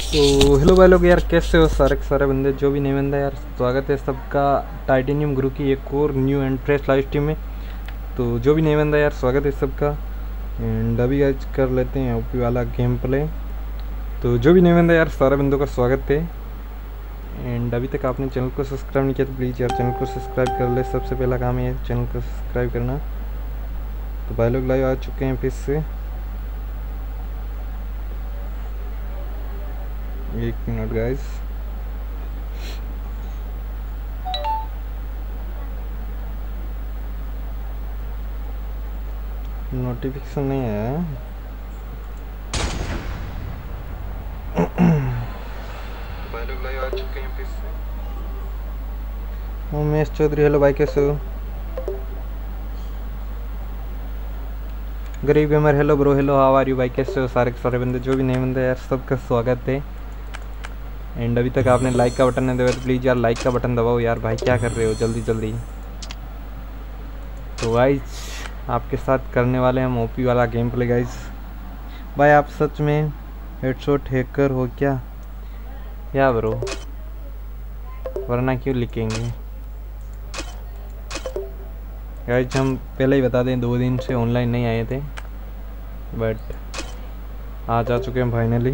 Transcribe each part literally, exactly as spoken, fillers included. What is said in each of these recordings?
तो हेलो भाई लोग यार, कैसे हो सारे के सारे बंदे जो भी नहीं बंदा यार, स्वागत है सबका टाइटेनियम ग्रुप की एक और new and fresh live stream में। तो जो भी नहीं बंदा यार, स्वागत है सबका। एंड अभी आज कर लेते हैं ओपी वाला गेम प्ले। तो जो भी नहीं बंदा यार, सारे बंदों का स्वागत है। एंड अभी तक आपने चैनल को सब्सक्राइब नहीं किया तो प्लीज़ यार चैनल को सब्सक्राइब कर ले, सबसे पहला काम है चैनल को सब्सक्राइब करना। तो भाई लोग लाइव आ चुके हैं फिर से। एक मिनट गाइस, नोटिफिकेशन नहीं आया। भाई लोग लाइव आ चुके हैं फिर से। उमेश चौधरी, हेलो भाई, कैसे हो? गरीब gamer, hello bro, hello how are you भाई, कैसे हो सारे के सारे बंदे जो भी नहीं बंदे यार, सबका स्वागत है। एंड अभी तक आपने लाइक का बटन नहीं दबाया तो प्लीज़ यार लाइक का बटन दबाओ यार भाई, क्या कर रहे हो जल्दी जल्दी। तो गाइस आपके साथ करने वाले हम ओपी वाला गेम प्ले गाइस। भाई आप सच में हेडशॉट हैकर हो क्या या ब्रो, वरना क्यों लिखेंगे गाइस। हम पहले ही बता दें, दो दिन से ऑनलाइन नहीं आए थे, बट आज आ चुके हैं फाइनली,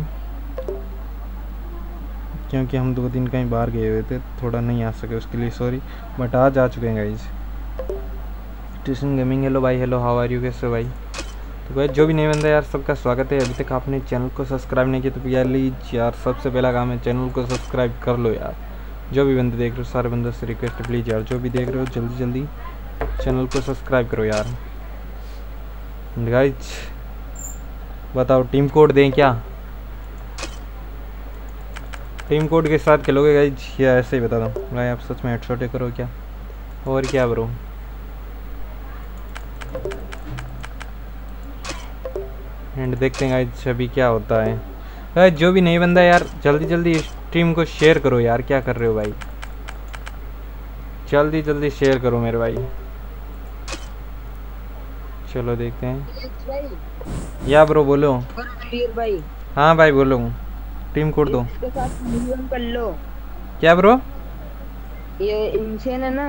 क्योंकि हम दो दिन कहीं बाहर गए हुए थे, थोड़ा नहीं आ सके, उसके लिए सॉरी, बट आज आ चुके हैं गाइस। टीशन गेमिंग, हेलो भाई, हेलो हाउ आर यू, कैसे हो भाई? तो भाई जो भी नहीं बंदा यार, सबका स्वागत है। अभी तक आपने चैनल को सब्सक्राइब नहीं किया तो प्लीज़ यार सबसे पहला काम है चैनल को सब्सक्राइब कर लो यार। जो भी बंदे देख रहे हो, सारे बंदों से रिक्वेस्ट है प्लीज़ यार, जो भी देख रहे हो जल्दी जल्दी चैनल को सब्सक्राइब करो यार। गाइस बताओ टीम कोड दें क्या? टीम कोड के साथ खेलोगे गाइस या ऐसे ही बता दो भाई? आप सच में हेडशॉट करो क्या और क्या ब्रो? एंड देखते हैं गाइस अभी क्या होता है। गाइस जो भी नहीं बंदा यार, जल्दी जल्दी स्ट्रीम को शेयर करो यार, क्या कर रहे हो भाई? जल्दी जल्दी शेयर करो मेरे भाई। चलो देखते हैं। या ब्रो बोलो। भाई हाँ भाई बोलो, टीम कोड दो। इसके साथ न्यून कर लो। क्या ब्रो? ये इंसेन है ना,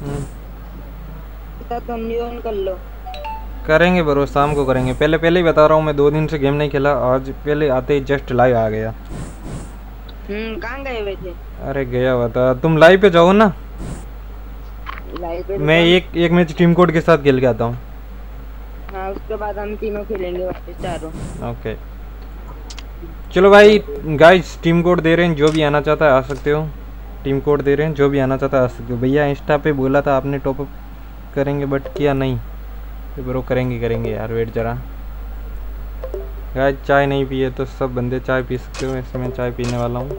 तो न्यून कर लो। करेंगे ब्रो, शाम को करेंगे। पहले पहले ही बता रहा हूँ, मैं दो दिन से गेम नहीं खेला, आज पहले आते ही जस्ट लाइव आ गया। हम्म कहाँ गए हुए थे? अरे गया हुआ था। तुम लाइव पे जाओ ना, लाइव पे मैं एक एक मैच टीम कोड के साथ खेल के आता हूँ। हाँ उसके बाद हम तीनों खेलेंगे वापस चारों। ओके चलो भाई। गाइस टीम कोड दे रहे हैं, जो भी आना चाहता है आ सकते हो। टीम कोड दे रहे हैं, जो भी आना चाहता है आ सकते हो। भैया इंस्टा पे बोला था आपने टॉपअप करेंगे, बट किया नहीं। तो ब्रो करेंगे करेंगे यार, वेट जरा। गाइस चाय नहीं पिए तो सब बंदे चाय पी सकते हो, इसमें चाय पीने वाला हूँ।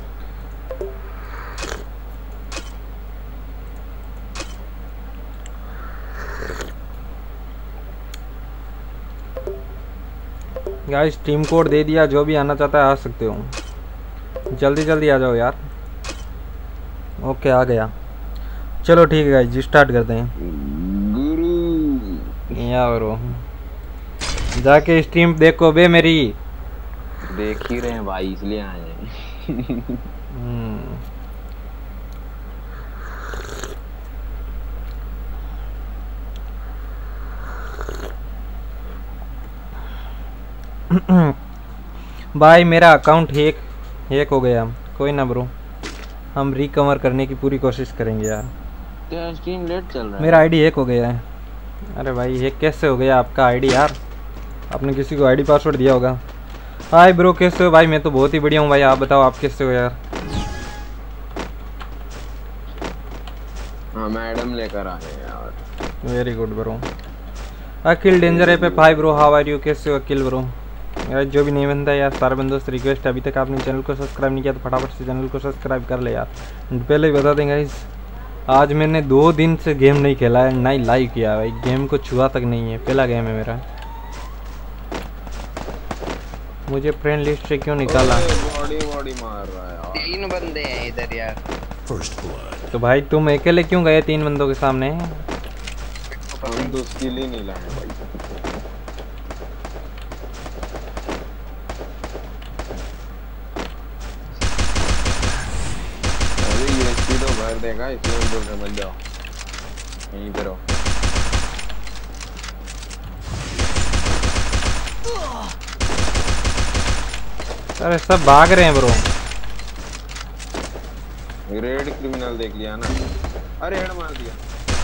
गाइस टीम कोड दे दिया, जो भी आना चाहता है आ सकते हो, जल्दी जल्दी आ जाओ यार। ओके आ गया। चलो ठीक है गाइस स्टार्ट करते हैं। गुरु या ब्रो जाके स्ट्रीम देखो बे मेरी। देख ही रहे हैं भाई, इसलिए आए हैं। भाई मेरा अकाउंट हैक हैक हो गया। कोई ना ब्रो, हम रिकवर करने की पूरी कोशिश करेंगे यार। क्या स्ट्रीम लेट चल रहा है? मेरा आईडी हैक हो गया है। अरे भाई हैक कैसे हो गया आपका आईडी यार? आपने किसी को आईडी पासवर्ड दिया होगा। हाय ब्रो कैसे हो भाई? मैं तो बहुत ही बढ़िया हूँ भाई, आप बताओ आप कैसे हो यार? हाँ मैडम लेकर आ गए यार। Very good bro. Akil danger है पे भाई ब्रो, हाउ आर यू, कैसे हो अकिल ब्रो? यार जो भी नहीं बनता यार, सारे बंदों से रिक्वेस्ट है, अभी तक आपने चैनल को सब्सक्राइब नहीं किया तो फटाफट से चैनल को सब्सक्राइब कर ले यार। पहले ही बता देंगे गाइस, आज मैंने दो दिन से गेम नहीं खेला है, ना ही लाइव किया भाई, गेम को छुआ तक नहीं है, पहला गेम है मेरा। मुझे फ्रेंड लिस्ट से क्यों निकाला? बॉडी बॉडी मार रहा है यार। तीन बंदे हैं इधर यार। तो भाई तुम अकेले क्यों गए तीन बंदों के सामने? हम तो स्किल ही नहीं लाए भाई। रिवाइव देगा इसलिए बोल रहे मत जाओ यहीं पे रहो। अरे सब भाग रहे हैं ब्रो। रेड क्रिमिनल देख लिया ना। अरे हेड मार दिया।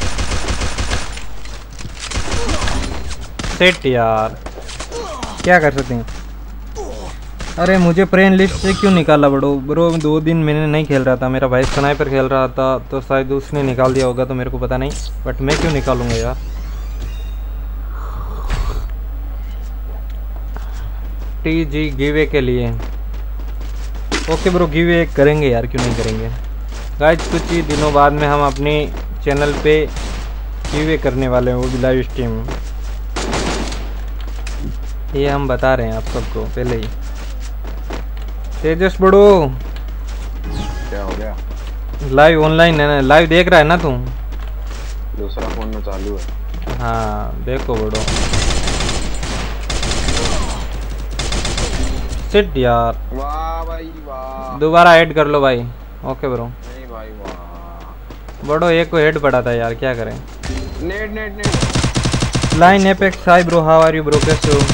सेट यार क्या कर सकते हैं। अरे मुझे फ्रेंड लिस्ट से क्यों निकाला बड़ो ब्रो। दो दिन मैंने नहीं खेल रहा था, मेरा भाई स्नाइपर खेल रहा था तो शायद उसने निकाल दिया होगा, तो मेरे को पता नहीं, बट मैं क्यों निकालूंगा यार। टी जी गिवे के लिए ओके ब्रो, गिवे करेंगे यार, क्यों नहीं करेंगे गाइस। कुछ ही दिनों बाद में हम अपने चैनल पे गिवे करने वाले हैं, वो भी लाइव स्ट्रीम। ये हम बता रहे हैं आप सबको पहले ही। तेजस बड़ो क्या हो गया? लाइव ऑनलाइन है ना, लाइव देख रहा है ना तू? दूसरा फोन में चालू है। हाँ देखो बड़ो। सिट यार। वाह भाई वाह। दोबारा ऐड कर लो भाई। Okay bro. नहीं भाई वाह। बड़ो एक को हेड पड़ा था यार, क्या करें। Net net net. Line apex hi bro, how are you bro, कैसे हो?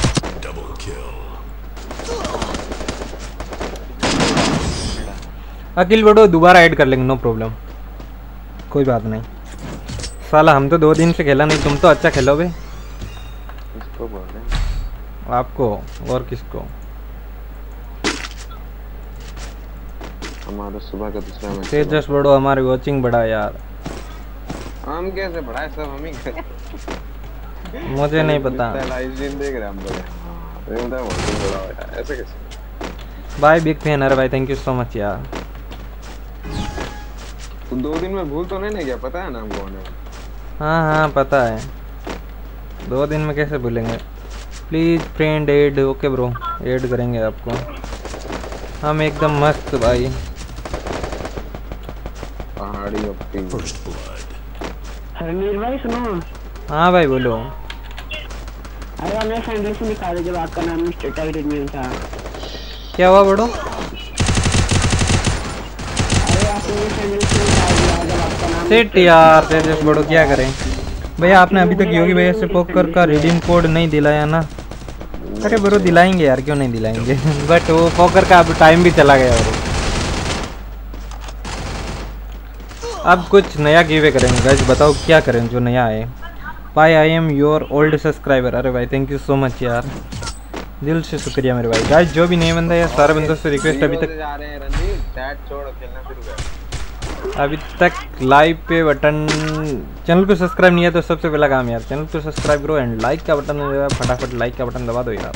अकिल बड़ो दोबारा ऐड कर लेंगे, नो प्रॉब्लम, कोई बात नहीं। साला हम तो दो दिन से खेला नहीं, तुम तो अच्छा खेलो बे। किसको बोल रहे हैं? आपको और किसको? हमारा सुबह का दूसरा मैच। तेजस बड़ो हमारी वॉचिंग बढ़ा यार। हम कैसे बढ़ाए, सब हम ही कर। मुझे नहीं पता। लाइव स्ट्रीम देख रहे हैं हम लोग। ये बता वॉचिंग बढ़ा बेटा, ऐसे कैसे? भाई बिग फैन है भाई, थैंक यू सो मच यार। तो दो दिन में भूल तो नहीं ना, क्या पता है नाम कौन है? हाँ हाँ पता है, दो दिन में कैसे भूलेंगे। Please friend add. Okay bro add करेंगे आपको हम, एकदम मस्त भाई। पहाड़ी ओपी। रणवीर भाई सुनो। हाँ भाई बोलो। अरे हमने सैंडल से निकाला जब आपका नाम मिस्टर टाइटेनियम था। क्या हुआ बड़ो? अरे आपने सैंडल से निकाल दिया जब आपका नाम। सेट यार तेजस बड़ो क्या करें भैया, आपने अभी तक योगी भैया से पोकर का रिडीम कोड नहीं दिलाया ना? अरे ब्रो दिलाएंगे यार, क्यों नहीं दिलाएंगे। बट वो पोकर का अब टाइम भी चला गया ब्रो। अब कुछ नया गिवे करेंगे गाइस, बताओ क्या करें जो नया है। भाई I am your old subscriber. अरे भाई थैंक यू सो मच यार, दिल से शुक्रिया मेरे भाई। गाइस जो भी नए बंदा है सारे बंदों से रिक्वेस्ट, अभी तक जा रहे हैं रणवीर, चैट छोड़ खेलना शुरू कर। अभी तक लाइव पे बटन, चैनल पे सब्सक्राइब नहीं है तो सबसे पहला काम यार चैनल पे सब्सक्राइब करो एंड लाइक का बटन है, फटाफट लाइक का बटन दबा दो यार।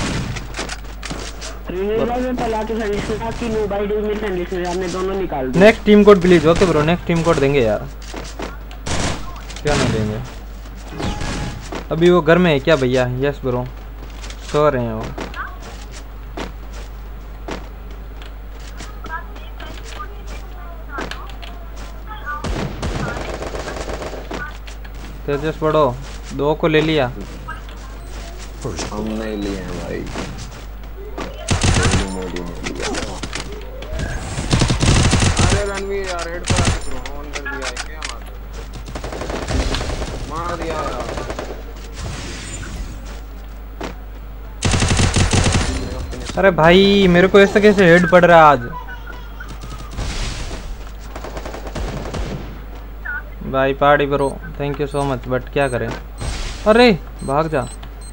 Next team code please. Okay bro next team code देंगे यार, क्या नहीं देंगे। अभी वो घर में है क्या भैया? यस ब्रो सो रहे हैं वो। तेजस बड़ो दो को ले लिया। हम नहीं लिए हैं भाई, मोदी ने लिया। अरे रणवीर यार हेड पर आके थ्रो ऑन कर दिया है क्या? मार मार दिया यार। अरे भाई मेरे को ऐसा कैसे हेड पड़ रहा है आज भाई। Party bro thank you so much, but क्या करें। अरे भाग जा।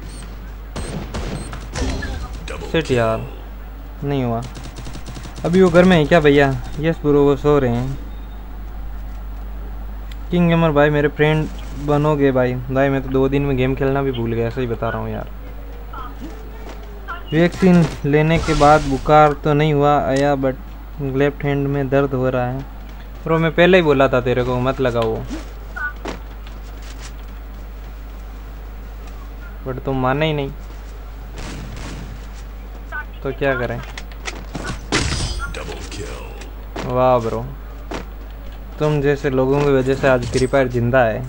सेट यार नहीं हुआ। अभी वो घर में है क्या भैया? यस ब्रो वो सो रहे हैं। किंग गेमर भाई मेरे फ्रेंड बनोगे भाई? भाई मैं तो दो दिन में गेम खेलना भी भूल गया, सही बता रहा हूँ यार। वैक्सीन लेने के बाद बुखार तो नहीं हुआ आया, बट लेफ्ट हैंड में दर्द हो रहा है। ब्रो मैं पहले ही बोला था तेरे को मत लगाओ, बट तुम माने ही नहीं, तो क्या करें। वाह ब्रो तुम जैसे लोगों की वजह से आज फ्री फायर जिंदा है।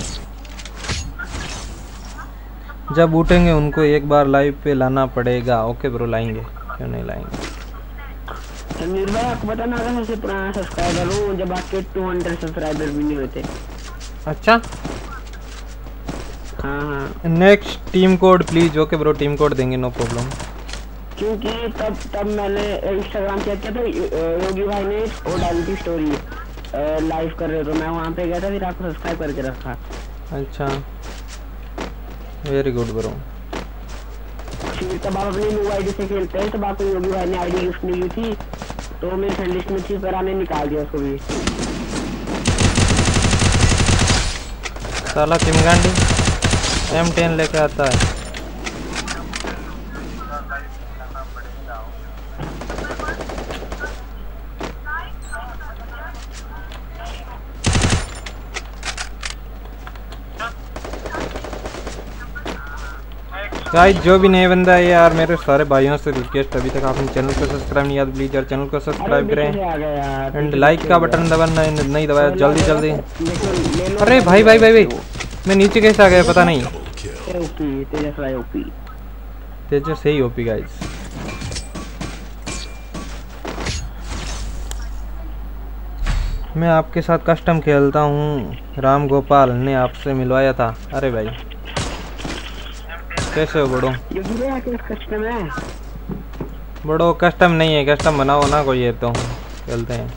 जब उठेंगे उनको एक बार लाइव पे लाना पड़ेगा। ओके ब्रो लाएंगे, क्यों नहीं लाएंगे। समीर भाई आपको पता ना, अगर सबसे पुराना सब्सक्राइबर हूँ जब आपके टू हंड्रेड सब्सक्राइबर भी नहीं होते। अच्छा हाँ हाँ, next team code please. Okay bro, team code देंगे, नो प्रॉब्लम। क्योंकि तब तब मैंने इंस्टाग्राम चेक किया तो योगी भाई ने वो डाली थी स्टोरी लाइव कर रहे हो, तो मैं वहाँ पे गया था, फिर आपको सब्सक्राइब करके रखा। अच्छा वेरी गुड ब्रो। फिर तब आप अपनी न्यू आईडी से खेलते हैं, तब आपको योगी भाई ने आईडी गिफ्ट नहीं की थी, तो मेरी फ्रेंड लिस्ट में थी, पर आपने निकाल दिया उसको भी। साला चिमगांडी एम टेन लेके आता है। गाइस जो भी नए बंदा है यार, मेरे सारे भाइयों से रिक्वेस्ट, अभी तक आपने चैनल को सब्सक्राइब नहीं किया तो प्लीज यार चैनल को सब्सक्राइब करें एंड लाइक का बटन दबाना नहीं दबाया जल्दी जल्दी। अरे भाई भाई भाई भाई मैं नीचे कैसे आ गया पता नहीं। तेजस सही ओपी गाइस। मैं आपके साथ कस्टम खेलता हूँ, राम गोपाल ने आपसे मिलवाया था। अरे भाई कैसे हो बड़ो? कस्टम है बड़ो, कस्टम नहीं है, कस्टम बनाओ ना कोई, ये तो खेलते हैं।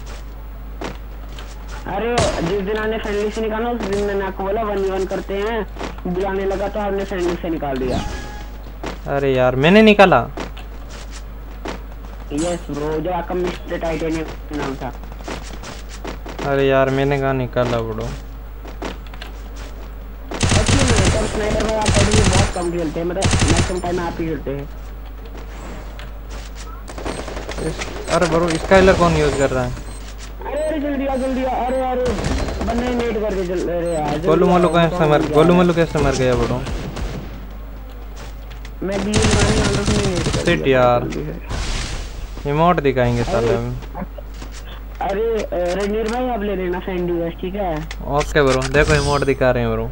अरे जिस दिन आपने फ्रेंडली से निकाला उस दिन मैंने आपको बोला वन वन करते हैं, बुलाने लगा तो आपने फ्रेंडली से निकाल दिया। अरे यार मैंने निकाला। यस ब्रो, जो आपका मिस्टर टाइटेनियम नाम था। अरे यार मैंने कहाँ निकाला बड़ो। स्नाइपर में आप अभी बहुत कम खेलते हैं, मतलब मैक्सिमम टाइम आप ही खेलते हैं। अरे ब्रो स्काइलर कौन यूज कर रहा है? अरे अरे जल्दी आ जल्दी आ, अरे अरे बंदे नेट करके चल रहे यार। गोलू मोलू कैसे मर गोलू मोलू कैसे मर गया बड़ो? मैं भी मारने वाला हूं, नेट कर सिट यार, इमोट दिखाएंगे साले। अरे रणवीर भाई आप ले लेना सैंडी वेस्ट, ठीक है? ओके ब्रो, देखो इमोट दिखा रहे हैं ब्रो।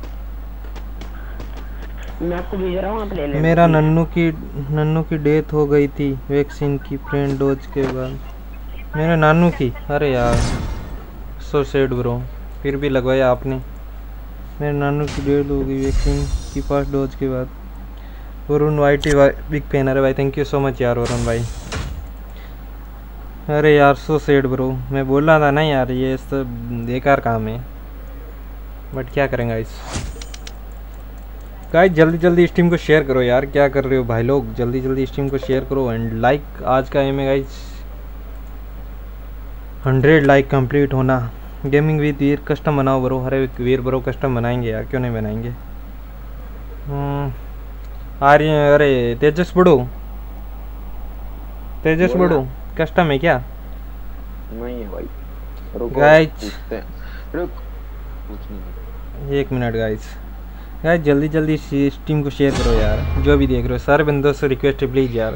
मैं आपको भेज रहा हूं, आप ले लेना। मेरा नन्नू की नन्नू की डेथ हो गई थी वैक्सीन की फ्रेंड डोज के बाद। मेरे नानू की? अरे यार सो सैड ब्रो, फिर भी लगवाया आपने। मेरे नानू की डेथ हो गई वैक्सीन की फर्स्ट डोज के बाद। Varun YT big fan. अरे भाई थैंक यू सो मच यार वरुण भाई। अरे यार सो सैड ब्रो, मैं बोल रहा था ना यार ये सब बेकार काम है, बट क्या करेंगे इस। गाइस जल्दी जल्दी स्ट्रीम को शेयर करो यार, क्या कर रहे हो भाई लोग, जल्दी जल्दी स्ट्रीम को शेयर करो एंड लाइक। आज का एम है गाइस हंड्रेड लाइक कंप्लीट होना। गेमिंग विद वीर कस्टम बनाओ ब्रो। अरे वीर ब्रो कस्टम बनाएंगे यार, क्यों नहीं बनाएंगे। आर्य अरे तेजस बड़ो, तेजस बड़ो कस्टम है क्या? नहीं है भाई। गाइस रुक पूछने एक मिनट गाइस गाइस जल्दी जल्दी स्ट्रीम को शेयर करो यार, जो भी देख रहे हो सारे बंदों से रिक्वेस्ट है प्लीज यार।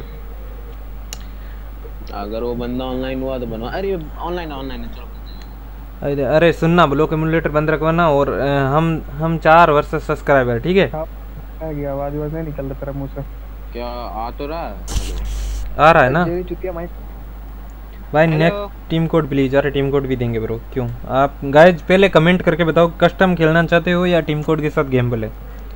अगर वो बंदा ऑनलाइन हुआ तो बनवा। अरे ऑनलाइन ऑनलाइन है, चलो। अरे अरे सुनना, ब्लॉक एमुलेटर बंद रखवाना और अ, हम हम चार वर्ष सब्सक्राइबर, ठीक है? आ गया, आवाज आवाज नहीं निकल रहा तेरा मुंह से। क्या आ तो रहा है? आ रहा है ना चुतिया माइक भाई। Next team code please. अरे टीम कोड भी देंगे ब्रो, क्यों? आप गाइस पहले कमेंट करके बताओ कस्टम खेलना चाहते हो या टीम कोड के साथ गेम प्ले।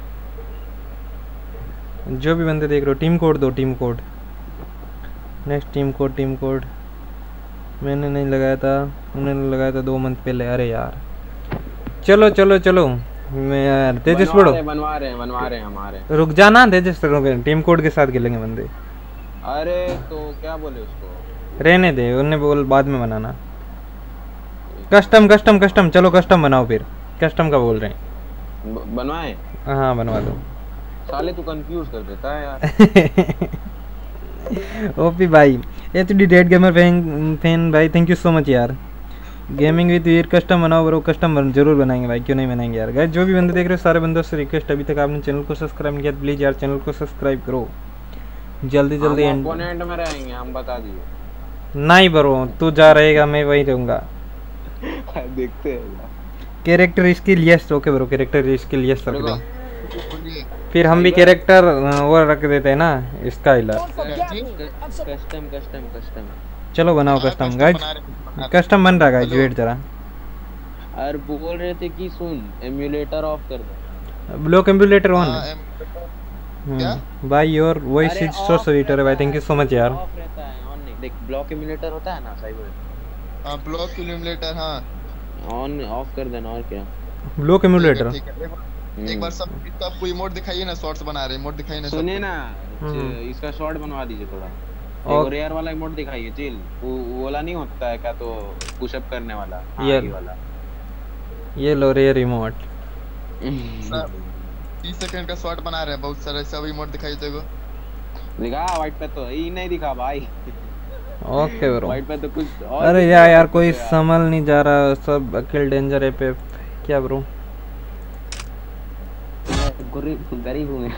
जो भी बंदे देख रहे हो टीम कोड दो, team code. Next team code team code मैंने नहीं लगाया था, उन्होंने लगाया था दो मंथ पहले। अरे यार चलो चलो चलो, मैं यार तेजस बड़ो बनवा रहे हैं बनवा रहे हैं हमारे। रुक जाना तेजस, टीम कोड के साथ खेलेंगे बंदे। अरे तो क्या बोले उसको, रहने दे, उन्हें बोल बाद में बनाना। कस्टम कस्टम कस्टम चलो कस्टम बनाओ फिर। कस्टम का बोल रहे हैं, ब- बनवाएं? हाँ बनवा दो। साले तू कंफ्यूज कर देता है यार। ओपी भाई H D dead gamer fan fan भाई थैंक यू सो मच यार। गेमिंग विद वीर कस्टम बनाओ ब्रो, कस्टम बन, जरूर बनाएंगे भाई, क्यों नहीं बनाएंगे यार। गाइस जो भी बंदे देख रहे हो सारे बंदों से रिक्वेस्ट, अभी तक आपने चैनल को सब्सक्राइब नहीं किया तो प्लीज़ यार चैनल को सब्सक्राइब करो जल्दी जल्दी। हम ओपोनेंट में रहेंगे, हम बता दिए। नहीं ब्रो तू जा रहेगा, मैं वहीं रहूँगा। देखते हैं character skill yes. Okay bro character skill yes रख रुको। दे, फिर हम भी कैरेक्टर वो रख देते हैं ना स्काइलर। कस्टम कस्टम कस्टम चलो बनाओ हाँ, कस्टम custom गाइज, बना रहे बना रहे। कस्टम बन रहा गाइज, हेलो। वेट जरा। और बोल रहे थे कि सुन एम्यूलेटर ऑफ कर दे। Blow computer on. हाँ एम क्या भाई योर वॉइस अरे इज सो ऑफ स्वीट। अरे भाई रहता थैंक यू है, सो मच यार। ऑफ रहता है, ऑन नहीं। देख ब्लॉक एम्यूलेटर होता है ना साइबर, हाँ ब्लॉक इल्यूमिनेटर हाँ ऑन ऑफ कर देना और क्या। ब्लो ठीक है कंप्यूटर। ठीक है एक बार एक बार सब इसका आपको इमोट दिखाइए ना, शॉर्ट्स बना रहे इमोट दिखाइए ना सुनिए सबको। ना, हम्म। च- इसका शॉट बनवा दीजिए थोड़ा। और- एक रेयर वाला इमोट दिखाइए चिल, वो वो वाला नहीं होता है क्या, तो पुशअप करने वाला। हाँ ये ये वाला। ये लो रे रिमोट। तीस सेकंड का शॉट बना रहे हैं, बहुत सारे सब इमोट दिखाई देगा। दिखा व्हाइट पे तो ये नहीं दिखा भाई। Okay bro. व्हाइट पे तो कुछ और अरे दिख यार रहा यार है कोई कुछ यार। समझ नहीं जा रहा, सब अकेले डेंजर है पे। क्या ब्रो? गरीब गरीब हूँ मैं।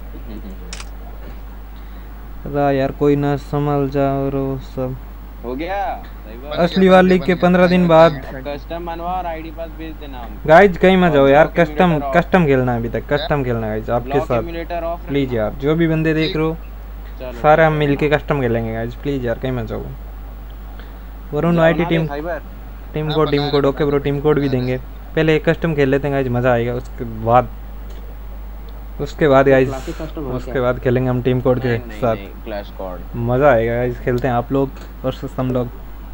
रा यार कोई ना समझ जा ब्रो सब। हो गया साइबर। बन असली गया, बन वाली गया, के बन पंद्रह गया। दिन बाद। कस्टम बनवा और आईडी पास भेज देना हमको। गाइज कहीं मत जाओ यार, block custom emulator off. Custom खेलना है अभी तक, कस्टम खेलना है गाइज आपके ब्लॉक साथ। एम्यूलेटर ऑफ प्लीज रखना। यार जो भी बंदे देख रहे हो चलो सारे हम ठीक है। मिलके कस्टम खेलेंगे गाइज, प्लीज यार कहीं मत जाओ। वरुण जाओ आईटी ना टीम ले साइबर। टीम हाँ, कोड टीम बना कोड रहे, ओके ब्रो, बना टीम कोड भी बना देंगे। पहले एक कस्टम खेल लेते हैं गाइज, मज़ा आएगा। उसके बाद उसके बाद गाइज क्लासिक कस्टम हो उसके क्या? बाद खेलेंगे हम टीम कोड के नहीं, नहीं, साथ। नहीं, क्लैश स्क्वाड। मज़ा आएगा गाइज, खेलते हैं आप लोग वर्सेस हम लोग।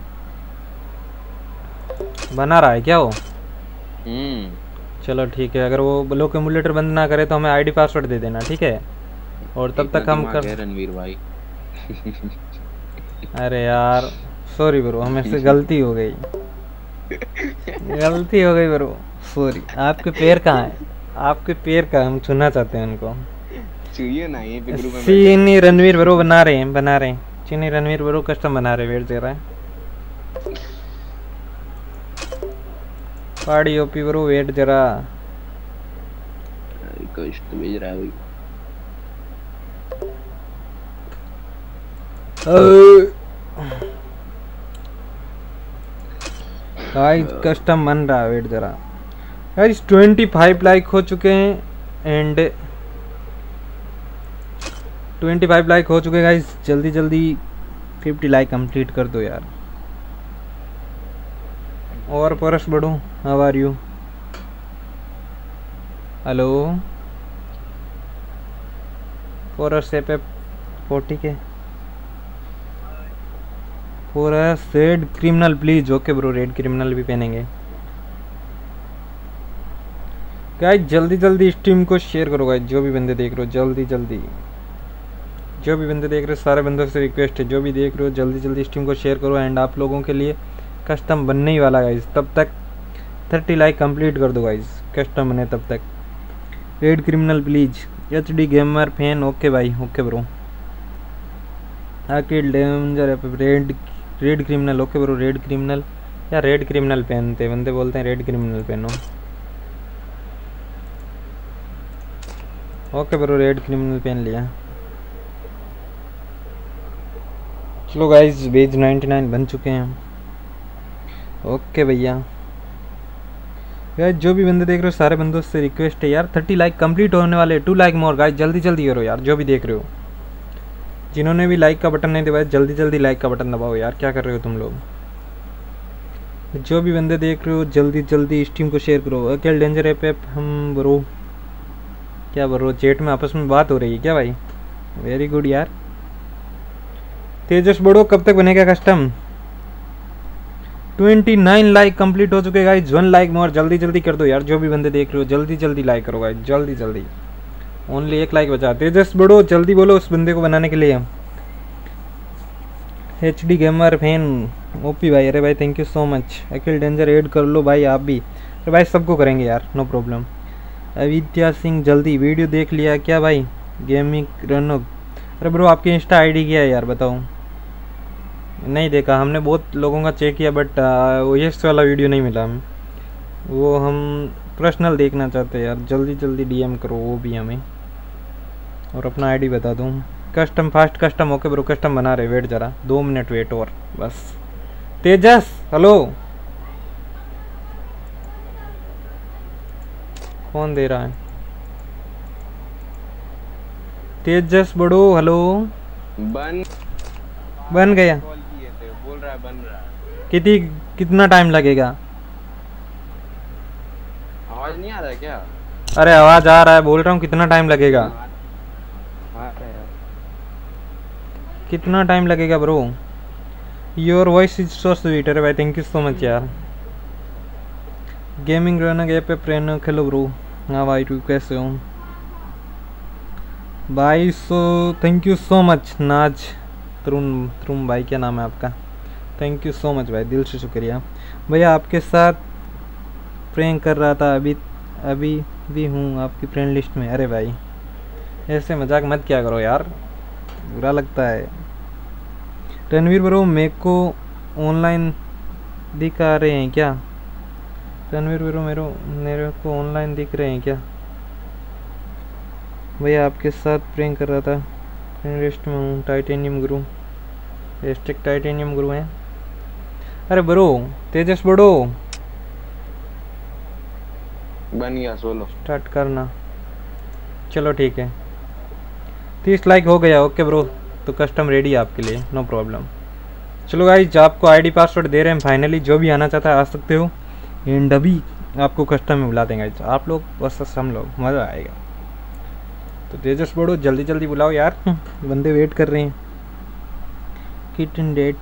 बना रहा है क्या वो? हम्म चलो ठीक है, अगर वो ब्लॉक एमुलेटर बंद ना करे तो हमें आईडी पासवर्ड दे देना, ठीक है? और तब तक हम कर। रणवीर भाई। अरे यार सॉरी ब्रो, हमें से गलती हो गई, गलती हो गई ब्रो, सॉरी। आपके पैर कहाँ है? आपके पैर का हम छूना चाहते हैं उनको। चाहिए ना ये पे ग्रुप में। चीनी रणवीर ब्रो बना रहे हैं बना रहे हैं चीनी रणवीर ब्रो कस्टम बना रहे, वेट दे रहा है। पाड़ी ओपी ब्रो वेट जरा। रिक्वेस्ट भेज रहा है भाई। गाइस कस्टम बन रहा है, वेट जरा। गाइस पच्चीस लाइक हो चुके हैं एंड पच्चीस लाइक हो चुके हैं गाइस। जल्दी जल्दी पचास लाइक कंप्लीट कर दो यार। और परस बढ़ो, हाउ आर यू? हेलो परस पे फोर्टी के फोरस red criminal please. Okay bro, red criminal भी पहनेंगे। गाइस जल्दी जल्दी स्ट्रीम को शेयर करो गाइस, जो भी बंदे देख रहे हो जल्दी जल्दी, जो भी बंदे देख रहे हो सारे बंदों से रिक्वेस्ट है, जो भी देख रहे हो जल्दी जल्दी स्ट्रीम को शेयर करो। एंड आप लोगों के लिए कस्टम बनने ही वाला गाइस, तब तक तीस लाइक कंप्लीट कर दो गाइस, कस्टम बने तब तक। Red criminal please, H D gamer fan. Okay भाई ओके ब्रो। आके danger red red criminal. Okay bro red criminal या रेड क्रिमिनल पहनते बंदे, बोलते हैं रेड क्रिमिनल पहनो। ओके ब्रो रेड क्रिमिनल पहन लिया। चलो गाइस बेज निन्यानवे बन चुके हैं। ओके भैया गाइस जो भी बंदे देख रहे हो सारे बंदों से रिक्वेस्ट है यार, तीस लाइक कंप्लीट होने वाले, टू लाइक मोर गाइस, जल्दी जल्दी करो यार जो भी देख रहे हो। जिन्होंने भी लाइक का बटन नहीं दबाया जल्दी जल्दी लाइक का बटन दबाओ यार, क्या कर रहे हो तुम लोग? जो भी बंदे देख रहे हो जल्दी जल्दी स्ट्रीम को शेयर करो। अकेले डेंजर ऐप पे हम ब्रो क्या ब्रो चैट में आपस में बात हो रही है क्या भाई? वेरी गुड यार। तेजस बड़ो कब तक बनेगा कस्टम? उनतीस लाइक कंप्लीट हो चुके गाइस, वन लाइक मोर, जल्दी जल्दी कर दो यार जो भी बंदे देख रहे हो, जल्दी जल्दी लाइक करो गाइस, जल्दी जल्दी। ओनली एक लाइक बचा। तेजस बड़ो जल्दी बोलो उस बंदे को बनाने के लिए। H D gamer fan OP भाई, अरे भाई thank you so much. Akhil danger add कर लो भाई आप भी। अरे भाई सबको करेंगे यार, नो प्रॉब्लम। अविद्या सिंह जल्दी वीडियो देख लिया क्या भाई? गेमिंग रनो, अरे ब्रो आपकी इंस्टा आईडी क्या है यार बताओ? नहीं देखा हमने, बहुत लोगों का चेक किया बट वो ये वाला वीडियो नहीं मिला हमें, वो हम पर्सनल देखना चाहते हैं यार, जल्दी जल्दी डीएम करो वो भी हमें। और अपना आईडी बता दूँ। Custom fast custom. Okay bro custom बना रहे, वेट ज़रा दो मिनट वेट और बस। तेजस हेलो, कौन दे रहा है? तेजस बड़ो हेलो। बन बन गया। कॉल किए थे, बोल रहा रहा है, बन रहा है। कितनी कितना टाइम लगेगा? आवाज नहीं आ रहा है क्या? अरे आवाज आ रहा है, बोल रहा हूँ कितना टाइम लगेगा? आ रहा है। कितना टाइम लगेगा bro? Your voice is so sweet. अरे भाई थैंक यू सो मच यार। गेमिंग रहना गए पे प्रेरणा खेलो ब्रो। हाँ भाई तू कैसे हो भाई? So thank you so much Naaz Tarun तरुण भाई, क्या नाम है आपका? थैंक यू सो मच भाई, दिल से शुक्रिया भैया। आपके साथ प्रैंक कर रहा था, अभी अभी भी हूँ आपकी फ्रेंड लिस्ट में। अरे भाई ऐसे मजाक मत किया करो यार, बुरा लगता है। रणवीर ब्रो मेरे को ऑनलाइन दिखा रहे हैं क्या? रणवीर ब्रो मेरे मेरे को ऑनलाइन दिख रहे हैं क्या? भैया आपके साथ प्रैंक कर रहा था, फ्रेंड लिस्ट में हूँ। टाइटेनियम गुरु, हैशटैग टाइटेनियम गुरु है। अरे ब्रो तेजस बड़ो बन गया सोलो। स्टार्ट करना। चलो ठीक है, तीस लाइक हो गया। ओके ब्रो, तो कस्टम रेडी है आपके लिए, नो प्रॉब्लम। चलो गाइज आपको आईडी पासवर्ड दे रहे हैं फाइनली, जो भी आना चाहता है आ सकते हो। एंड अभी आपको कस्टम में बुला देंगे गाइज, आप लोग बस हम लोग, मज़ा आएगा। तो तेजस बड़ो जल्दी जल्दी बुलाओ यार, बंदे वेट कर रहे हैं। किटन डेट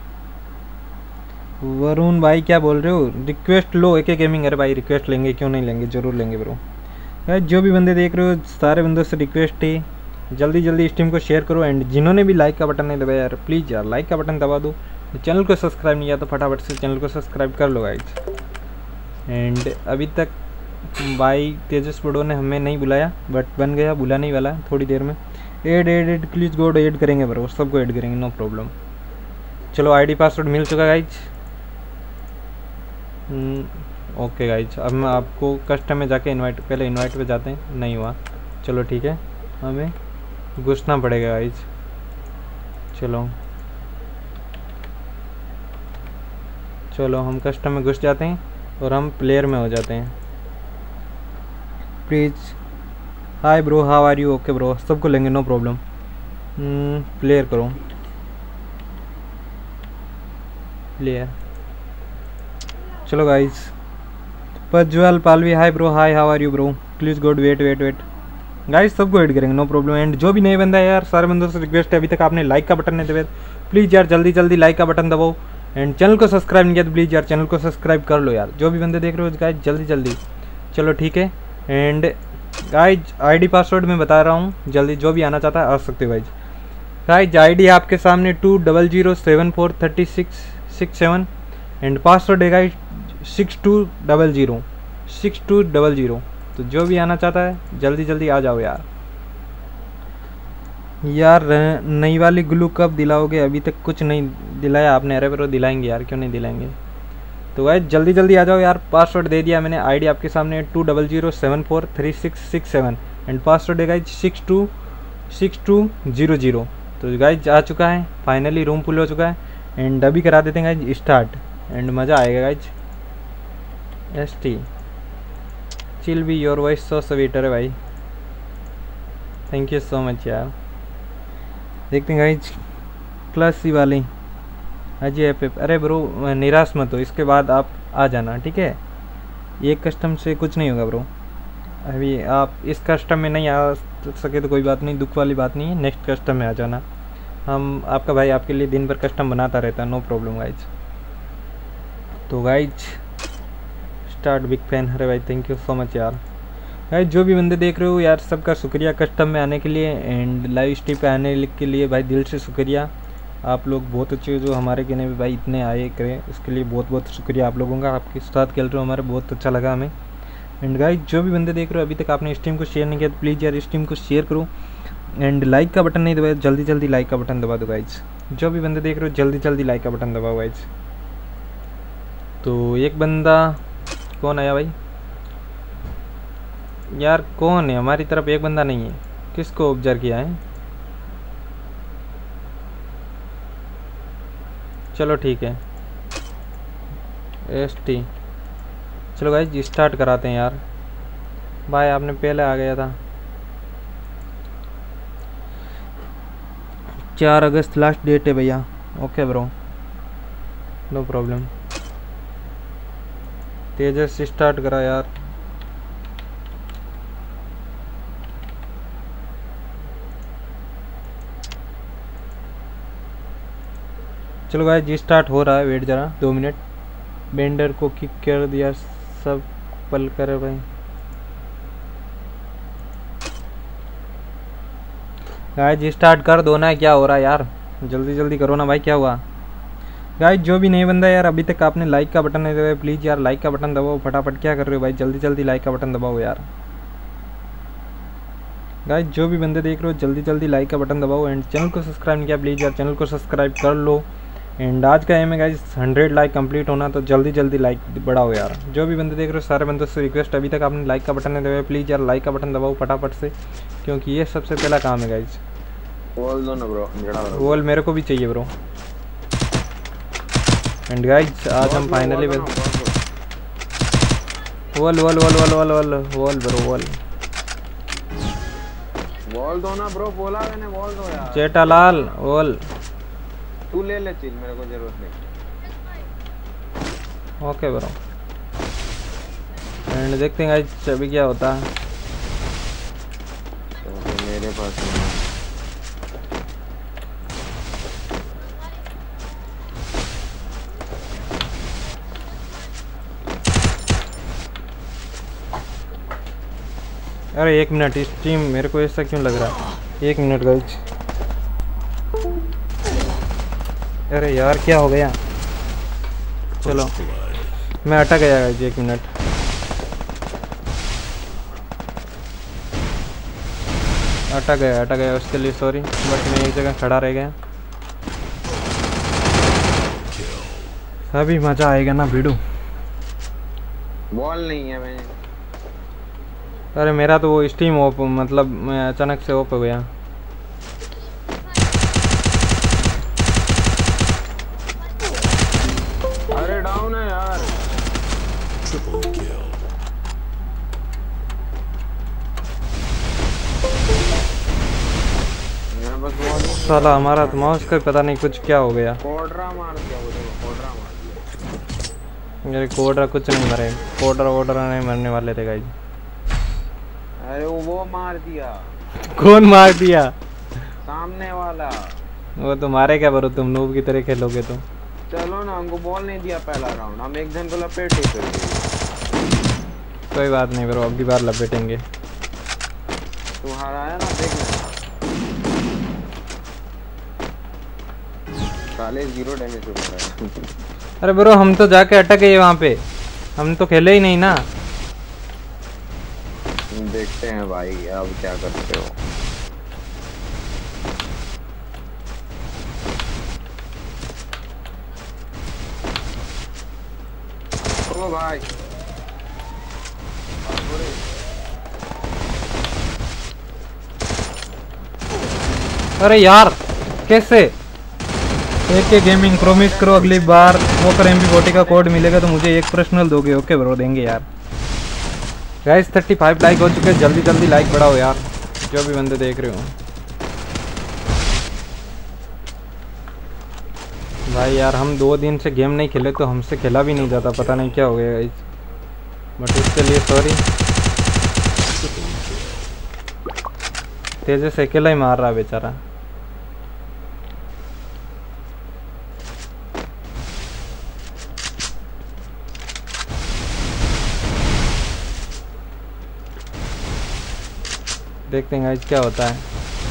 वरुण भाई क्या बोल रहे हो? रिक्वेस्ट लो एक एक गेमिंग। अरे भाई रिक्वेस्ट लेंगे, क्यों नहीं लेंगे, ज़रूर लेंगे ब्रो। गाइस जो भी बंदे देख रहे हो सारे बंदों से रिक्वेस्ट है, जल्दी जल्दी स्ट्रीम को शेयर करो। एंड जिन्होंने भी लाइक का बटन नहीं दबाया यार, प्लीज़ यार लाइक का बटन दबा दो। चैनल को सब्सक्राइब नहीं किया तो फटाफट से चैनल को सब्सक्राइब कर लो गाइस। एंड अभी तक भाई तेजस बड़ो ने हमें नहीं बुलाया, बट बन गया, बुलाने ही वाला थोड़ी देर में। Add add add please god add करेंगे ब्रो, सबको ऐड करेंगे, नो प्रॉब्लम। चलो आईडी पासवर्ड मिल चुका गाइज। ओके गाइज, अब मैं आपको कस्टम में जाके इनवाइट, पहले इनवाइट पे जाते हैं, नहीं हुआ। चलो ठीक है, हमें घुसना पड़ेगा गाइज। चलो चलो हम कस्टम में घुस जाते हैं और हम प्लेयर में हो जाते हैं। Please hi bro, how are you? Okay bro, सबको लेंगे, नो प्रॉब्लम। प्लेयर करो, प्लेयर। चलो guys, Prajwal Palvi hi bro, hi how are you bro? Please good, wait wait wait guys, सबको ऐड करेंगे, नो प्रॉब्लम। एंड जो भी नए बंदा है यार, सारे बंदों से रिक्वेस्ट है, अभी तक आपने लाइक का बटन नहीं दबाया, प्लीज़ यार जल्दी जल्दी लाइक का बटन दबाओ। एंड चैनल को सब्सक्राइब नहीं किया तो प्लीज़ यार चैनल को सब्सक्राइब कर लो यार, जो भी बंदे देख रहे हो गाइज जल्दी जल्दी। चलो ठीक है, एंड गाइज आईडी पासवर्ड मैं बता रहा हूँ, जल्दी जो भी आना चाहता है आ सकते हो गाइज। गाइज आईडी आपके सामने two double zero seven four thirty six six seven and password है guys six two double zero six two double zero. तो जो भी आना चाहता है जल्दी जल्दी आ जाओ यार। यार नई वाली ग्लू कब दिलाओगे? अभी तक कुछ नहीं दिलाया आपने। अरे ब्रो दिलाएंगे यार, क्यों नहीं दिलाएंगे। तो गाइज जल्दी जल्दी आ जाओ यार, पासवर्ड दे दिया मैंने। आईडी आपके सामने two double zero seven four three six six seven and password है guys six two six two zero zero. तो गाइज आ चुका है, फाइनली रूम फुल हो चुका है। एंड अभी करा देते हैं गाइज स्टार्ट, एंड मज़ा आएगा guys. S T chill B your voice so sweet. है भाई थैंक यू सो मच यार। देखते हैं गाइज क्लास सी वाली अजय पे। अरे ब्रो निराश मत हो, इसके बाद आप आ जाना ठीक है। एक कस्टम से कुछ नहीं होगा ब्रो, अभी आप इस कस्टम में नहीं आ सके तो कोई बात नहीं, दुख वाली बात नहीं है, नेक्स्ट कस्टम में आ जाना। हम आपका भाई आपके लिए दिन भर कस्टम बनाता रहता है, नो प्रॉब्लम गाइज। तो गाइज स्टार्ट, बिग फैन। अरे भाई थैंक यू सो मच यार। गाइज जो भी बंदे देख रहे हो यार, सबका शुक्रिया कस्टम में आने के लिए एंड लाइव स्ट्रीम पे आने के लिए भाई दिल से शुक्रिया। आप लोग बहुत अच्छे हो, जो हमारे कहने में भाई इतने आए करें, उसके लिए बहुत बहुत शुक्रिया आप लोगों का। आपके साथ खेल रहे हो हमारे, बहुत अच्छा लगा हमें। एंड गाइज जो भी बंदे देख रहे हो, अभी तक आपने स्ट्रीम को शेयर नहीं किया तो प्लीज़ यार स्ट्रीम को शेयर करो। एंड लाइक का बटन नहीं दबाया, जल्दी जल्दी लाइक का बटन दबा दो गाइज। जो भी बंदे देख रहे हो जल्दी जल्दी लाइक का बटन दबाओ गाइज। तो एक बंदा कौन आया भाई यार, कौन है? हमारी तरफ एक बंदा नहीं है, किसको ऑब्जर्व किया है? चलो ठीक है, एस टी। चलो गाइज स्टार्ट कराते हैं यार। भाई आपने पहले आ गया था। चार अगस्त लास्ट डेट है भैया। Okay bro, no problem. Tejas start करा यार। चलो गाइस जी स्टार्ट हो रहा है, वेट जरा दो मिनट। बेंडर को किक कर दिया, सब पल करे भाई। गाइस जी स्टार्ट कर दो ना, क्या हो रहा है यार, जल्दी जल्दी करो ना भाई, क्या हुआ। गाइस जो भी नहीं बंदा यार अभी तक आपने लाइक का बटन नहीं दबाया, प्लीज़ यार लाइक का बटन दबाओ फटाफट। क्या कर रहे हो भाई, जल्दी जल्दी लाइक का बटन दबाओ यार। गाइस जो भी बंदे देख रहे हो जल्दी जल्दी लाइक का बटन दबाओ। एंड चैनल को सब्सक्राइब नहीं किया प्लीज़ यार चैनल को सब्सक्राइब कर लो। एंड आज का एम है गाइस हंड्रेड लाइक कंप्लीट होना, तो जल्दी जल्दी लाइक बढ़ाओ यार। जो भी बंदे देख रहे हो सारे बंदों से रिक्वेस्ट, अभी तक आपने लाइक का बटन नहीं दबाया, प्लीज़ यार लाइक का बटन दबाओ फटाफट से, क्योंकि ये सबसे पहला काम है गाइस। वॉल दो ना ब्रो, वॉल मेरे को भी चाहिए ब्रो। एंड गाइस आज हम finally wall wall wall wall wall wall wall bro wall wall दो ना ब्रो, बोला मैंने वॉल दो यार। जेठालाल वॉल तू ले ले चिल, मेरे को जरूरत नहीं। Okay bro. एंड देखते हैं गाइस अभी क्या होता है। तो मेरे पास नहीं। अरे एक मिनट, इस टीम मेरे को ऐसा क्यों लग रहा है, एक मिनट गाइस। अरे यार क्या हो गया, चलो मैं अटक गया गाइस, एक मिनट। अटक गया अटक गया उसके लिए सॉरी, बट मैं एक जगह खड़ा रह गया। अभी मज़ा आएगा ना वीडियो। वॉल नहीं है मैंने। अरे मेरा तो वो स्टीम ऑफ, मतलब मैं अचानक से ऑफ हो गया। अरे डाउन है यार। मेरा बस वॉल साला हमारा तो माउस का पता नहीं कुछ क्या हो गया। कोडरा मार दिया वो, देखो कोडरा मार दिया। मेरे कोडरा कुछ नहीं मरे, कोडरा वोडरा नहीं मरने वाले थे गाइस। अरे वो वो मार दिया। कौन मार दिया? सामने वाला। वो तो मारे क्या ब्रो, तुम नूब की तरह खेलोगे तो। चलो ना, हमको बॉल नहीं दिया पहला राउंड, हम एक जन को लपेट ही कर दिए। कोई बात नहीं ब्रो, अगली बार लपेटेंगे। तू हारा है ना, देख ले। साले जीरो डैमेज हो रहा है। अरे ब्रो हम तो जाके अटक गए वहाँ पे, हम तो खेले ही नहीं ना। देखते हैं भाई अब क्या करते हो। ओ भाई अरे यार कैसे। एक के गेमिंग प्रॉमिस करो अगली बार वोकर एम पी फोर्टी का कोड मिलेगा तो मुझे एक पर्सनल दोगे। ओके ब्रो देंगे यार। गाइस थर्टी फाइव लाइक हो चुके हैं, जल्दी जल्दी लाइक बढ़ाओ यार जो भी बंदे देख रहे हो। भाई यार हम दो दिन से गेम नहीं खेले तो हमसे खेला भी नहीं जाता, पता नहीं क्या हो गया गाइस, बट उसके लिए सॉरी। तेजे से अकेला ही मार रहा बेचारा। देखते हैं गाइस क्या होता है।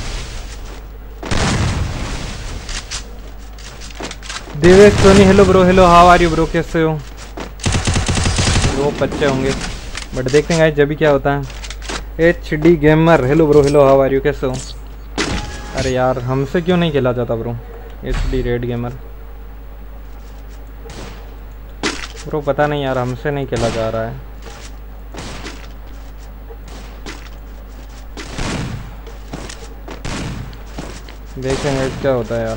Devesh Soni hello bro, hello how are you bro, कैसे हो? दो बच्चे होंगे बट देखते हैं गाइस जब भी क्या होता है। H D gamer hello bro, hello how are you, कैसे हो? अरे यार हमसे क्यों नहीं खेला जाता bro. H D red gamer bro, पता नहीं यार हमसे नहीं खेला जा रहा है। देखेंगे क्या होता है यार।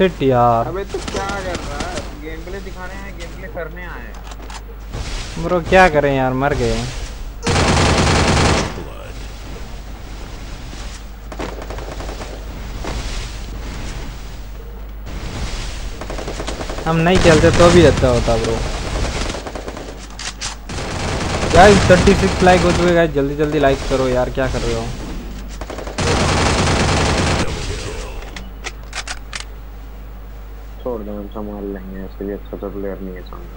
शिट यार अबे तू क्या कर रहा है? गेम प्ले दिखाने आए, गेम प्ले करने आए। ब्रो क्या करें यार, मर गए। हम नहीं खेलते तो भी अच्छा होता ब्रो। गाइस छत्तीस लाइक हो चुके गाइस, जल्दी जल्दी लाइक करो यार, क्या कर रहे हो? छोड़ दो, हम संभाल लेंगे, इसके लिए अच्छा सा प्लेयर नहीं है सामने।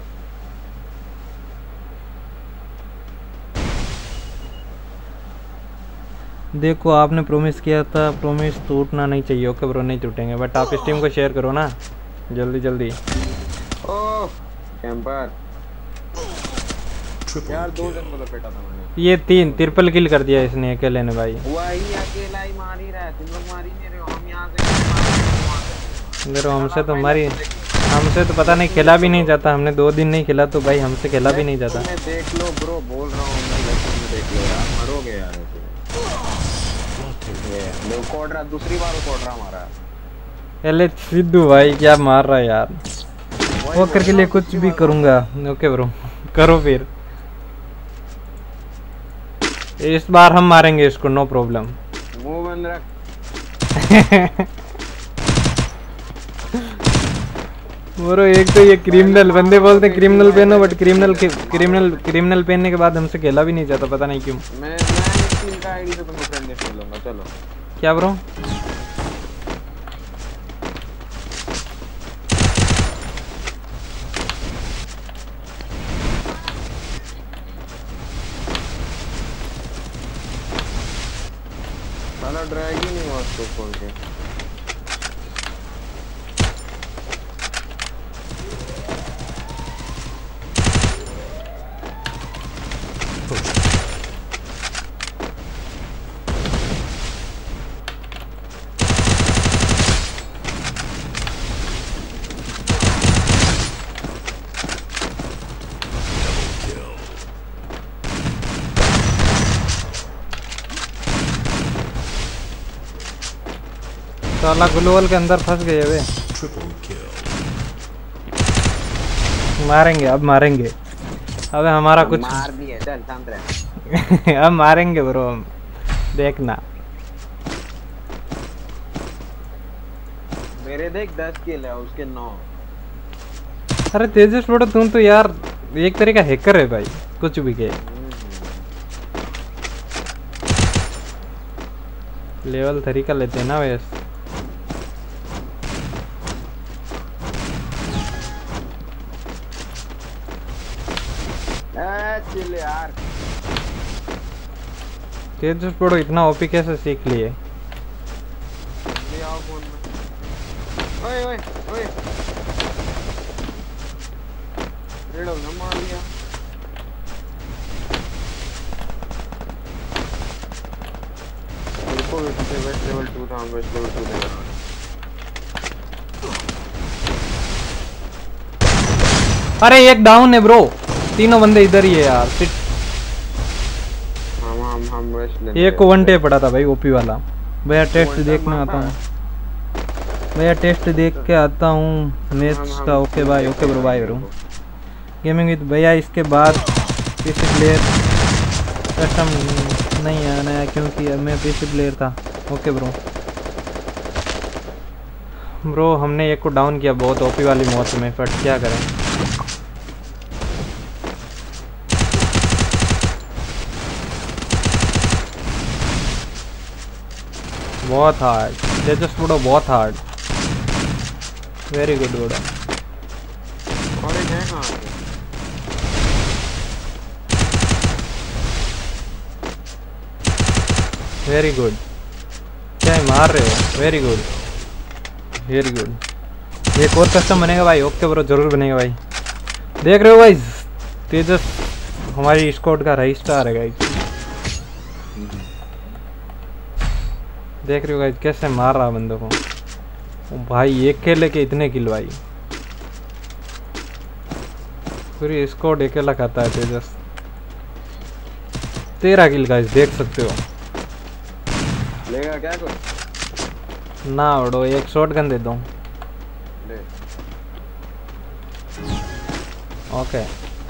देखो आपने प्रॉमिस किया था, प्रॉमिस टूटना नहीं चाहिए। ओके ब्रो, नहीं टूटेंगे, बट आप स्ट्रीम को शेयर करो ना जल्दी जल्दी। ओह कैंपर यार, दो जन को लपेटा था मैंने। ये तीन ट्रिपल किल कर दिया इसने अकेले ने भाई। वही अकेला ही मार ही रहा है, तुम लोग मार ही नहीं रहे हो। हम यहाँ से देखो हमसे तो हमारी हमसे तो पता नहीं खेला भी नहीं जाता। हमने दो दिन नहीं खेला तो भाई हमसे खेला भी नहीं जाता। मैं देख लो ब्रो, बोल रहा हूँ मैं, लेफ्ट में देख लो यार, मरोगे यार ऐसे। ये दो कोडरा, दूसरी बार कोडरा मारा है। पहले सिद्धू भाई क्या मार रहा है यार। वॉकर के लिए कुछ भी करूंगा। ओके ब्रो करो फिर। इस बार हम मारेंगे इसको, नो प्रॉब्लम। मुंह बंद रख। ब्रो एक तो ये क्रिमिनल बंदे बोलते हैं क्रिमिनल पहनो, बट क्रिमिनल क्रिमिनल क्रिमिनल पहनने के बाद हमसे खेला भी नहीं जाता, पता नहीं क्यों। मैं मैं स्किल का आईडी से तुमको फ्रेंड लिस्ट कर लूंगा। चलो क्या ब्रो? साला ड्रैग ही नहीं हुआ उसको खोल के। साला ग्लोबल के अंदर फंस गए वे। मारेंगे अब, मारेंगे अबे हमारा कुछ मार दिए, चल शांत रह। अब मारेंगे ब्रो, देखना। मेरे देख दस किल है, उसके नौ। अरे तेजस ब्रो तुम तो यार एक तरह का हैकर है भाई, कुछ भी के। लेवल थ्री का लेते हैं ना वैसे। चिल यार, तेजस ब्रो इतना ओपी कैसे सीख लिए? ले आओ फोन में। ओए ओए ओए, रेड हो गया, मार दिया। बिल्कुल इससे वेस्ट लेवल टू था, वेस्ट लेवल टू दे रहा। अरे एक डाउन है ब्रो, तीनों बंदे इधर ही है यार। हम हम हम वेस्ट ले। एक को वन टे पड़ा था भाई ओपी वाला। भैया टेस्ट देखने आता हूँ, भैया टेस्ट देख के आता हूँ मैच का। ओके भाई, okay bro, bye bro. Gaming with भैया इसके बाद पीसी प्लेयर कस्टम नहीं आना है क्योंकि मैं पीसी प्लेयर था। Okay bro. ब्रो हमने एक को डाउन किया बहुत ओपी वाली मौत में, बट क्या करें। बहुत हार्ड तेजस ब्रो, बहुत हार्ड। Very good bro. और एक है कहां पे? वेरी गुड, क्या मार रहे हो? Very good, very good. एक और कस्टम बनेगा भाई। ओके ब्रो, जरूर बनेगा भाई। देख रहे हो भाई, तेजस हमारी स्क्वाड का रही स्टार है गाइस। देख रहे हो गाइस कैसे मार रहा बंदों को। ओ भाई एक खेले के इतने किल भाई, पूरी स्क्वाड अकेला खाता है तेजस। तेरह किल गाइस, देख सकते हो। लेगा क्या कोई? ना उड़ो, एक शॉटगन दे दो। ओके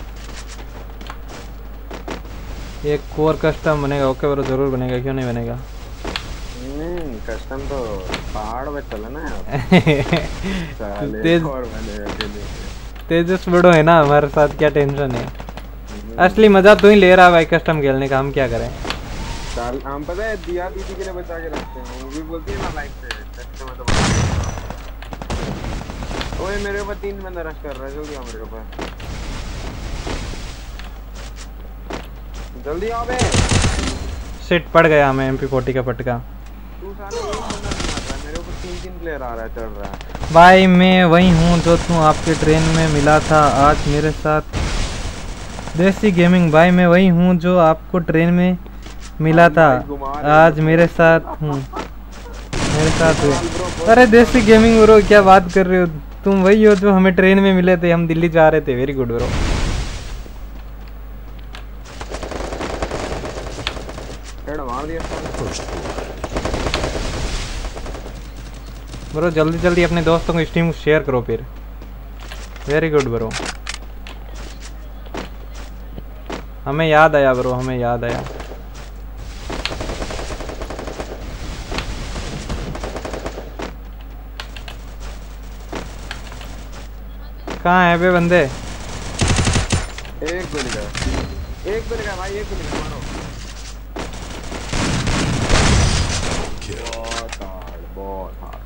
एक कोर कस्टम बनेगा। ओके ब्रो जरूर बनेगा, क्यों नहीं बनेगा। हम्म कस्टम तो पहाड़ पे चला ना यार। साले तेज और बनेगा के लिए। तेजस बड़ो है ना हमारे साथ, क्या टेंशन है। असली मजा तू ही ले रहा भाई कस्टम खेलने का, हम क्या करें। साल हम पता है दिया दीदी के लिए बचा के रखते हैं, वो भी बोलती है ना लाइक पे कस्टम तो। ओए मेरे ऊपर तीन बंदा रश कर रहा है, जल्दी आओ मेरे ऊपर, जल्दी आओ बे। सिट पड़ गया हमें एम पी फोर्टी का पटका। तू साले एक बंदा नहीं आ रहा, मेरे ऊपर तीन तीन प्लेयर आ रहा है, चढ़ रहा है। भाई मैं वही हूँ जो तू आपके ट्रेन में मिला था आज मेरे साथ। देसी गेमिंग भाई मैं वही हूँ जो आपको ट्रेन में मिला था आज मेरे साथ हूँ मेरे साथ हुए। अरे देसी गेमिंग ब्रो क्या बात कर रहे हो, तुम वही हो जो हमें ट्रेन में मिले थे, हम दिल्ली जा रहे थे। Very good bro. हेड मार दिया ब्रो जल्दी जल्दी अपने दोस्तों को स्ट्रीम शेयर करो फिर। वेरी गुड ब्रो, हमें याद आया ब्रो, हमें याद आया। कहाँ है बे बंदे। एक गोली का एक गोली का भाई, एक गोली का मारो। बहुत हार्ड बहुत हार्ड।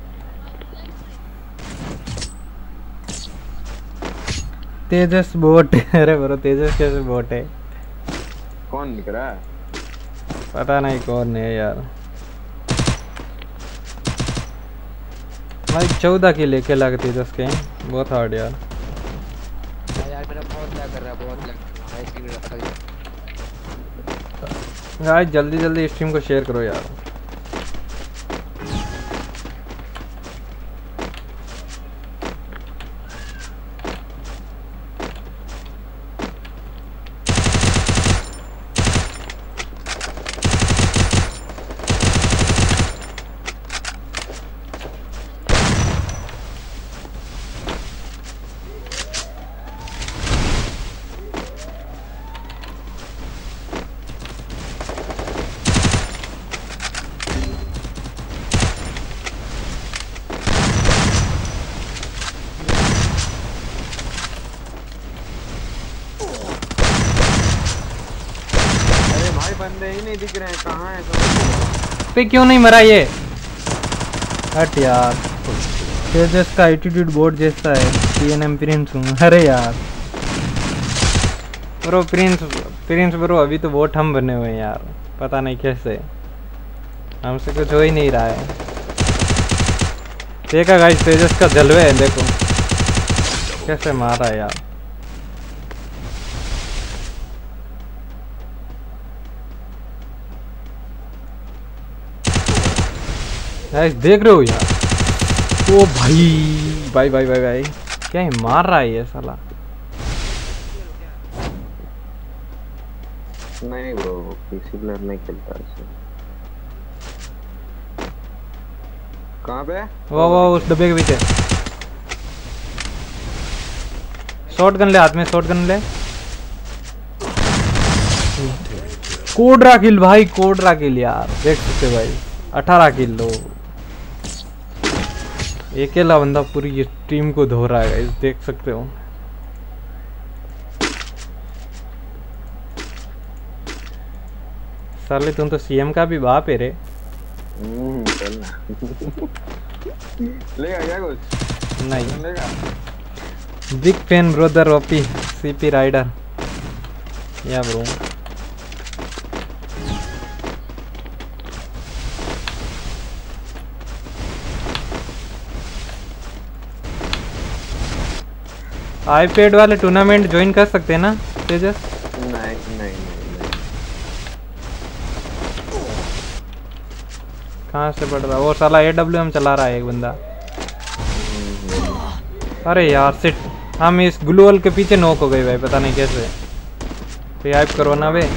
तेजस बोट। अरे ब्रो तेजस कैसे बोट है। कौन निकल रहा है? पता नहीं कौन है यार। भाई चौदह की लेके लग तेजस के, बहुत हार्ड यार। यार मेरा बहुत लैग कर रहा है, बहुत लैग भाई स्क्रीन में पता नहीं। गाइस जल्दी जल्दी स्ट्रीम को शेयर करो यार। दिख रहे हैं, कहाँ है सब? पे क्यों नहीं मरा ये? हट यार, तेजस का एटीट्यूड बोर्ड जैसा है। टीएनएम प्रिंस हूँ। अरे यार ब्रो प्रिंस प्रिंस ब्रो अभी तो वोट हम बने हुए हैं यार, पता नहीं कैसे, हमसे कुछ हो ही नहीं रहा है। देखा गाइस तेजस का जलवे है, देखो कैसे मारा है यार। गाइस देख रहे हो यार, ओ भाई भाई भाई भाई भाई क्या ही मार रहा है ये साला। नहीं ब्रो पीसी प्लेयर नहीं खेलता ऐसे। कहाँ पे? वो वो उस डब्बे के पीछे। शॉटगन ले हाथ में, शॉटगन ले। कोडरा किल भाई, कोडरा किल यार, देख सकते भाई अठारह किल लो। अकेला बंदा पूरी ये टीम को धो रहा है, देख सकते हो। साले तुम तो सीएम का भी बाप है रे। हम्म चलना। लेगा क्या कुछ? नहीं लेगा। Big fan brother OP CP rider या ब्रो। आईपैड वाले टूर्नामेंट ज्वाइन कर सकते हैं ना तेजस? नहीं नहीं नहीं नहीं। कहाँ से पढ़ रहा वो साला एडब्ल्यू एम चला रहा है एक बंदा। अरे यार सिट, हम इस ग्लूअल के पीछे नॉक हो गए भाई, पता नहीं कैसे। रिवाइव करो ना बे।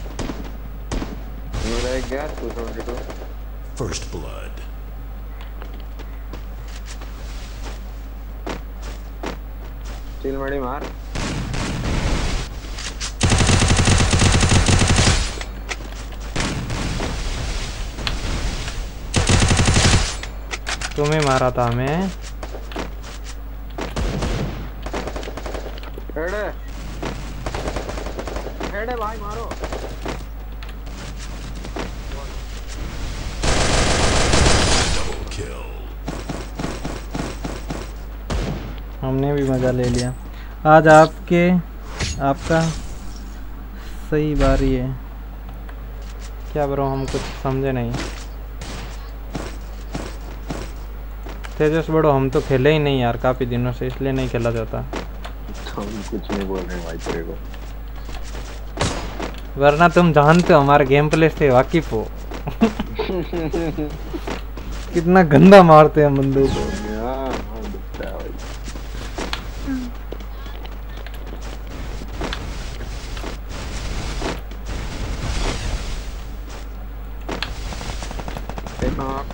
मेरा एक गया two twenty two. First blood. Chill मड़ी मार। तुम्हें मारा था हमें। हेड है हेड है भाई, मारो। हमने भी मजा ले लिया। आज आपके आपका सही बारी है क्या ब्रो? हम कुछ समझे नहीं। तेजस बड़ो हम तो खेले ही नहीं यार काफी दिनों से, इसलिए नहीं खेला जाता। हम कुछ नहीं बोल रहे भाई तेरे को, वरना तुम जानते हो हमारे गेम प्ले से वाकिफ हो। कितना गंदा मारते हैं बंदूक को। हाँ हाँ दिखता है भाई। देखो आप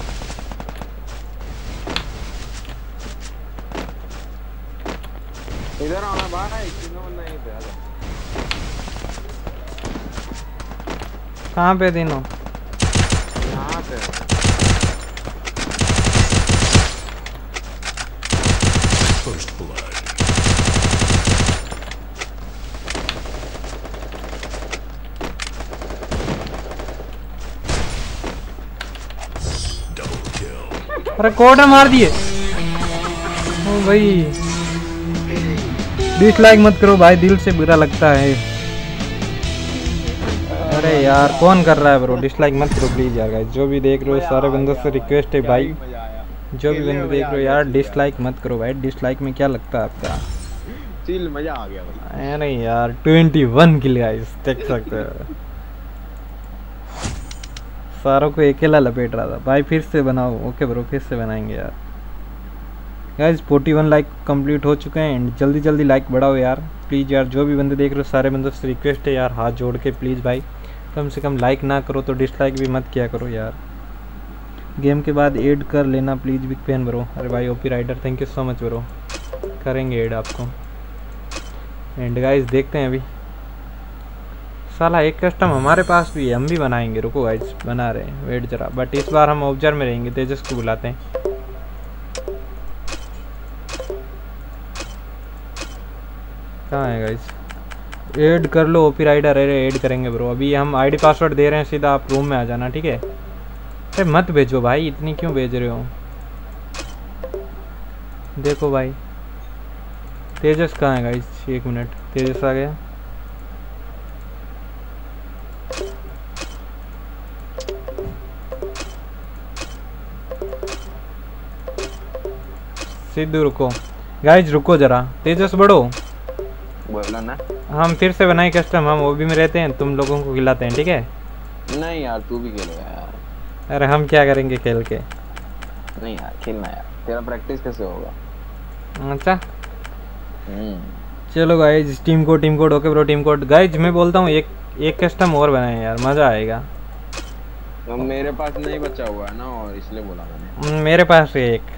इधर आना भाई, तीनों बंदा यहीं पे आ जाओ। कहाँ पे तीनों? यहाँ पे First blood. Double kill. अरे कोड मार दिए। ओ भाई डिसलाइक मत करो भाई, दिल से बुरा लगता है। अरे यार कौन कर रहा है ब्रो? डिसलाइक मत करो प्लीज यार गाइस। जो भी देख रहे हो सारे बंदों से रिक्वेस्ट है भाई, जो भी बंदे देख रहे हो यार डिसलाइक मत करो भाई। डिसलाइक में क्या लगता है आपका? चिल मजा आ गया भाई। अरे यार इक्कीस किल गाइस, देख सकते हो सारों को अकेला लपेट रहा था भाई। फिर से बनाओ। ओके ब्रो फिर से बनाएंगे यार। गाइस इकतालीस लाइक कंप्लीट हो चुके हैं एंड जल्दी जल्दी लाइक बढ़ाओ यार प्लीज़ यार। जो भी बंदे देख रहे हो सारे बंदों से रिक्वेस्ट है यार, हाथ जोड़ के प्लीज़ भाई कम से कम लाइक ना करो तो डिसलाइक भी मत किया करो यार। गेम के बाद ऐड कर लेना प्लीज़ बिग फैन ब्रो। अरे भाई OP rider thank you so much bro, करेंगे ऐड आपको। एंड गाइस देखते हैं अभी। साला एक कस्टम हमारे पास भी है, हम भी बनाएंगे। रुको गाइस बना रहे हैं, वेट जरा। बट इस बार हम ऑब्जर्व में रहेंगे। तेजस को बुलाते हैं। कहाँ है गाइस? ऐड कर लो ओपी राइडर। अरे ऐड करेंगे ब्रो, अभी हम आईडी पासवर्ड दे रहे हैं, सीधा आप रूम में आ जाना ठीक है। अरे मत भेजो भाई, इतनी क्यों भेज रहे हो? देखो भाई तेजस कहाँ है गाइस? एक मिनट, तेजस आ गया। सिद्धू रुको गाइस, रुको जरा। तेजस बढ़ो, बोला ना। हम फिर से बनाए कस्टम। हम ओबी में रहते हैं, तुम लोगों को खिलाते हैं ठीक है। नहीं यार तू भी खेलेगा यार। अरे हम क्या करेंगे खेल के? नहीं यार खेलना यार, तेरा प्रैक्टिस कैसे होगा? अच्छा हम्म चलो guys team code team code okay bro team code. Guys मैं बोलता हूँ एक एक कस्टम और बनाए यार, मज़ा आएगा। तो मेरे पास नहीं बचा हुआ है ना, और इसलिए बोला मैंने। मेरे पास है एक।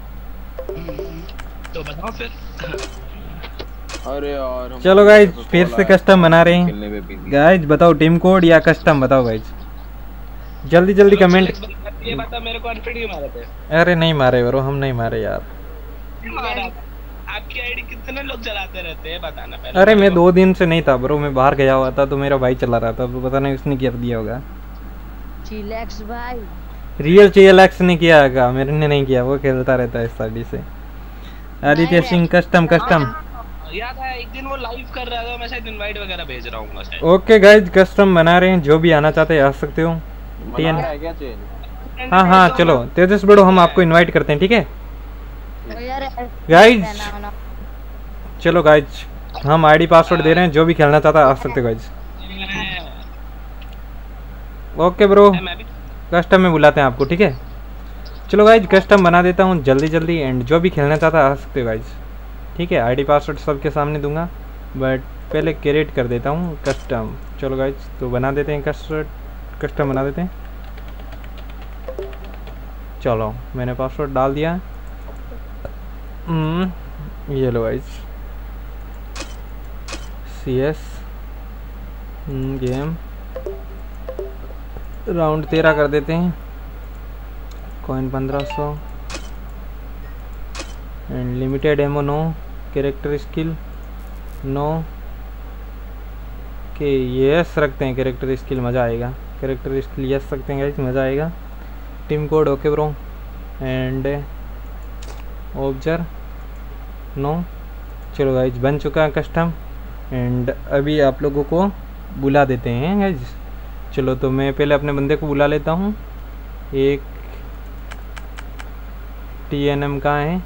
तो बताओ फिर। अरे यार हम चलो गाइज फिर से कस्टम बना रहे हैं। गाइज बताओ टीम कोड या कस्टम बताओ गाइज, जल्दी जल्दी कमेंट। ये बता मेरे को अनफिट क्यों मारे थे? अरे नहीं मारे ब्रो, हम नहीं मारे यार। आपकी आईडी कितने लोग चलाते रहते हैं बताना पहले। अरे मैं दो दिन से नहीं था ब्रो, मैं बाहर गया हुआ था तो मेरा भाई चला रहा था, तो पता नहीं उसने कर दिया होगा। चिलैक्स भाई रियल चिलैक्स ने किया होगा, मेरे ने नहीं किया, वो खेलता रहता है इस साइड से। आदित्य सिंह कस्टम कस्टम याद है एक दिन वो लाइव कर रहा था, मैं शायद इनवाइट वगैरह भेज रहा हूं शायद। ओके गाइज कस्टम बना रहे हैं, जो भी आना चाहते हैं आ सकते हो। टीएन हाँ हाँ चलो तेजस बड़ो, हम आपको इनवाइट करते हैं ठीक है गाइज। चलो गाइज हम आईडी पासवर्ड दे रहे हैं, जो भी खेलना चाहता है आ सकते हो गाइज। ओके ब्रो कस्टम में बुलाते हैं आपको ठीक है। चलो गाइज कस्टम बना देता हूँ जल्दी जल्दी, एंड जो भी खेलना चाहता है आ सकते हो गाइज ठीक है। आईडी पासवर्ड सबके सामने दूंगा, बट पहले क्रिएट कर देता हूँ कस्टम। चलो गाइज तो बना देते हैं कस्टम कस्टम बना देते हैं। चलो मैंने पासवर्ड डाल दिया। हम्म ये लो guys C S game round तेरह कर देते हैं, कॉइन पंद्रह सौ and limited ammo no, character skill no के यस रखते हैं, कैरेक्टर स्किल मज़ा आएगा, कैरेक्टर स्किल यस रखते हैं गाइस, मज़ा आएगा। Team code okay bro and ऑब्जर नो। चलो गाइज बन चुका है कस्टम एंड अभी आप लोगों को बुला देते हैं गाइज। चलो तो मैं पहले अपने बंदे को बुला लेता हूँ। एक टी एन एम का है,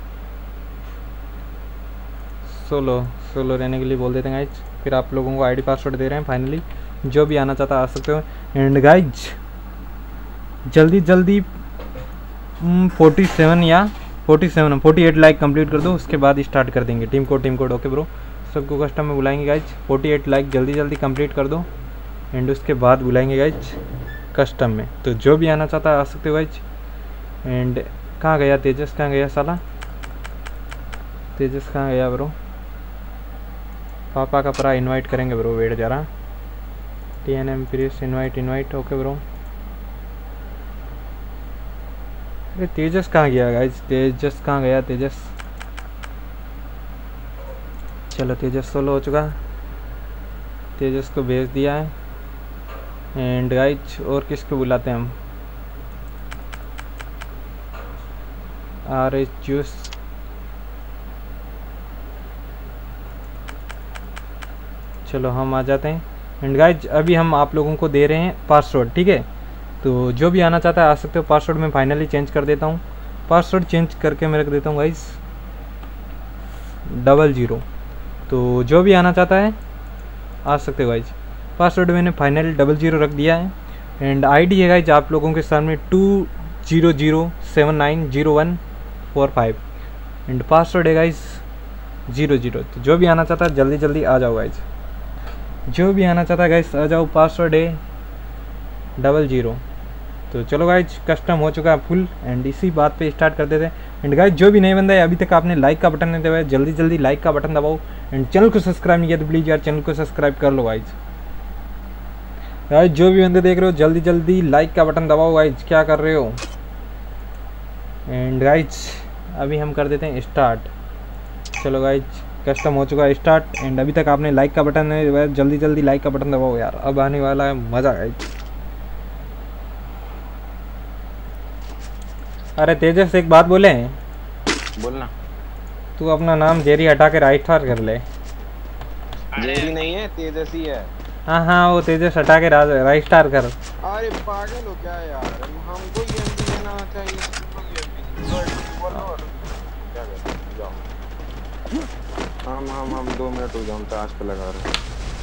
सोलो सोलो रहने के लिए बोल देते हैं गाइज। फिर आप लोगों को आईडी पासवर्ड दे रहे हैं। फाइनली जो भी आना चाहता आ सकते हो एंड गाइज जल्दी जल्दी फोर्टी सेवन या forty seven forty eight like complete कर दो, उसके बाद स्टार्ट कर देंगे। Team code team code okay bro, सबको कस्टम में बुलाएंगे गाइज। फोर्टी एट लाइक जल्दी जल्दी कंप्लीट कर दो एंड उसके बाद बुलाएंगे गाइज कस्टम में। तो जो भी आना चाहता है आ सकते हो गाइज। एंड कहाँ गया तेजस, कहाँ गया साला तेजस, कहाँ गया ब्रो? पापा का परा इनवाइट करेंगे ब्रो, वेट जरा। टी एन एम प्रीस इनवाइट इनवाइट ओके ब्रो। अरे तेजस कहाँ गया गाइज, तेजस कहाँ गया तेजस? चलो तेजस सोलो हो चुका, तेजस को भेज दिया है। एंड गाइज और किसको बुलाते हैं हम? आर एच जूस, चलो हम आ जाते हैं। एंड गाइज अभी हम आप लोगों को दे रहे हैं पासवर्ड, ठीक है? तो जो भी आना चाहता है आ सकते हो। पासवर्ड मैं फाइनली चेंज कर देता हूँ, पासवर्ड चेंज करके मैं रख देता हूँ गाइज डबल ज़ीरो। तो जो भी आना चाहता है आ सकते हो गाइज। पासवर्ड मैंने फाइनली डबल ज़ीरो रख दिया है। एंड आईडी है गाइज आप लोगों के सामने two zero zero seven nine zero one four five and password है गाइज ज़ीरो ज़ीरो। तो जो भी आना चाहता है जल्दी जल्दी आ जाओ गाइज, जो भी आना चाहता है गाइज आ जाओ। पासवर्ड है डबल ज़ीरो। तो चलो गाइज कस्टम हो चुका है फुल एंड इसी बात पे स्टार्ट कर देते हैं। एंड गाइज जो भी नए बंदा है अभी तक आपने लाइक का बटन नहीं दबाया, जल्दी जल्दी लाइक का बटन दबाओ एंड चैनल को सब्सक्राइब नहीं किया तो प्लीज़ यार चैनल को सब्सक्राइब कर लो गाइज। गाइज जो भी बंदे देख रहे हो जल्दी जल्दी लाइक का बटन दबाओ गाइज, क्या कर रहे हो? एंड गाइज अभी हम कर देते हैं स्टार्ट। चलो गाइज कस्टम हो चुका है स्टार्ट एंड अभी तक आपने लाइक का बटन नहीं दबाया, जल्दी जल्दी लाइक का बटन दबाओ यार, अब आने वाला है मज़ा गाइज। अरे तेजस एक बात बोले, बोलना। तू अपना नाम जेरी हटा के राइट स्टार कर ले। जेरी नहीं है, तेजस ही है। हाँ हाँ वो तेजस हटा के राइट स्टार कर। अरे पागल हो क्या यार, हमको ये एमपी लेना चाहिए, तुमको ये एमपी बोलो क्या कर जाओ। हम हम हम दो मिनट हो जाऊँ टास्क पे लगा रहे।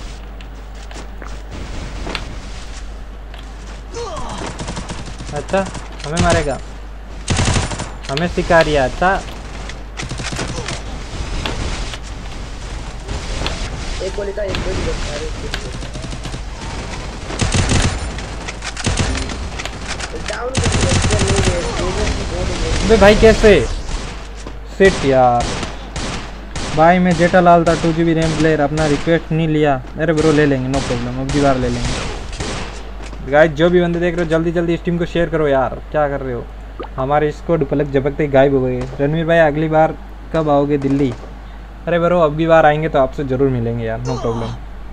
अच्छा हमें मारेगा, हमें सिखा रही है। अच्छा एक गोली का एक गोली बचा है। डाउन अबे भाई कैसे सिट यार। भाई मैं जेठालाल था, two G B RAM player, अपना रिक्वेस्ट नहीं लिया। अरे ब्रो ले लेंगे, नो प्रॉब्लम, अब की बार ले लेंगे। गाइस जो भी बंदे देख रहे हो जल्दी जल्दी इस टीम को शेयर करो यार, क्या कर रहे हो? हमारे स्क्वाड पलक झपकते ही गायब हो गए। रणवीर भाई अगली बार कब आओगे दिल्ली? अरे ब्रो अब की बार आएंगे तो आपसे ज़रूर मिलेंगे यार, नो प्रॉब्लम।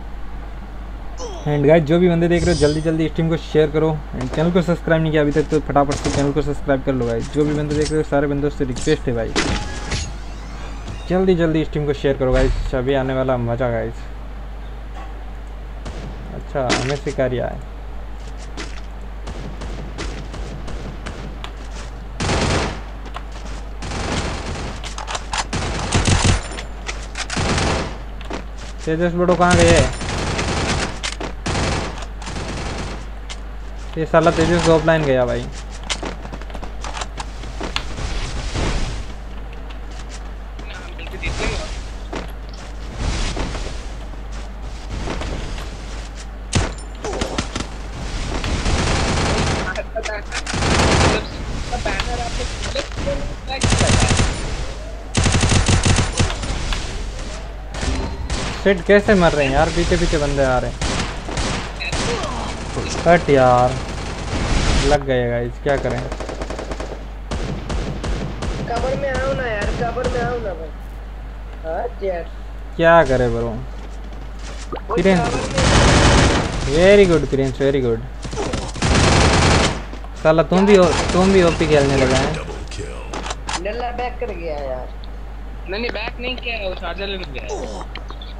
एंड गाइस जो भी बंदे देख रहे हो जल्दी जल्दी इस टीम को शेयर करो एंड चैनल को सब्सक्राइब नहीं किया अभी तक तो फटाफट से चैनल को सब्सक्राइब कर लो गाइस। जो भी बंदे देख रहे हो सारे बंदों से रिक्वेस्ट है भाई, जल्दी जल्दी इस टीम को शेयर करो गाइस, अभी आने वाला मज़ा गाइस। अच्छा हमें सिखा रिया है। तेजस बड़ो कहाँ गए? ये साला तेजस ऑफलाइन गया भाई। शिट कैसे मर रहे हैं यार, पीछे पीछे बंदे आ रहे हैं। कट यार, लग गए गाइस, क्या करें। कवर में आओ ना यार, कवर में आओ ना भाई। हाँ यार क्या करे bro. Prince very good, prince very good. साला तुम भी तुम भी ओपी खेलने लगा है। नल्ला बैक कर गया यार। नहीं नहीं बैक नहीं किया है, वो चार्जर लेने गया है।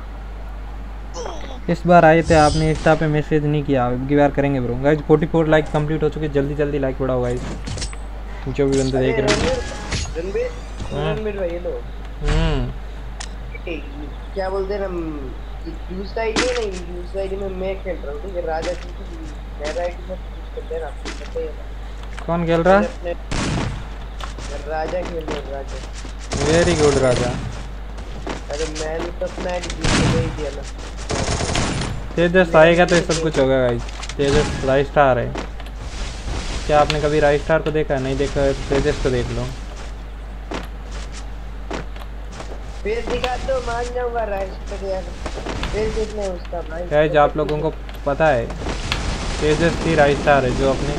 इस बार आए थे आपने इंस्टा पे मैसेज नहीं किया, अब की बार करेंगे ब्रो। गाइस चौवालीस लाइक कंप्लीट हो चुके, जल्दी जल्दी लाइक बढ़ाओ गाइस, जो भी बंदे देख रहे हैं। रणबीर रणबीर भाई लो। हम्म क्या बोलते हैं हम, यूज आईडी नहीं, यूज आईडी में मैं खेल रहा हूं, ठीक है। राजा की मेरा आईडी में यूज करते हैं ना, पता ही है। कौन खेल रहा? राजा खेल रहा है, राजा। वेरी गुड राजा। अरे मैंने तो अपना आईडी दे ही दिया ना। तेजस आएगा तो ये सब कुछ होगा गाइस। तेजस राइस स्टार है। क्या आपने कभी राइस स्टार को देखा? नहीं देखा है तो तेजस को देख लो। फेस दिखा तो मान जाऊंगा राइस स्टार यार। फेस देखना है उसका भाई। गाइस आप लोगों को पता है तेजस की राइस स्टार है जो अपने।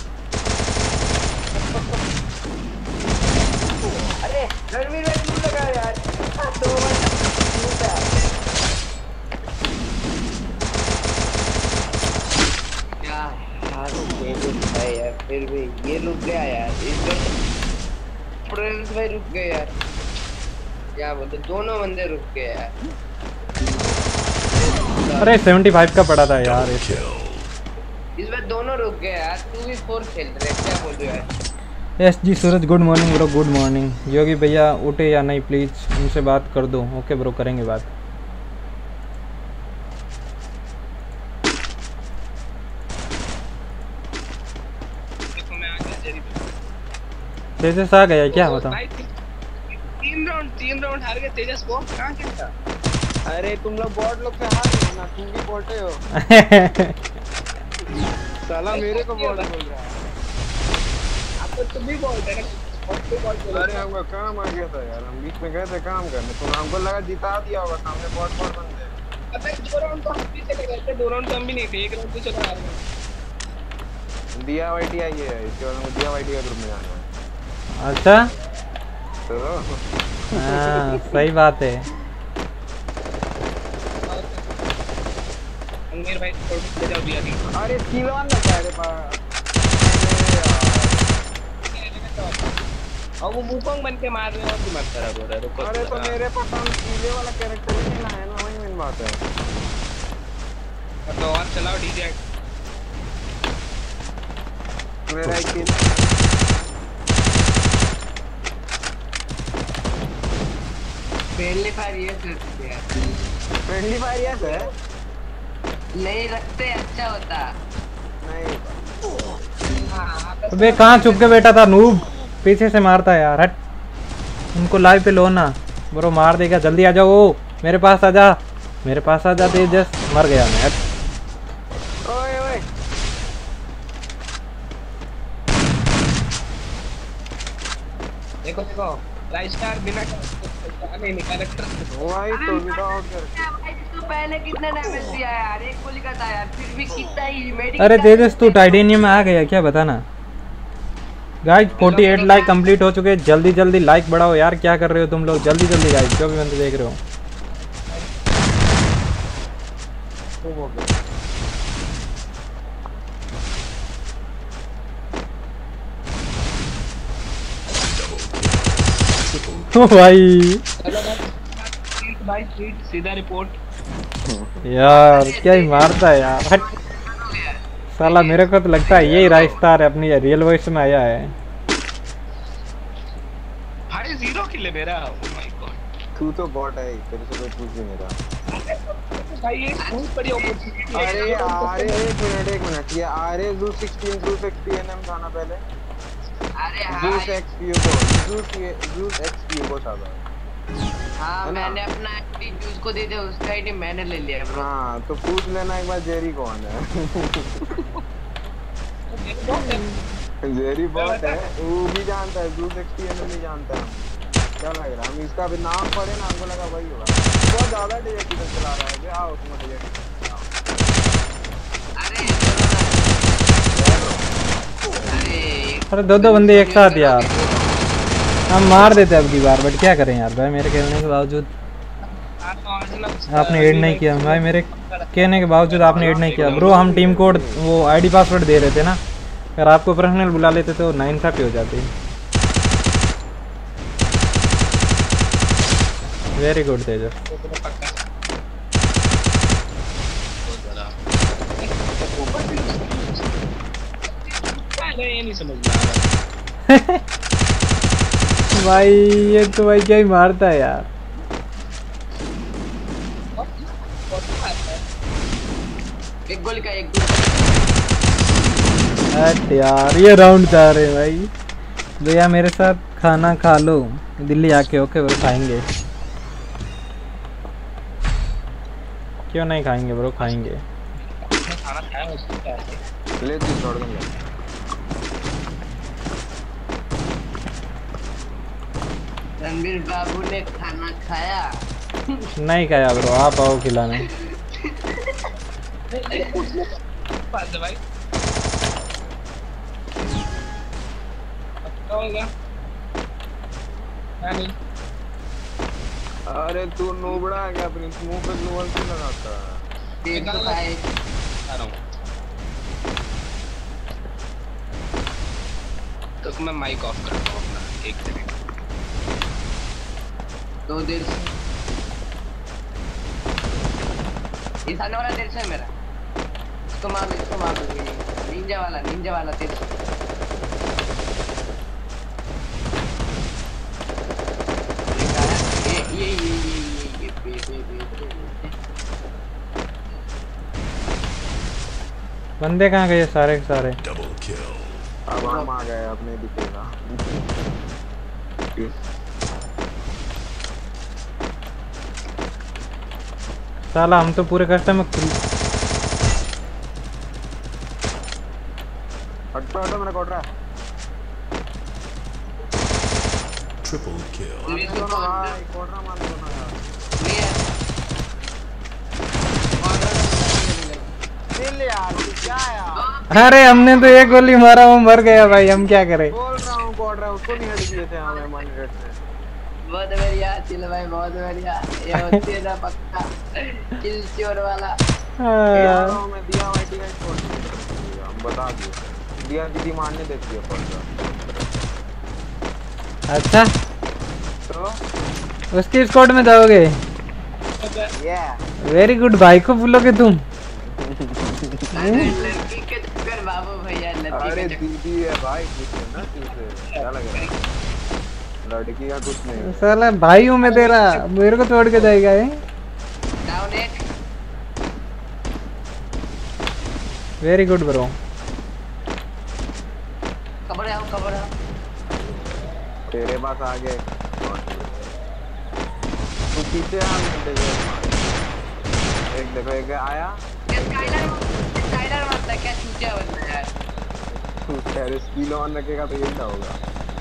अरे रणवीर भाई तू लगा यार। दो बार यार, फिर भी ये रुक गया यार। प्रिंस भाई रुक गए यार, क्या बोलते, दोनों बंदे रुक गए यार। अरे पचहत्तर का पड़ा था यार Double kill. इस बार दोनों रुक गए यार। टू वी फोर खेल रहे, क्या बोल रहे हो यार। S G Suraj good morning bro, good morning. Yogi भैया उठे या नहीं प्लीज़ उनसे बात कर दो। ओके ब्रो करेंगे बात। तेजस आ गया क्या बता? तीन राउंड तीन राउंड हार गए तेजस को। कहां खेलता? अरे तुम लोग बॉट लोग से हार गए ना, तुम भी बॉटे हो। साला मेरे को बॉट बोल रहा है। अब तो तुम भी बॉट है ना। अरे हमको काम आ गया था यार, हम बीच में गए थे काम करने, तो हमको लगा जिता दिया होगा, सामने बॉट बॉट बन गए। अबे दो राउंड तो हम भी चले गए थे, दो राउंड तो हम भी नहीं थे, एक राउंड तो चला हार गए। दिया वाईटी आई है, इसके बाद हमको दिया वाईटी का ग्रुप में जाना है। अच्छा तो हाँ सही बात है। अंगेर भाई छोड़ के जाओ दिया नहीं। अरे स्किल वन ना तेरे पास। और वो मुफंग बन के मार रहे हो, और मत करा बोल रहा है। रुको अरे तो मेरे पास हम स्किल वाला कैरेक्टर ही नहीं है ना, वही मेन बात है। तो और चलाओ डीजे। मेरा एक किल। फ्रेंडली फायर ये करते हैं। फ्रेंडली फायर ये है? नहीं रखते, अच्छा होता नहीं। अबे कहाँ छुप के बैठा था नूब? पीछे से मारता है यार, हट। उनको लाइव पे लो ना ब्रो, मार देगा। जल्दी आ जाओ, ओ मेरे पास आ जा, मेरे पास आ जा। तेजस मर गया मैं, हट। ओए ओए देखो देखो राइस स्टार बिना नहीं नहीं कैरेक्टर वही तो विदाउट कर। भाई तो पहले कितना डैमेज दिया यार, एक गोली का था यार, फिर भी कितना ही मेडिक। अरे तेजस तू टाइटेनियम में आ गया क्या, बता ना। गाइस अड़तालीस लाइक कंप्लीट हो चुके, जल्दी जल्दी लाइक बढ़ाओ यार। क्या कर रहे हो तुम लोग, जल्दी जल्दी गाइस, जो भी बंदे देख रहे हो। ओ भाई भाई स्ट्रीट सीधा रिपोर्ट यार, क्या ही मारता है यार, हट। साला मेरे को तो लगता है यही राइस स्टार है, अपनी रियल वॉइस में आया है। भाई जीरो किल है मेरा। ओह माय गॉड, तू तो बॉट है, तेरे से कोई पूछ भी नहीं रहा। भाई ये बहुत बड़ी अपॉर्चुनिटी है। अरे अरे एक मिनट एक मिनट, ये आरे जू सोलह जू एक्सपीएनएम था ना पहले। अरे जूस हाँ एक्सपीओ को जूस ये जूस एक्सपीओ को था। हाँ मैंने अपना आईडी जूस को दे दिया, उसका आईडी मैंने ले लिया ब्रो। हाँ तो पूछ लेना एक बार जेरी कौन है। बहुत है। जेरी बॉट है, वो भी जानता है, जूस एक्सपीएनएम नहीं जानता है। क्या लग रहा है हम इसका भी नाम पढ़े ना हमको लगा वही होगा बहुत ज्यादा डिजेक्टिव चला रहा है क्या आओ तुम डिजेक्टिव अरे दो दो बंदे एक साथ यार हम मार देते अब की बार बट क्या करें यार भाई मेरे कहने के बावजूद आपने ऐड नहीं किया भाई मेरे कहने के बावजूद आपने ऐड नहीं किया ब्रो हम टीम कोड वो आईडी पासवर्ड दे रहे थे ना अगर आपको पर्सनल बुला लेते तो नाइंसाफी हो जाती वेरी गुड तेज भाई ये तो भाई क्या ही मारता है यार एक गोली का एक हट यार ये राउंड जा रहे हैं भाई भैया मेरे साथ खाना खा लो दिल्ली आके ओके ब्रो खाएंगे क्यों नहीं खाएंगे ब्रो खाएंगे खाना खाया उसको क्या ले दी छोड़ दूंगा रणवीर बाबू ने खाना खाया नहीं खाया ब्रो आप आओ खिलाने बात है भाई क्या होगा नहीं अरे तू नूबड़ा है क्या प्रिंस मुंह पे ग्लोवल क्यों लगाता है एक तो खाए आ रहा हूं तो मैं माइक ऑफ करता हूं अपना एक सेकंड दो देर ये सामने वाला देर से है मेरा इसको मार दो इसको मार दो निंजा वाला निंजा वाला देर से ये ये ये ये ये ये बंदे कहाँ गए सारे के सारे अब हम आ गए अब नहीं दिखेगा साला हम तो पूरे कस्टमर हटो हटो मेरा कोड रहा Triple kill. दोनों भाई कोड रहा मान दोनों यार दिल यार क्या यार अरे हमने तो एक गोली मारा वो मर गया भाई हम क्या करें बोल रहा हूँ कोड रहा उसको नहीं हट दिए थे हमें मान रेट से बहुत बढ़िया चिल भाई बहुत बढ़िया ये होती है ना पक्का किल चोर वाला यार मैं दिया वाईटी का स्कोर हम बता दिए दिया दीदी मारने देती है पर अच्छा तो उसके स्क्वाड में जाओगे ये वेरी गुड भाई को बोलोगे तुम लड़की के चक्कर बाबू भैया लड़की अरे के चक्कर दीदी है भाई कुछ है ना तुझे क्या लग रहा है लड़की का कुछ नहीं है साला भाई हूँ मैं तेरा मेरे को छोड़ के जाएगा ये डाउन एक वेरी गुड ब्रो कवर आओ कवर आओ तेरे पास आ गए तू पीछे आ मिनट एक देखो एक आया स्काइलर स्काइलर मारता क्या चूतिया बनना यार तू तेरे स्किल ऑन रखेगा तो यही ना होगा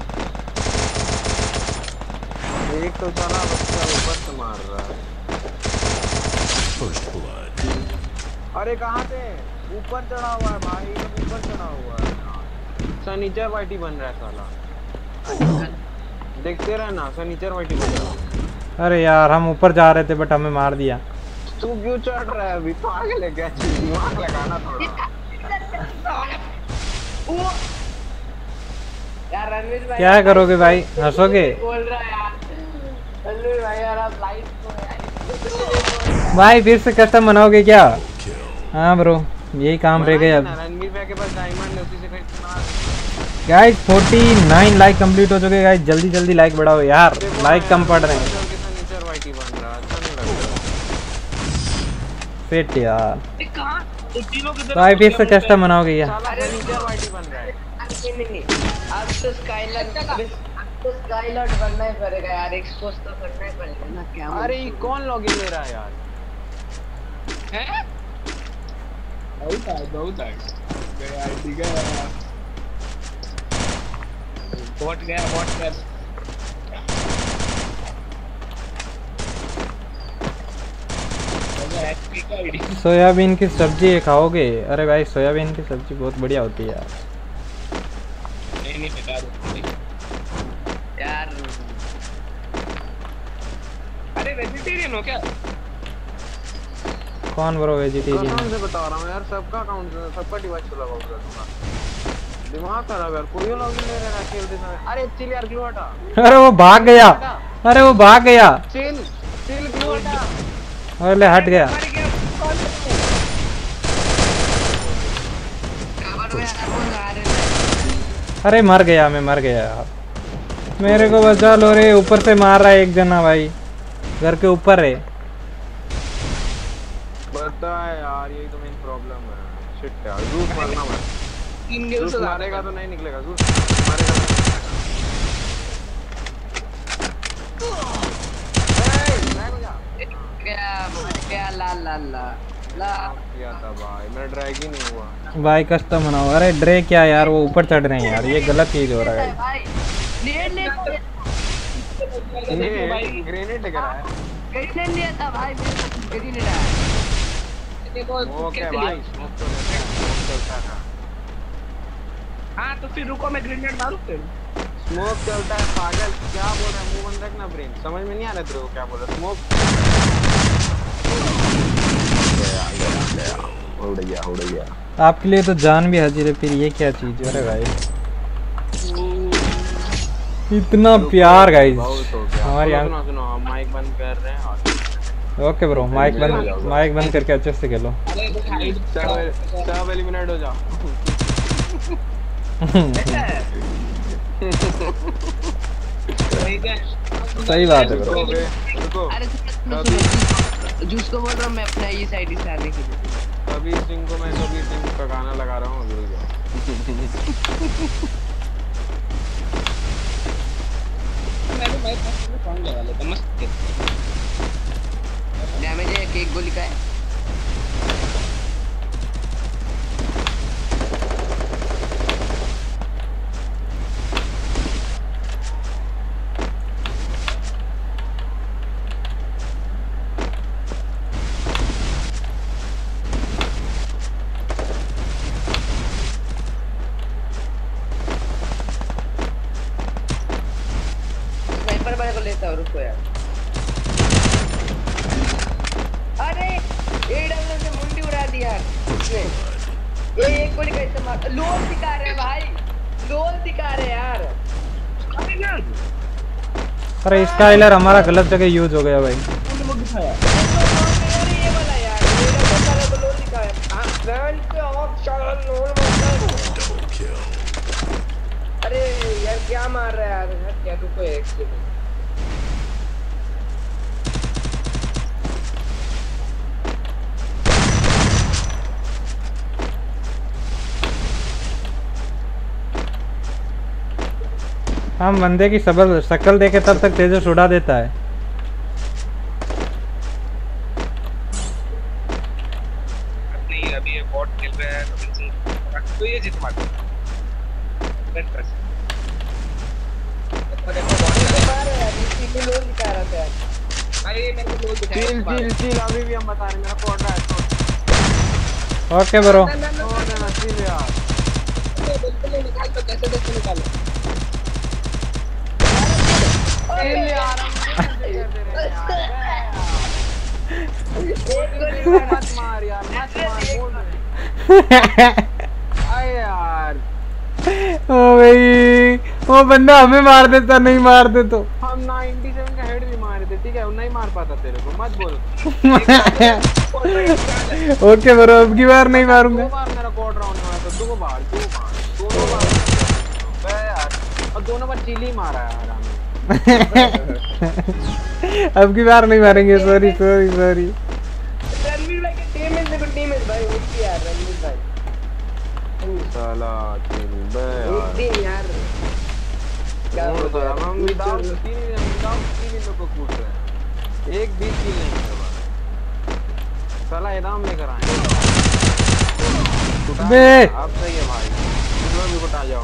एक तो चला बच्चा ऊपर से मार रहा है First blood. अरे कहाँ पे ऊपर चढ़ा हुआ है भाई ऊपर चढ़ा हुआ है सनीचर वाइटी बन रहा है साला देखते रहना सनीचर वाइटी बन रहा है अरे यार हम ऊपर जा रहे थे बट हमें मार दिया तू क्यों चढ़ रहा है अभी तो आगे ले गया दिमाग लगाना थोड़ा यार रणवीर भाई क्या करोगे भाई हंसोगे बोल रहा है यार रणवीर भाई यार आप लाइट को भाई फिर से कस्टम बनाओगे क्या हाँ ब्रो यही काम रह गए अब रणवीर भाई के पास डायमंड है उसी से कहीं गाइस उनचास लाइक कंप्लीट हो चुके गाइस जल्दी जल्दी लाइक बढ़ाओ यार लाइक कम पड़ रहे हैं सनीचर वाइटी बन रहा है अच्छा नहीं लग रहा फिट यार कहां तीनों किधर भाई फिर से कस्टम बनाओगे क्या साला सनीचर वाइटी बन रहा है नहीं नहीं अब तो स्काइलर अब तो स्काइलर बनना ही पड़ेगा यार एक्सपोज तो करना ही पड़ेगा ना क्या अरे ये कौन लॉगिन ले रहा है यार हैं बहुत है बहुत है गया ठीक है बॉट गया बॉट कर सोयाबीन की सब्जी खाओगे? अरे भाई सोयाबीन की सब्जी बहुत बढ़िया होती है यार। नहीं नहीं बेकार यार। अरे वेजिटेरियन हो क्या? कौन ब्रो वेजिटेरियन? कसम से बता रहा हूँ यार, सबका अकाउंट सबका डिवाइस चला हुआ है तुम्हारा। दिमाग खराब यार, कोई लॉग इन नहीं रहना खेलते समय। अरे चिल यार, ग्लू हटा। अरे वो भाग गया, अरे वो भाग गया। चिल चिल ग्लू हटा। अरे हट गया। अरे मर गया, मैं मर गया यार। मेरे को बचा लो रे, ऊपर से मार रहा है एक जना भाई, घर के ऊपर है। पता है यार, यही तो मेन प्रॉब्लम है। शिट यार, जूस मारना मत। तीन गेम से मारेगा तो नहीं निकलेगा, जूस मारेगा। क्या ला ला ला ला किया था भाई, मेरा ड्रैग ही नहीं हुआ भाई। कस्टम बनाओ। अरे ड्रे क्या यार, वो ऊपर चढ़ रहे हैं यार, ये गलत चीज हो रहा है। ग्रेनेड ले भाई, ग्रेनेड लेकर आया। ग्रेनेड लिया था भाई, ग्रेनेड आया। देखो ओके भाई, स्मोक तो लेते हैं, स्मोक चलता था। हाँ तो फिर रुको, मैं ग्रेनेड मारूं फिर। स्मोक चलता है पागल, क्या बोल रहा है? मुंह बंद रखना ब्रेन, समझ में नहीं आ रहा तेरे को क्या बोल रहा है? स्मोक उड़ गया उड़ गया। आपके लिए तो जान भी हाजिर है, फिर ये क्या चीज है? अरे भाई इतना प्यार गाइस हमारी। सुनो सुनो, हम माइक बंद कर रहे हैं। ओके ब्रो, माइक बंद माइक बंद करके अच्छे से खेलो। सब एलिमिनेट हो जाओ। सही बात है ब्रो। रुको, अरे जूस को बोल रहा हूँ मैं अपना ये साइड से आने के लिए। कबीर सिंह को मैं कबीर सिंह का गाना लगा रहा हूँ, रुक जाओ। मैंने माइक में सॉन्ग लगा लेता, मस्त है। डैमेज है, एक गोली का है। स्नाइपर वाले को लेता हूँ, रुको यार। अरे एडब्ल्यू ने मुंडी उड़ा दिया उसने। ये एक गोली का इस्तेमाल, लोल दिखा रहे हैं भाई, लोल दिखा रहे हैं यार। अरे स्काइलर हमारा गलत जगह यूज हो गया भाई। ये वाला यार, एडब्ल्यू वाला को लोल दिखा है। हां फ्रंट पे ऑफ शॉट लोल मतलब। अरे यार क्या मार रहा है यार, क्या रुको एक सेकंड। हम बंदे की सबल शक्ल देखे तब तक तेजस उड़ा देता है। नहीं अभी ये बॉट खेल रहा है तो ये जीत मार। देखो देखो बॉट दिखा रहा है यार, इसकी लोल दिखा रहा था यार। भाई मेरे को लोल दिखा। चिल चिल चिल, अभी भी हम बता रहे हैं, मेरा कोड रहा है। ओके ब्रो, छोड़ देना चिल यार। बिल्कुल नहीं निकाल तो कैसे कैसे निकालो। चिल यार, मत मार यार, मत मार, बोल रहे। आए यार, ओ भाई वो बंदा हमें मार देता, नहीं मार दे तो। हम सत्तानवे का हेड भी मारे थे, ठीक है? वो नहीं मार पाता तेरे को, मत बोल। ओके ब्रो, अब की बार नहीं मारूंगा। दो बार मेरा कोड राउंड हुआ था, दो बार दो बार दोनों बार बे यार, और दोनों बार चिल ही मारा है यार हमें। अब की बार नहीं मारेंगे, सॉरी सॉरी सॉरी। रणवीर भाई की टीम में देखो, टीम है भाई उनकी यार। रणवीर भाई साला चिल बे एक यार, दिन यार क्या और बोलते तो हैं हम विदाउट तीन विदाउट तीन लोग को कूद रहे हैं, एक भी किल नहीं है बस। साला इनाम लेकर आए बे। अब सही है भाई, तुम भी बता जाओ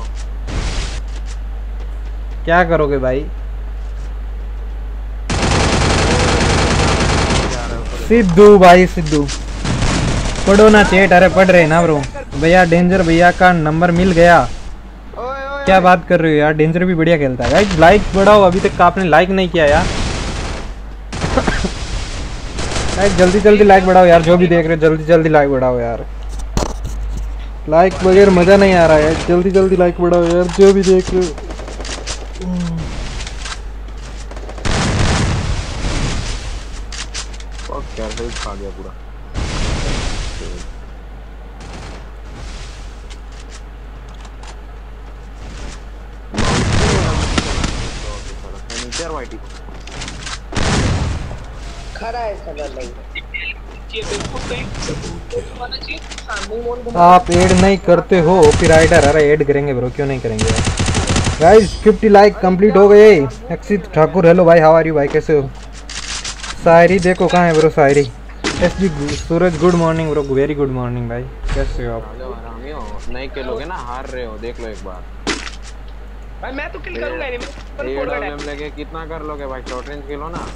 क्या करोगे भाई? जा रहे हो सिद्धू भाई सिद्धू पढ़ो ना चेट। अरे पढ़ रहे ना ब्रो भैया। डेंजर भैया का नंबर मिल गया। क्या बात कर रहे हो यार, डेंजर भी बढ़िया खेलता है। गाइस लाइक बढ़ाओ, अभी तक आपने लाइक नहीं किया यार। गाइस जल्दी जल्दी लाइक बढ़ाओ यार, जो भी देख रहे हो जल्दी जल्दी लाइक बढ़ाओ यार। लाइक बगैर मजा नहीं आ रहा है, जल्दी जल्दी लाइक बढ़ाओ यार जो भी देख रहे हो। क्या हेल्थ खा गया पूरा। खड़ा है साला नहीं। आप ऐड नहीं करते हो कॉपीराइटर। अरे ऐड करेंगे ब्रो, क्यों नहीं करेंगे यार। गाइस फिफ्टी लाइक कंप्लीट हो गए। अक्षित ठाकुर हेलो भाई, हाउ आर यू भाई, कैसे हो। शायरी देखो कहाँ है ब्रो शायरी। S G Suraj good morning bro, very good morning भाई, कैसे हो आप। नहीं खेलोगे ना, हार रहे हो, देख लो एक बार भाई। मैं तो किल करूंगा नहीं, मैं एड ऑफ लेके कितना कर लोगे भाई। शॉर्ट रेंज खेलो ना।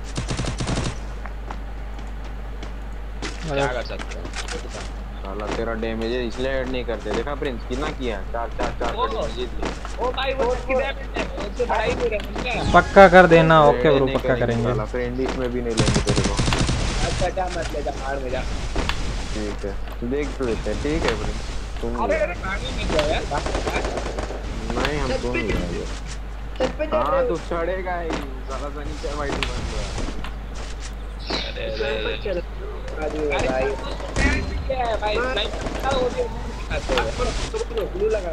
क्या कर सकते हो साला तेरा डैमेज इसलिए ऐड नहीं करते। देखा प्रिंस कितना किया, चार चार चार का डैमेज दिया। ओ भाई वो उसकी डैमेज है, उससे बढ़ाई नहीं रहा। पक्का कर देना। ओके ब्रो पक्का करेंगे। साला फ्रेंडली में भी नहीं लेंगे तेरे को। अच्छा जा मत ले जा, मार में जा। ठीक है देख तो लेते हैं। ठीक है प्रिंस तुम। अरे अरे भागने नहीं जाओ यार। नहीं हम तुम नहीं जाएंगे। हां तू चढ़ेगा ही साला सनी क्या भाई तू बन गया। अरे अरे चल भाई क्या है भाई, लाइक क्या हो गया तो ब्लू लगा।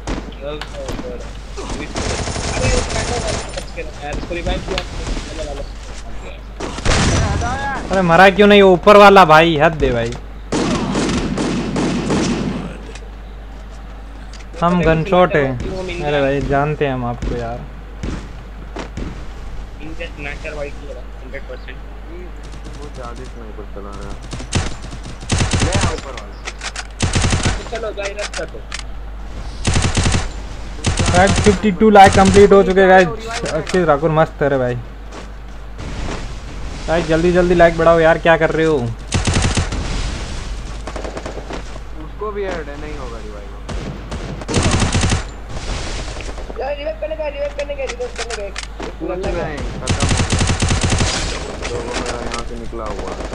अरे यार इसको रिवाइव किया। अरे मरा क्यों नहीं, ऊपर वाला भाई हद दे भाई। हम गन शॉट है। अरे भाई जानते हैं हम आपको यार। स्नाइपर वाइट की हंड्रेड परसेंट वो ज्यादा स्नाइपर चला रहा है। ले आ ऊपर वाला। चलो जाए रख दो। Guys fifty two like complete हो चुके गाइस। अक्षय ठाकुर मस्त है रे भाई। गाइस जल्दी जल्दी लाइक बढ़ाओ यार, क्या कर रहे हो। उसको भी ऐड है, नहीं होगा रिवाइव। यार रिवाइव करने का रिवाइव करने का रिवाइव करने का पूरा नहीं खत्म हो गया। तो वो मेरा यहाँ से निकला हुआ है।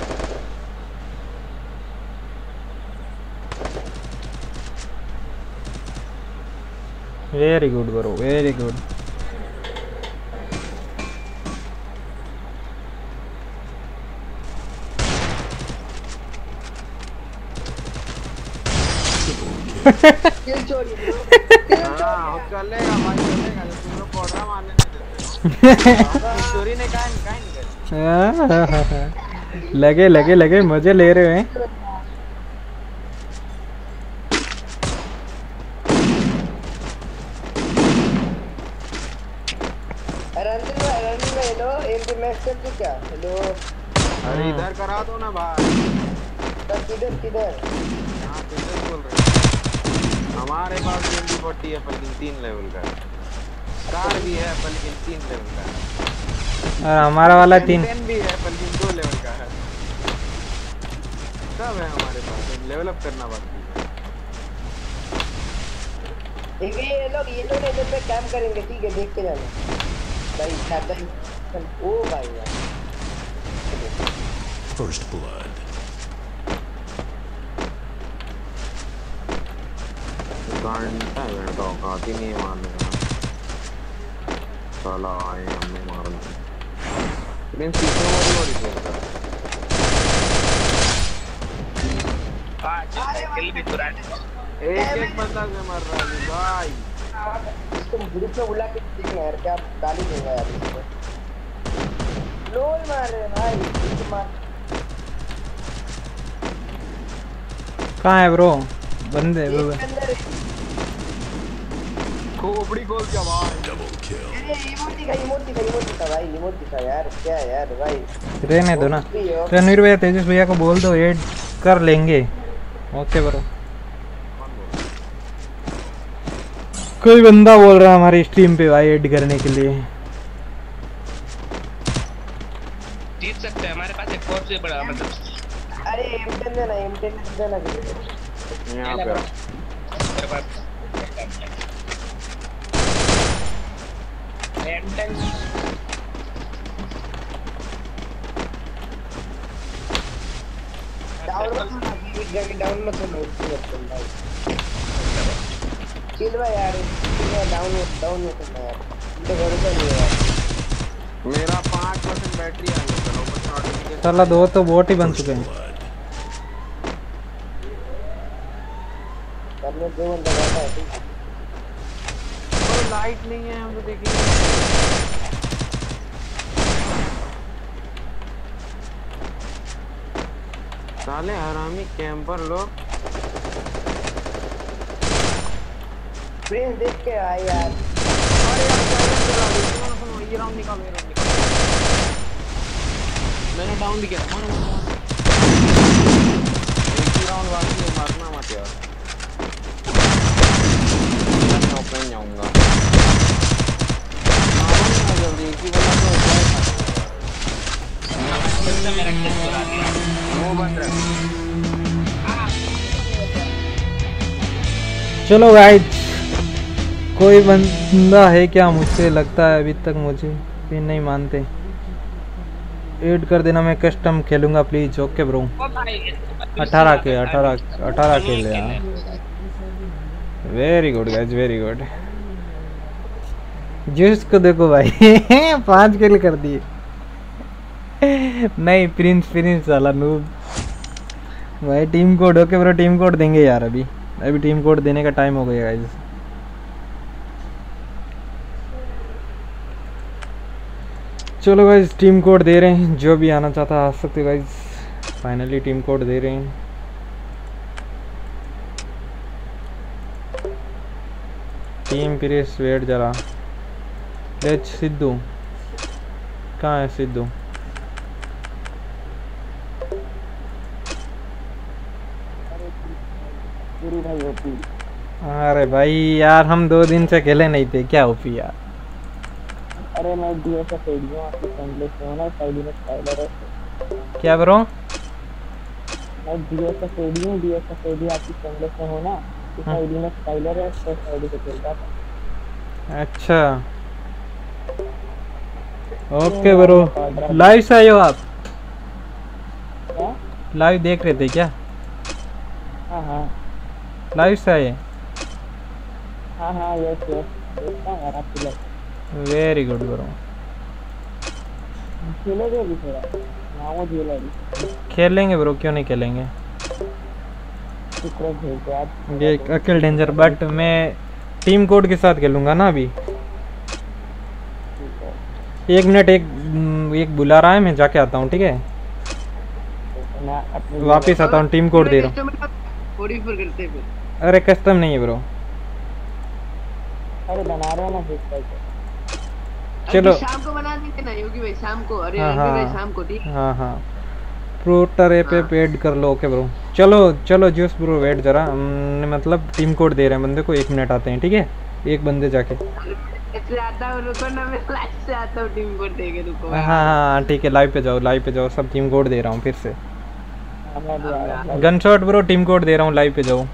Very good bro, very good. Kill चोरी ब्रो, किल हां चलेगा भाई चलेगा। तुम लोग कोडरा मारने नहीं देते। चोरी ने कहा कहीं नहीं। लगे लगे लगे मजे ले रहे हैं। रंजित भाई रंजित भाई हेलो एमपी मैक्स कर तू क्या। हेलो अरे इधर करा दो ना भाई। तब किधर किधर हां किधर बोल रहे हो। हमारे पास एमपी फोर्टी है पर तीन लेवल का। कार भी है पर तीन लेवल का है। और हमारा वाला तीन भी है पर दो लेवल का है। सब है हमारे पास, लेवल अप करना बाकी है। एक ये लोग ये लोग इधर पे कैंप करेंगे, ठीक है देख के जाना भाई। सादा ओ भाई यार First blood. घंटा है तो काटी नहीं मारने का। साला आए हमने मारना। लेकिन सीखने वाली वाली खेलता है। आज किल भी तो रहा है। एक एक बंदा से मर रहा है भाई। इसको ग्रुप में बुला के देखना यार, क्या गाली दूंगा यार इसको। लोल मार रहे भाई इसको मार। कहाँ है ब्रो बंदे। खोपड़ी खोल क्या भाई। Double kill. अरे इमोट दिखा इमोट दिखा इमोट दिखा भाई इमोट दिखा यार। क्या यार भाई रहने दो ना। रणवीर भैया तेजस भैया को बोल दो ऐड कर लेंगे। Okay bro. कोई बंदा बोल रहा है हमारी स्ट्रीम पे भाई ऐड करने के लिए। जीत सकते हैं, हमारे पास एक और से बड़ा मतलब। अरे एम टेन देना, एम टेन देना यहाँ पे मेरे पास एम टेन डाउन मत जाके डाउन मत लो। चिल भाई यार, डाउन डाउन मत करना यार, तो घर पे नहीं यार। मेरा पाँच परसेंट बैटरी आ गई। चलो बस नोटिफिकेशन साला दो तो बोट ही बन चुके हैं। करने दो बंदा रहता है। और लाइट नहीं है हम तो देखिए। साले हरामी कैंपर लोग। प्रिंस देख के आ यार। अरे यार साइलेंट चला दी। सुनो सुनो ये राउंड निकालो, ये राउंड निकालो। मैंने डाउन भी किया। मारो मारो मारो। एक ही राउंड बाकी है, मारना मत यार। मैं ओपन जाऊंगा। मारो जल्दी, एक ही वाला तो होता है। मेरा टेस्ट करा दिया। वो बन रहा है। चलो गाइस, कोई बंदा है क्या? मुझसे लगता है अभी तक मुझे भी नहीं मानते। ऐड कर देना, मैं कस्टम खेलूंगा प्लीज। Okay bro. अठारह के अठारह अठारह के ले। Very good guys, very good. जिसको देखो भाई पांच किल कर दिए। नहीं प्रिंस प्रिंस साला नूब भाई। Team code okay bro, team code देंगे यार। अभी अभी टीम कोड देने का टाइम हो गया गाइस। चलो गाइस टीम कोड दे रहे हैं, जो भी आना चाहता है आ सकते गाइस। फाइनली टीम कोड दे रहे हैं। टीम प्रेस वेट जरा। लेट्स सिद्धू कहाँ है? सिद्धू भाई ओपी। अरे भाई यार हम दो दिन से खेले नहीं थे, क्या ओपी यार। अरे मैं डीएसएफ एडियो आपकी फ्रेंडली से हूं ना, साइड में स्टाइलर है। क्या ब्रो? मैं डीएसएफ एडियो डीएसएफ एडियो आपकी फ्रेंडली से हूं ना, इस आईडी में स्टाइलर है, तो साइड से खेलता था। अच्छा ओके ब्रो। लाइव से आए हो आप? क्या लाइव देख रहे थे क्या? हाँ हाँ लाइव से आए? हाँ हाँ यस यस देखता हूँ यार आपकी लाइव। Very good bro. खेलोगे अभी थोड़ा? नामो खेला अभी। खेलेंगे ब्रो, क्यों नहीं खेलेंगे। शुक्र भेज दो आप। ये अकेले डेंजर, बट मैं टीम कोड के साथ खेलूंगा ना अभी। एक मिनट, एक एक बुला रहा है, मैं जाके आता हूँ। ठीक है वापिस आता हूँ। टीम कोड दे रहा हूँ। अरे कस्टम नहीं है ब्रो। अरे बना रहे हो ना फिर चलो शाम को बना देंगे ना योगी भाई, शाम को। अरे हाँ हाँ शाम को। ठीक हाँ हाँ प्रोटर ए पे पेड कर लो। Okay bro. चलो चलो जूस ब्रो वेट जरा। हमने मतलब टीम कोड दे रहे हैं बंदे को, एक मिनट आते हैं। ठीक है एक बंदे जाके। इसलिए आता हूं, रुको ना, मैं लाइव से आता हूं। टीम कोड देके रुको। हाँ हाँ ठीक है, लाइव पे जाओ, लाइव पे जाओ। सब टीम कोड दे रहा हूँ फिर से। Gun shot bro, team code दे रहा हूँ, लाइव पे जाओ।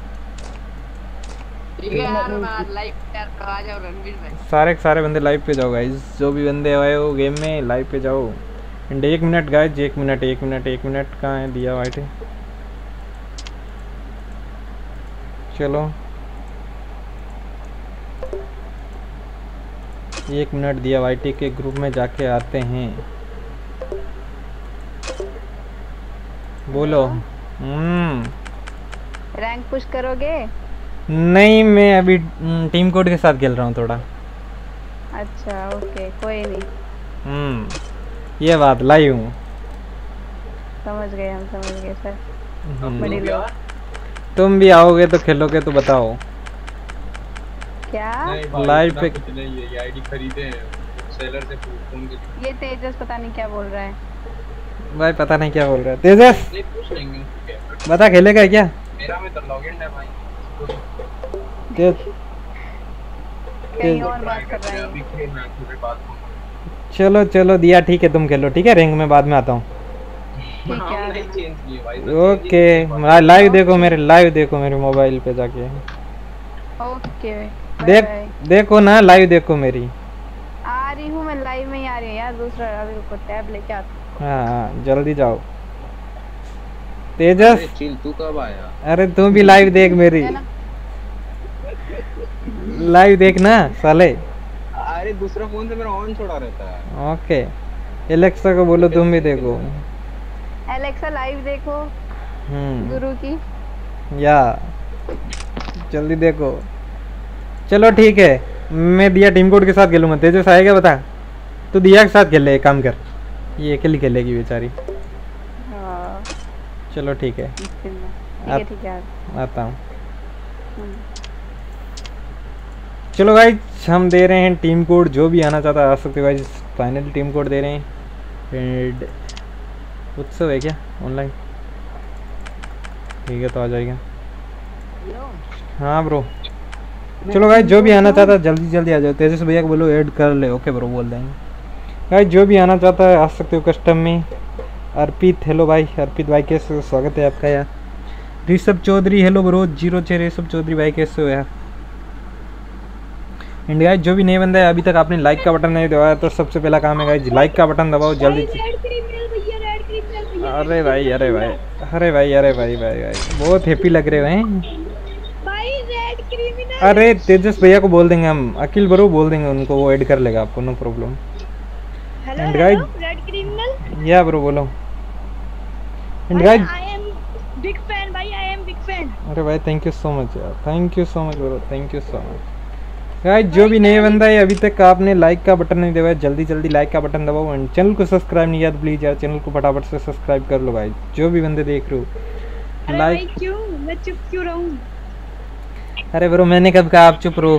ठीक है यार, मैं लाइव पे आ जाओ रणवीर भाई। सारे सारे बंदे लाइव पे जाओ गाइस, जो भी बंदे आए हो गेम में लाइव पे जाओ। एंड एक मिनट गाइस, एक मिनट एक मिनट एक मिनट कहाँ है? दिया वाइट है। चलो एक मिनट, दिया वाइटी के ग्रुप में जाके आते हैं। बोलो। हम्म रैंक पुश करोगे? नहीं मैं अभी टीम कोड के साथ खेल रहा हूँ थोड़ा। अच्छा ओके कोई नहीं। हम्म ये बात लाइव हूँ। समझ गए हम, समझ गए सर। हम्म। बड़ी लोग तुम भी आओगे तो खेलोगे तो बताओ। क्या लाइव पे ये आईडी खरीदे हैं सेलर से फोन के। ये तेजस पता नहीं क्या बोल रहा है भाई, पता नहीं क्या बोल रहा है तेजस। नहीं पूछ लेंगे बता खेलेगा क्या? मेरा में तो लॉगिन है भाई। तेज कहीं और बात कर रहे हैं। अभी खेलना है, थोड़ी बात चलो चलो दिया ठीक है, तुम खेलो ठीक है, रैंक में बाद में आता हूँ। ठीक है नहीं चेंज किए भाई। ओके लाइव देखो मेरे, लाइव देखो मेरे मोबाइल पे जाके। ओके देख देखो ना, लाइव देखो मेरी। आ रही हूँ मैं, लाइव में ही आ रही हूँ यार। दूसरा अभी रुको, टैब लेके आती हूँ। हाँ हाँ जल्दी जाओ। तेजस चिल तू कब आया? अरे तुम भी लाइव देख मेरी, लाइव देखना साले। अरे दूसरा फोन से मेरा ऑन छोड़ा रहता है। ओके एलेक्सा को बोलो तुम भी देखो। एलेक्सा लाइव देखो हम्म गुरु की। या जल्दी देखो। चलो ठीक है, मैं दिया टीम कोड के साथ खेलूंगा। तेजस आएगा बता? तो दिया के साथ खेल ले, एक काम कर, ये अकेली खेलेगी बेचारी। हाँ चलो ठीक है, ठीक है ठीक है आता हूँ। चलो भाई हम दे रहे हैं टीम कोड, जो भी आना चाहता है आ सकते भाई। फाइनल टीम कोड दे रहे हैं। एंड उत्सव है क्या ऑनलाइन? ठीक है तो आ जाएगा। हाँ ब्रो चलो भाई, जो भी आना चाहता है जल्दी जल्दी आ जाओ। तेजस भैया को बोलो ऐड कर ले। ओके ब्रो बोल देंगे भाई, जो भी आना चाहता है आ सकते हो कस्टम में। अर्पित हेलो भाई, अर्पित भाई कैसे हो, स्वागत है आपका यार। Rishabh Chaudhary hello bro, zero छः ऋषभ चौधरी भाई कैसे हो यार। एंड गाइस जो भी नए बंदा है अभी तक आपने लाइक का बटन नहीं दबाया तो सबसे पहला काम है गाइस लाइक का बटन दबाओ जल्दी। अरे भाई अरे भाई अरे भाई अरे भाई भाई भाई बहुत हैप्पी लग रहे हैं। अरे तेजस भैया को बोल देंगे हम, अखिल ब्रो बोल देंगे उनको, वो ऐड कर लेगा आपको, no problem. And guys red criminal या ब्रो बोलो। And guys I am big fan भाई, आई एम बिग फैन। अरे भाई थैंक यू सो मच यार, thank you so much bro, thank you so much. Guys जो भी नए बंदा है अभी तक आपने लाइक का बटन नहीं दबाया जल्दी जल्दी लाइक का बटन दबाओ। एंड चैनल को सब्सक्राइब नहीं किया तो प्लीज यार चैनल को फटाफट से सब्सक्राइब कर लो गाइस, जो भी बंदे देख रहे हो। लाइक क्यों मैं चुप क्यों रहूं? अरे ब्रो मैंने कब कहा आप चुप रहो?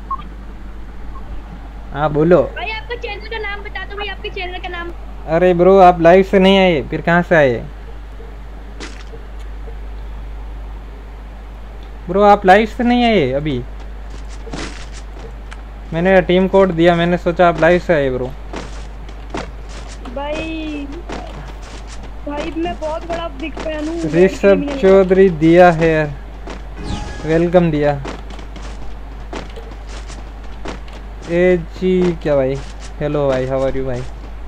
हाँ बोलो भाई आपका चैनल का नाम बता दो भाई, आपके चैनल का नाम। अरे ब्रो आप लाइव से नहीं आए फिर कहाँ से आए ब्रो? आप लाइव से नहीं आए अभी, मैंने टीम कोड दिया, मैंने सोचा आप लाइव से आए ब्रो। भाई भाई मैं बहुत बड़ा बिग फैन हूँ। ऋषभ चौधरी दिया है, वेलकम दिया। ए जी क्या भाई, हेलो भाई, हाउ आर यू भाई?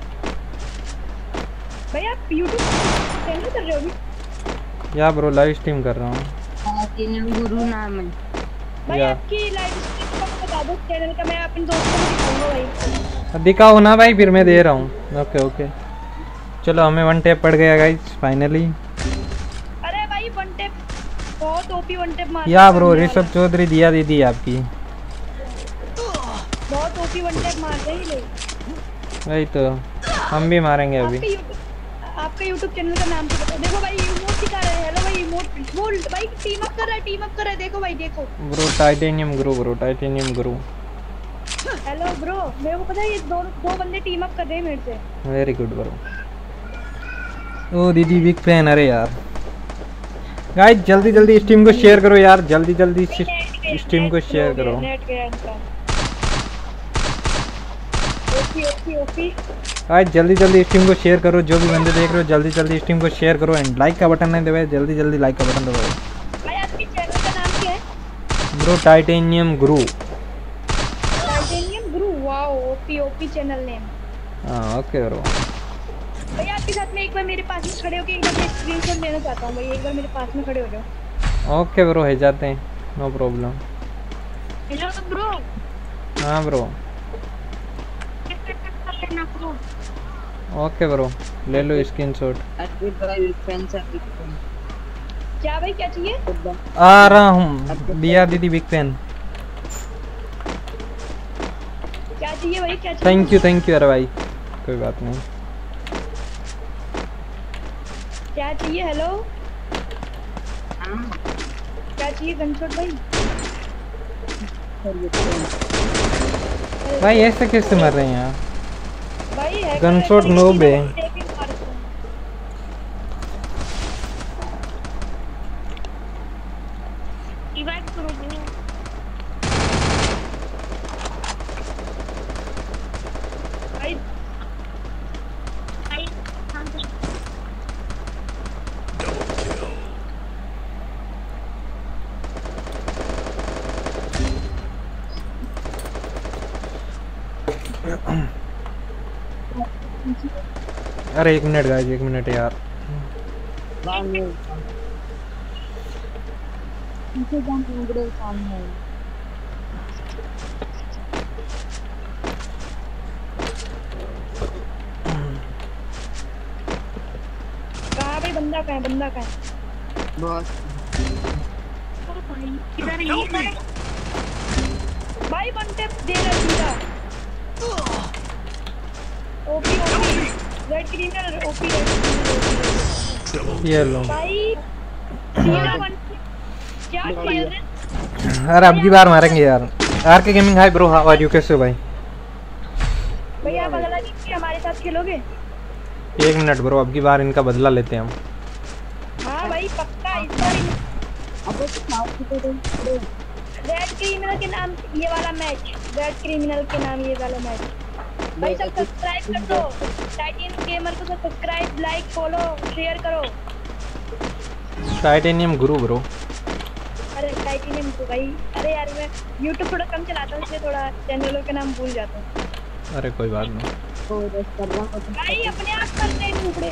भाई आप यूट्यूब चैनल कर रहे हो अभी? या ब्रो लाइव स्ट्रीम कर रहा हूँ। गुरु नाम है भाई, आपकी लाइव स्ट्रीम का बता दो चैनल का, मैं अपने दोस्तों को दिखाऊंगा भाई। दिखाओ ना भाई, फिर मैं दे रहा हूँ। ओके ओके चलो हमें वन टैप पड़ गया गाइस फाइनली। अरे भाई वन टैप बहुत ओपी वन टैप मार। या ब्रो ऋषभ चौधरी दिया दीदी आपकी, बहुत ओपी वन टैप मार रहे हैं। वही तो हम भी मारेंगे अभी। आपका यूट्यूब चैनल का नाम तो बताओ। देखो भाई इमोट दिखा रहा है, हेलो भाई इमोट बोल भाई, टीम अप कर रहा है, टीम अप कर रहा है, देखो भाई देखो। Bro titanium Guru, bro titanium Guru. Hello bro, मेरे को पता है ये दो दो बंदे टीम अप कर रहे हैं मेरे से। Very good bro. ओ दीदी बिग फैन। अरे यार गाइस जल्दी जल्दी स्ट्रीम को शेयर करो यार, जल्दी जल्दी स्ट्रीम को शेयर करो। नेट गया इनका। ओपी ओपी ओपी गाइस जल्दी जल्दी स्ट्रीम को शेयर करो, जो भी बंदे देख रहे हो जल्दी जल्दी स्ट्रीम को शेयर करो। एंड लाइक का बटन नहीं दबाए जल्दी जल्दी लाइक का बटन दबाओ। भाई आपके चैनल का नाम क्या है? Bro titanium Guru. Titanium Guru, wow OP OP channel name. हां ओके ब्रो। भाई आपके साथ में एक बार मेरे पास में खड़े होके एक बार स्क्रीनशॉट लेना चाहता हूं भाई, एक बार मेरे पास में खड़े हो जाओ। ओके ब्रो है जाते हैं, नो प्रॉब्लम। Hello bro. हां ब्रो ओके ब्रो ले लो स्क्रीनशॉट। क्या भाई क्या चाहिए? आ रहा हूँ दिया दीदी बिग फैन। क्या चाहिए भाई क्या चाहिए? Thank you thank you. अरे भाई कोई बात नहीं। क्या चाहिए? हेलो क्या चाहिए गनशॉट भाई? भाई ऐसे कैसे मर रहे हैं यार? भाई गनशॉट नोब है। इवेंट करो भाई, अरे एक मिनट गाइस, एक मिनट यार। पीछे जान उगड़े सामने। कहाँ भाई बंदा कहाँ है? बंदा कहाँ है? बॉस किधर है? भाई वन टैप दे रहा सीधा। OP OP red criminal OP red ये लो भाई सीधा वन क्या खेल रहे? अरे अब की बार मारेंगे यार। R K gaming hi bro, how are you? कैसे हो भाई? भाई आप अगला गेम भी हमारे साथ खेलोगे? एक मिनट ब्रो, अब की बार इनका बदला लेते हैं हम। हाँ भाई पक्का इस बार इन... रेड क्रिमिनल के नाम ये वाला मैच, रेड क्रिमिनल के नाम ये वाला मैच। भाई सब सब्सक्राइब कर दो, टाइटन गेमर को सब्सक्राइब लाइक फॉलो शेयर करो। Titanium Guru bro. अरे टाइटेनियम तो भाई, अरे यार मैं YouTube थोड़ा कम चलाता हूँ इसलिए थोड़ा चैनलों के नाम भूल जाता हूँ। अरे कोई बात नहीं। भाई अपने आप करते हैं टुकड़े।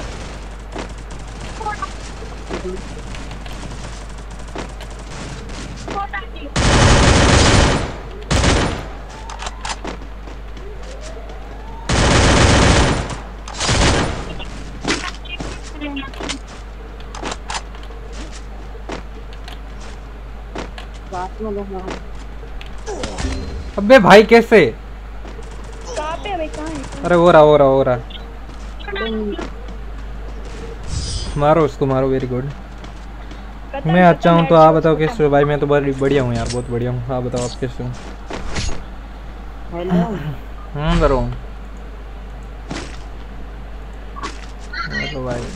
अबे भाई कैसे? कहाँ पे है भाई? कहाँ है? अरे हो रहा हो रहा हो रहा मारो उसको, मारो। Very good. मैं अच्छा हूँ, तो आप बताओ कैसे हो भाई? मैं तो बड़ी बढ़िया हूँ यार, बहुत बढ़िया हूँ। आप बताओ आप कैसे हो? हम्म करो हेलो भाई।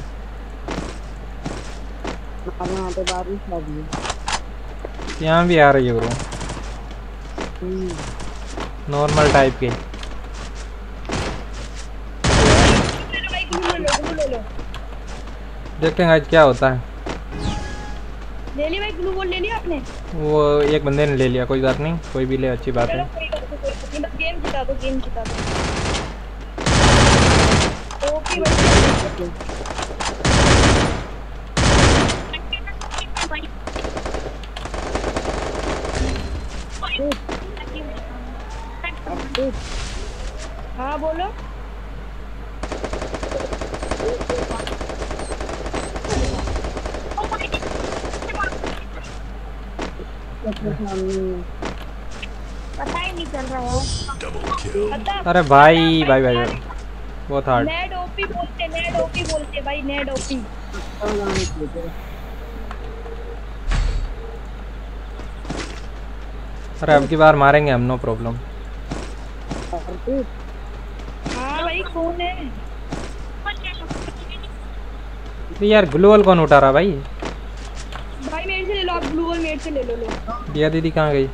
यहाँ पे बारिश आ रही है। यहाँ भी आ रही है ब्रो, नॉर्मल टाइप के। देखते हैं आज क्या होता है। ले लिया भाई ग्लू वॉल? ले लिया आपने? वो एक बंदे ने ले लिया, कोई बात नहीं, कोई भी ले, अच्छी बात है। गेम जिता दो, गेम जिता दो। ओके भाई हाँ बोलो। पता ही नहीं चल रहा है। अरे भाई भाई भाई भाई बहुत हार्ड। नेड ओपी बोलते, नेड ओपी बोलते भाई, नेड ओपी। अरे अब की बार मारेंगे हम, नो प्रॉब्लम। हाँ भाई कौन है? यार ग्लोबल कौन उठा रहा भाई? भाई मेरे से ले लो आप, ग्लूवल मेरे से ले लो। लो दिया दीदी कहाँ गई?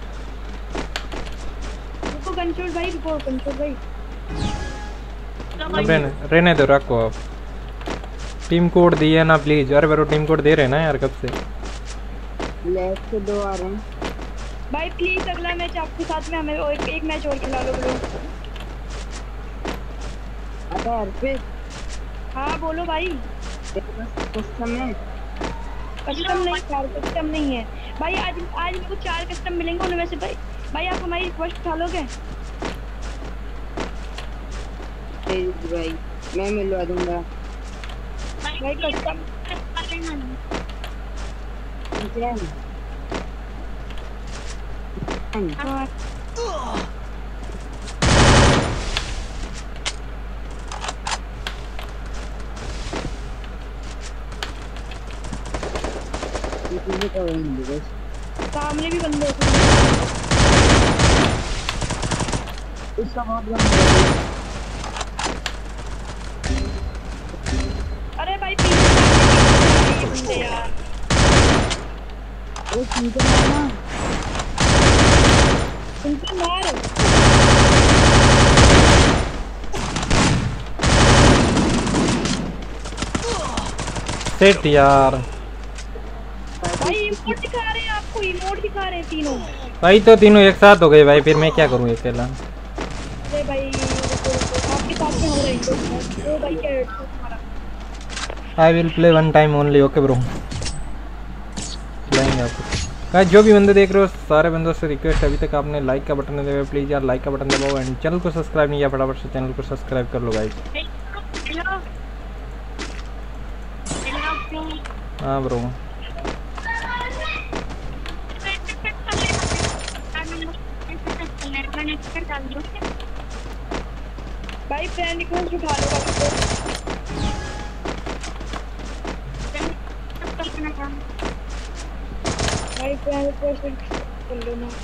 रुको कंट्रोल भाई, रुको कंट्रोल भाई। अब रहने रहने दो, रखो आप। टीम कोड दिए ना प्लीज। अरे मेरे टीम कोड दे रहे हैं ना यार कब से। लेफ्ट से दो आ रहे हैं भाई प्लीज अगला मैच आपके साथ में हमें एक, एक मैच और खिला लो ब्रो। अबे अर्पित। हाँ बोलो भाई। कस्टम है? कस्टम नहीं यार, कस्टम नहीं है भाई। आज आज मेरे को चार कस्टम मिलेंगे उनमें से। भाई भाई आप हमारी रिक्वेस्ट उठा लोगे? भाई मैं मिलवा दूंगा भाई कस्टम। हाँ सामने भी बंदे हैं। इसका बहुत अरे भाई पीछे बंदे यार। वो सीधे मारना, उनकी मार। सेट यार। भाई इमोट दिखा रहे हैं आपको, इमोट दिखा रहे हैं तीनों। भाई तो तीनों एक साथ हो गए भाई, फिर मैं क्या करूँ अकेला? अरे भाई आपके साथ में हो रही है। ओ भाई क्या I will play one time only. Okay bro, चलाएंगे आपको। गाइस जो भी बंदे देख रहे हो सारे बंदों से रिक्वेस्ट, अभी तक आपने लाइक का बटन दबाया प्लीज़ यार, लाइक का बटन दबाओ एंड चैनल को सब्सक्राइब नहीं किया फटाफट से चैनल को सब्सक्राइब कर लो गाइस। हाँ ब्रो, भाई फ्रेंड रिक्वेस्ट उठा लो भाई, फ्रेंड रिक्वेस्ट कर लो ना,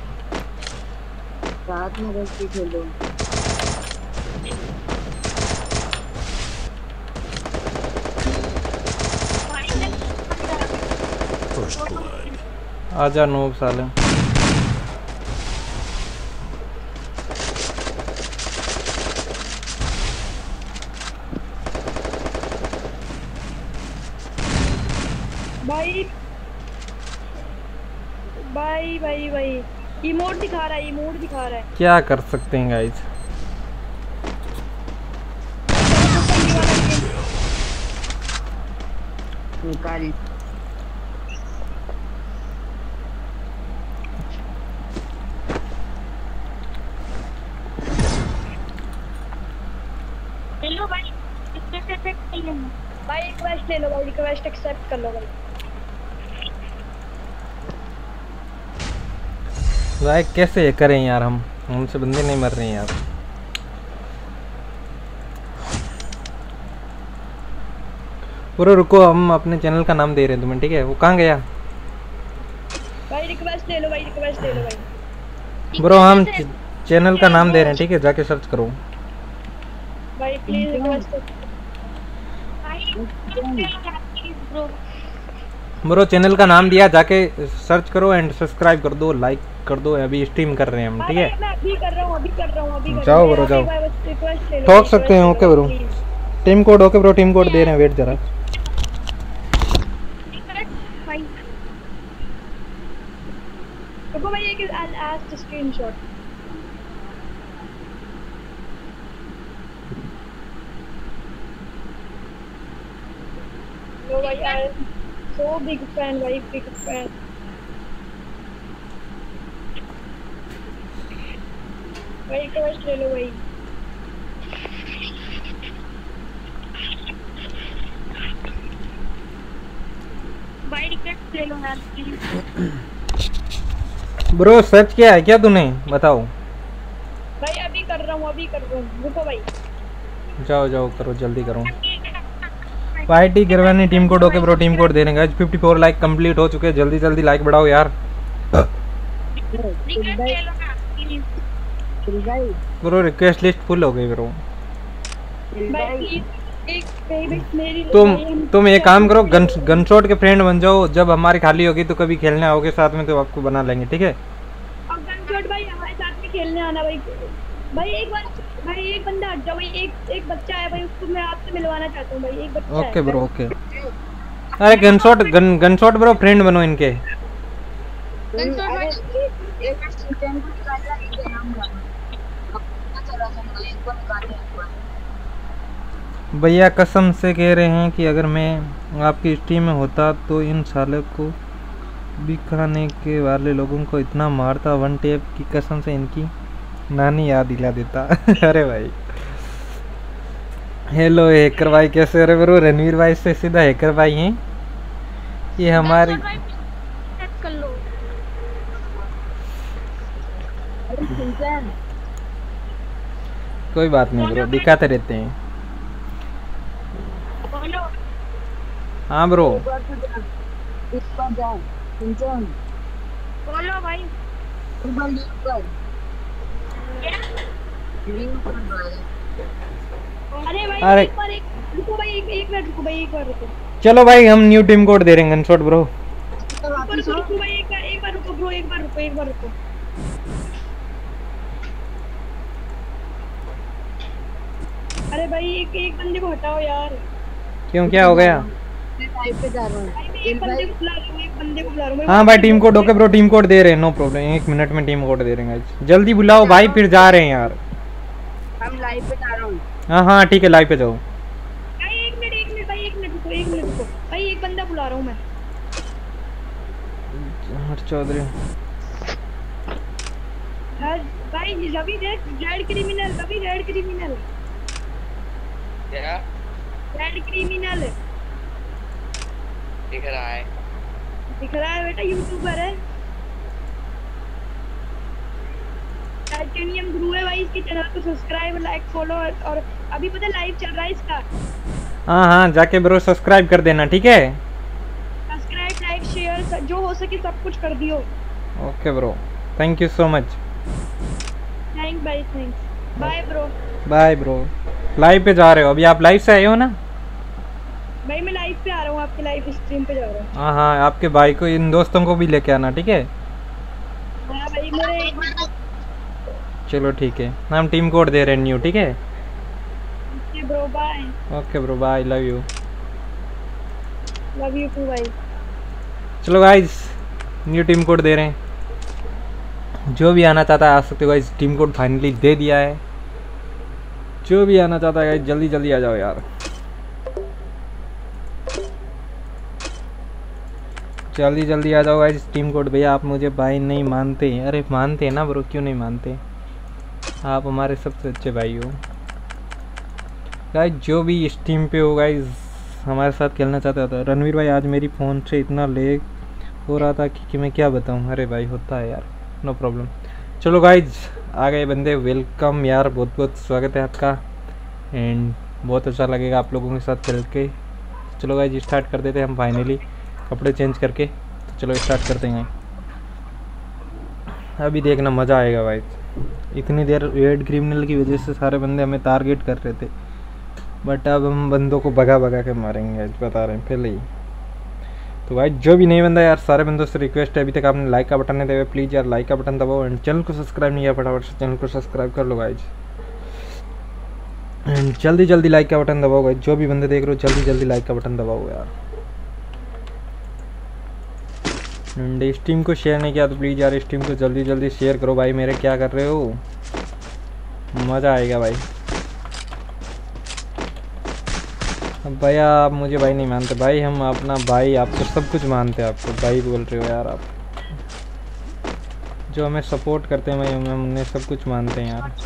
साथ में रह के खेलो। आजा नूब साले। भाई भाई भाई भाई इमोट दिखा रहा है, इमोट दिखा रहा है। क्या कर सकते हैं गाइस। निकाल हेलो भाई, भाई रिक्वेस्ट ले लो भाई, रिक्वेस्ट एक्सेप्ट कर लो भाई। भाई कैसे ये करें यार, हम हमसे बंदे नहीं मर रहे हैं यार। ब्रो रुको, हम अपने चैनल का नाम दे रहे हैं तुम्हें, ठीक है? वो कहाँ गया? भाई रिक्वेस्ट ले लो भाई, रिक्वेस्ट ले लो भाई। ब्रो हम चैनल का नाम दे रहे हैं, ठीक है? जाके सर्च करो भाई प्लीज रिक्वेस्ट। ब्रो चैनल का नाम दिया, जाके सर्च करो एंड सब्सक्राइब कर दो, लाइक कर दो। अभी स्ट्रीम कर रहे हैं हम, ठीक है? मैं अभी कर रहा हूं, अभी कर रहा हूं, अभी कर जाओ ब्रो जाओ, ठोक सकते हैं। Okay bro, team code okay bro, team code दे रहे हैं, वेट जरा। रुको भाई, एक लास्ट स्क्रीनशॉट। लो भाई, I am so big fan भाई, बिग फैन। भाई रिक्वेस्ट ले लो भाई। भाई रिक्वेस्ट ले लो यार प्लीज। ब्रो सर्च किया है क्या तूने, बताओ? भाई अभी कर रहा हूँ, अभी कर रहा हूँ, रुको भाई। जाओ जाओ करो, जल्दी करो। YT Girwani team code okay bro, team code दे रहे हैं। आज चौवन लाइक कंप्लीट हो चुके हैं, जल्दी जल्दी लाइक बढ़ाओ यार। ब्रो रिक्वेस्ट लिस्ट फुल हो गई ब्रो। तुम तुम एक काम करो, गन गनशॉट के फ्रेंड बन जाओ, जब हमारी खाली होगी तो कभी खेलने आओगे साथ में तो आपको बना लेंगे, ठीक है? और गनशॉट भाई हमारे साथ में खेलने आना भाई। भाई एक बार भाई एक बंदा हट जाओ भाई, एक एक बच्चा है भाई, उसको मैं आपसे मिलवाना चाहता हूं भाई, एक बच्चा है। Okay bro okay. अरे gunshot gun gunshot bro friend बनो इनके। गनशॉट भाई एक भैया कसम से कह रहे हैं कि अगर मैं आपकी स्ट्रीम में होता तो इन सालों को बिकाने के वाले लोगों को इतना मारता, वन टेप की कसम से इनकी नानी याद दिला देता। अरे भाई हेलो हैकर भाई, कैसे? अरे ब्रो रणवीर भाई से सीधा हैकर भाई हैं ये हमारी। कोई बात नहीं ब्रो, दिखाते रहते हैं। हाँ ब्रो बोलो भाई। अरे भाई अरे एक बार एक रुको भाई, एक एक मिनट रुको भाई, एक बार रुको। चलो भाई हम न्यू टीम कोड दे रहे हैं गनशॉट ब्रो। रुको रुको भाई, एक बार एक बार रुको ब्रो, एक बार रुको, एक बार रुको। अरे भाई एक एक बंदे को हटाओ यार। क्यों, क्या हो गया? मैं लाइव पे जा रहा हूं, एक बंदे को बुला रहा हूं, एक बंदे को बुला रहा हूं। हाँ भाई team code okay bro, team code दे रहे हैं, नो प्रॉब्लम। एक मिनट में टीम कोड दे रहे हैं गाइस, जल्दी बुलाओ भाई, फिर जा रहे हैं यार। हम लाइव पे जा रहा हूं। हाँ हाँ ठीक है, लाइव पे जाओ। भाई एक मिनट एक मिनट भाई, एक मिनट रुको, एक मिनट रुको भाई, एक बंदा बुला रहा हूँ मैं। हट चौधरी। हाँ भाई रवि देख, red criminal, Ravi red criminal. क्या रेड क्रिमिनल दिख रहा है? दिख रहा है बेटा, यूट्यूबर है, टाइटेनियम गुरु है भाई। इसके चैनल को सब्सक्राइब, लाइक, फॉलो, और अभी पता लाइव चल रहा है इसका। हाँ हाँ जाके ब्रो सब्सक्राइब कर देना, ठीक है? सब्सक्राइब, लाइक, शेयर जो हो सके सब कुछ कर दियो। Okay bro, thank you so much. Thank bye, thanks, bye bro. Bye bro. Live पे जा रहे हो अभी आप? लाइव से आए हो ना? भाई मैं लाइव पे आ रहा हूँ, आपके लाइव स्ट्रीम पे जा रहा हूँ। हाँ हाँ आपके भाई को, इन दोस्तों को भी लेके आना, ठीक है? हाँ भाई मेरे, चलो ठीक है, हम टीम कोड दे रहे हैं न्यू, ठीक है? Okay bro bye. Okay bro bye, love you. Love you too भाई। चलो गाइस न्यू टीम कोड दे रहे हैं, जो भी आना चाहता है आ सकते हो गाइस। टीम कोड फाइनली दे दिया है, जो भी आना चाहता है गाइस जल्दी जल्दी आ जाओ यार, जल्दी जल्दी आ जाओ गाइस। टीम कोड भैया आप मुझे भाई नहीं मानते? अरे मानते हैं ना ब्रो, क्यों नहीं मानते? आप हमारे सबसे अच्छे भाई हो गाइस। जो भी इस टीम पे हो गाइस हमारे साथ खेलना चाहता था। रणवीर भाई आज मेरी फ़ोन से इतना लेग हो रहा था कि, कि मैं क्या बताऊं। अरे भाई होता है यार, नो प्रॉब्लम। चलो गाइस आ गए बंदे, वेलकम यार, बहुत बहुत स्वागत है आपका, एंड बहुत अच्छा लगेगा आप लोगों के साथ खेल के। चलो गाइस स्टार्ट कर देते हैं हम फाइनली, कपड़े चेंज करके। तो चलो स्टार्ट करते हैं, अभी देखना मज़ा आएगा भाई। इतनी देर रेड क्रिमिनल की वजह से सारे बंदे हमें टारगेट कर रहे थे, बट अब हम बंदों को भगा भगा के मारेंगे आज, बता रहे हैं पहले ही। तो भाई जो भी नहीं बंदा यार, सारे बंदों से रिक्वेस्ट है, अभी तक आपने लाइक का बटन नहीं दबाया, प्लीज़ यार लाइक का बटन दबाओ, एंड चैनल को सब्सक्राइब नहीं किया फटाफट से चैनल को सब्सक्राइब कर लो गाइज, एंड जल्दी जल्दी लाइक का बटन दबाओ गाइज। जो भी बंदे देख रहे हो जल्दी जल्दी लाइक का बटन दबाओ यार, एंड इस टीम को शेयर नहीं किया तो प्लीज़ यार इस टीम को जल्दी जल्दी शेयर करो भाई मेरे। क्या कर रहे हो, मज़ा आएगा भाई। अब भैया आप मुझे भाई नहीं मानते भाई, हम अपना भाई, आपको सब कुछ मानते हैं, आपको भाई बोल रहे हो यार आप। जो हमें सपोर्ट करते हैं भाई, हमें उन्हें सब कुछ मानते हैं यार।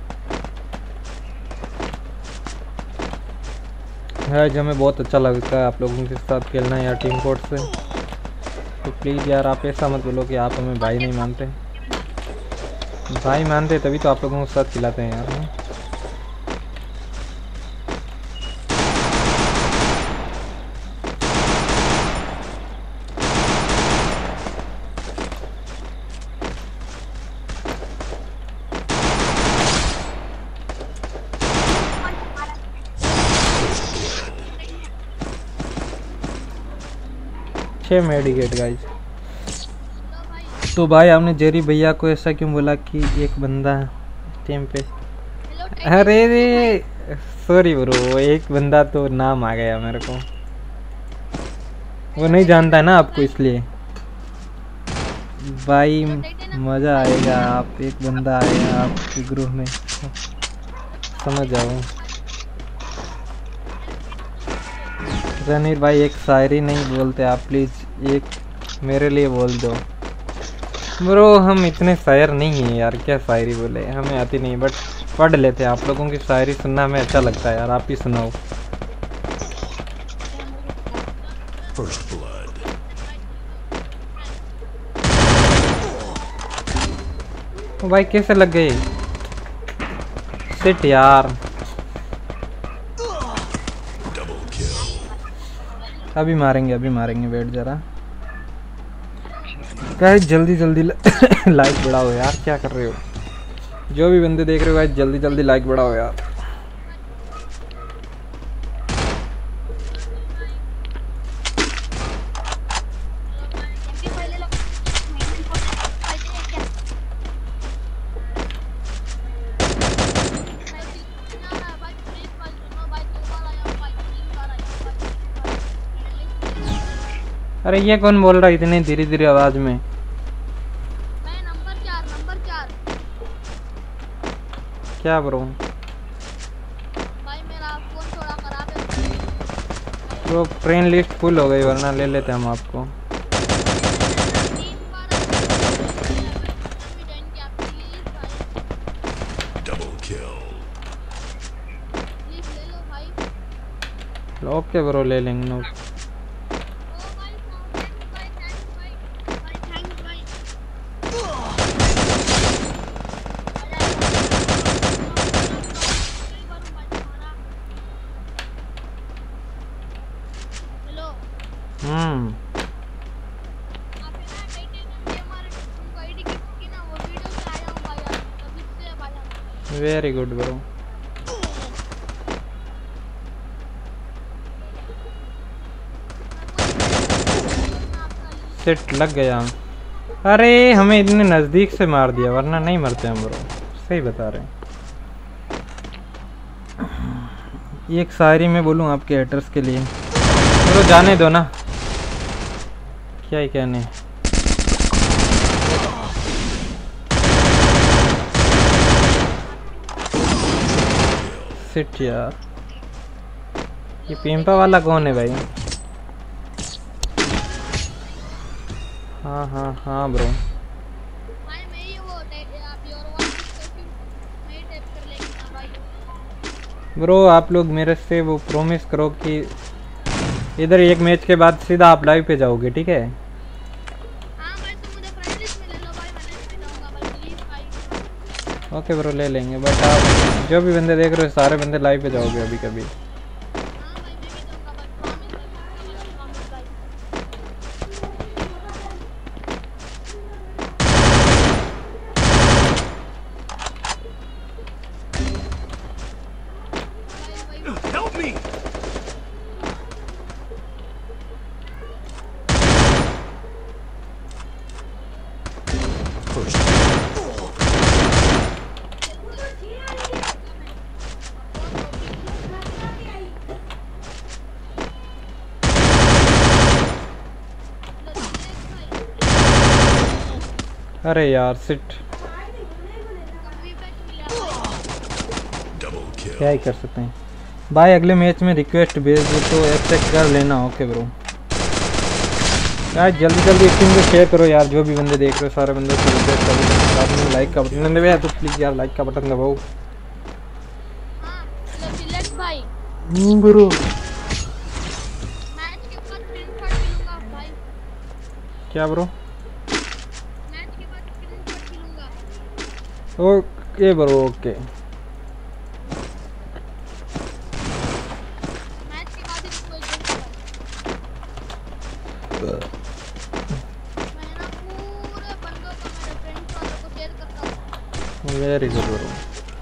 आज हमें बहुत अच्छा लगता है आप लोगों के साथ खेलना यार टीम कोड से। तो प्लीज़ यार आप ऐसा मत बोलो कि आप हमें भाई नहीं मानते। भाई मानते तभी तो आप लोगों के साथ खिलाते हैं यार। Medicate guys. तो भाई आपने जेरी भैया को ऐसा क्यों बोला कि एक बंदा टीम पे? अरे रे सॉरी ब्रो, एक बंदा तो नाम आ गया मेरे को, वो नहीं जानता है ना आपको, इसलिए भाई मज़ा आएगा। आप एक बंदा आएगा आपके ग्रुप में, समझ जाओ। रणवीर भाई एक शायरी नहीं बोलते आप, प्लीज़ एक मेरे लिए बोल दो। ब्रो हम इतने शायर नहीं हैं यार, क्या शायरी बोले, हमें आती नहीं, बट पढ़ लेते हैं। आप लोगों की शायरी सुनना हमें अच्छा लगता है यार, आप ही सुनाओ। First blood. ओ भाई कैसे लग गए, सिट यार। अभी मारेंगे अभी मारेंगे, वेट जरा गाइस, जल्दी जल्दी लाइक बढ़ाओ यार, क्या कर रहे हो? जो भी बंदे देख रहे हो गाइस जल्दी जल्दी लाइक बढ़ाओ यार। अरे ये कौन बोल रहा है इतनी धीरे धीरे आवाज में? मैं नंबर चार, नंबर चार। क्या ब्रो? भाई मेरा फोन थोड़ा खराब है। ब्रो फ्रेंड लिस्ट फुल हो गई वरना ले लेते हम आपको। ओके ब्रो ले लेंगे नो। Hmm very good bro. Set लग गया। अरे हमें इतने नज़दीक से मार दिया वरना नहीं मरते हम ब्रो, सही बता रहे हैं। एक शायरी में बोलूँ आपके हेटर्स के लिए ब्रो, जाने दो ना, क्या ही कहने। सिट यार, ये पिंपा वाला कौन है भाई? हाँ हाँ हाँ ब्रो, ब्रो आप लोग मेरे से वो प्रॉमिस करो कि इधर एक मैच के बाद सीधा आप लाइव पे जाओगे, ठीक है? ओके ब्रो ले लेंगे, बट आप जो भी बंदे देख रहे हो सारे बंदे लाइव पे जाओगे अभी कभी। अरे यार सिट, क्या ही कर सकते हैं भाई। अगले मैच में रिक्वेस्ट भेज दो तो एक्सेप्ट कर लेना। ओके ब्रो यार जल्दी जल्दी स्ट्रीम को शेयर करो यार, जो भी बंदे देख रहे हो सारे बंदे को रिक्वेस्ट करो, लाइक का बटन दबाओ तो प्लीज़ यार लाइक का बटन दबाओ ब्रो। क्या bro? Okay bro okay. Very good bro.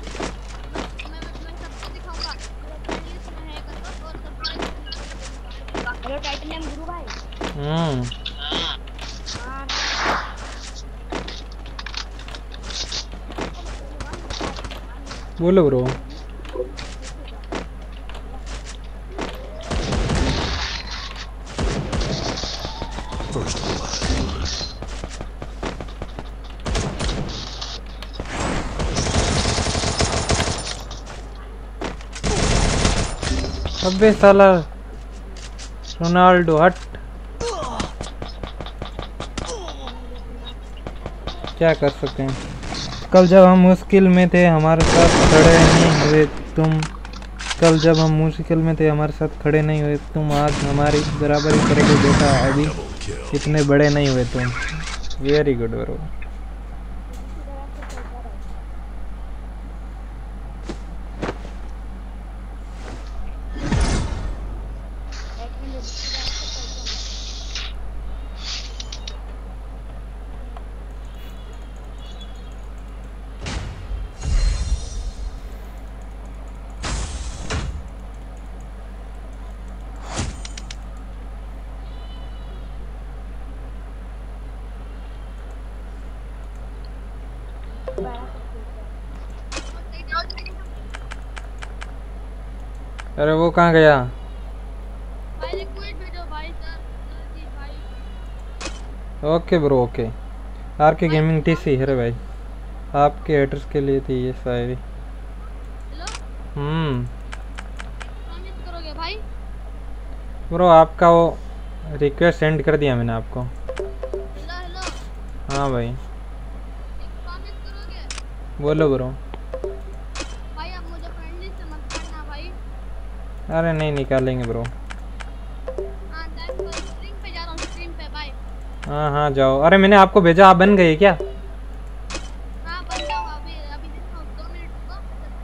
Hmm बोलो ब्रो। अबे साला रोनाल्डो हट, क्या कर सकते हैं। कल जब हम मुश्किल में थे हमारे साथ खड़े नहीं हुए तुम, कल जब हम मुश्किल में थे हमारे साथ खड़े नहीं हुए तुम, आज हमारी बराबरी करोगे बेटा, अभी इतने बड़े नहीं हुए तुम। Very good bro. अरे वो कहाँ गया? Okay bro okay. R K gaming TC, अरे भाई आपके एड्रेस के लिए थी ये शायरी। हम्म ब्रो आपका वो रिक्वेस्ट सेंड कर दिया मैंने आपको। हाँ भाई बोलो ब्रो। भाई अब मुझे फ्रेंडली से मत करना भाई। अरे नहीं निकालेंगे ब्रो। हाँ टाइम स्ट्रीम पे जा रहा हूँ, स्ट्रीम पे भाई। हाँ हाँ जाओ। अरे मैंने आपको भेजा, आप बन गए क्या? हाँ बन जाऊँगा अभी अभी देखो दो मिनट रुको।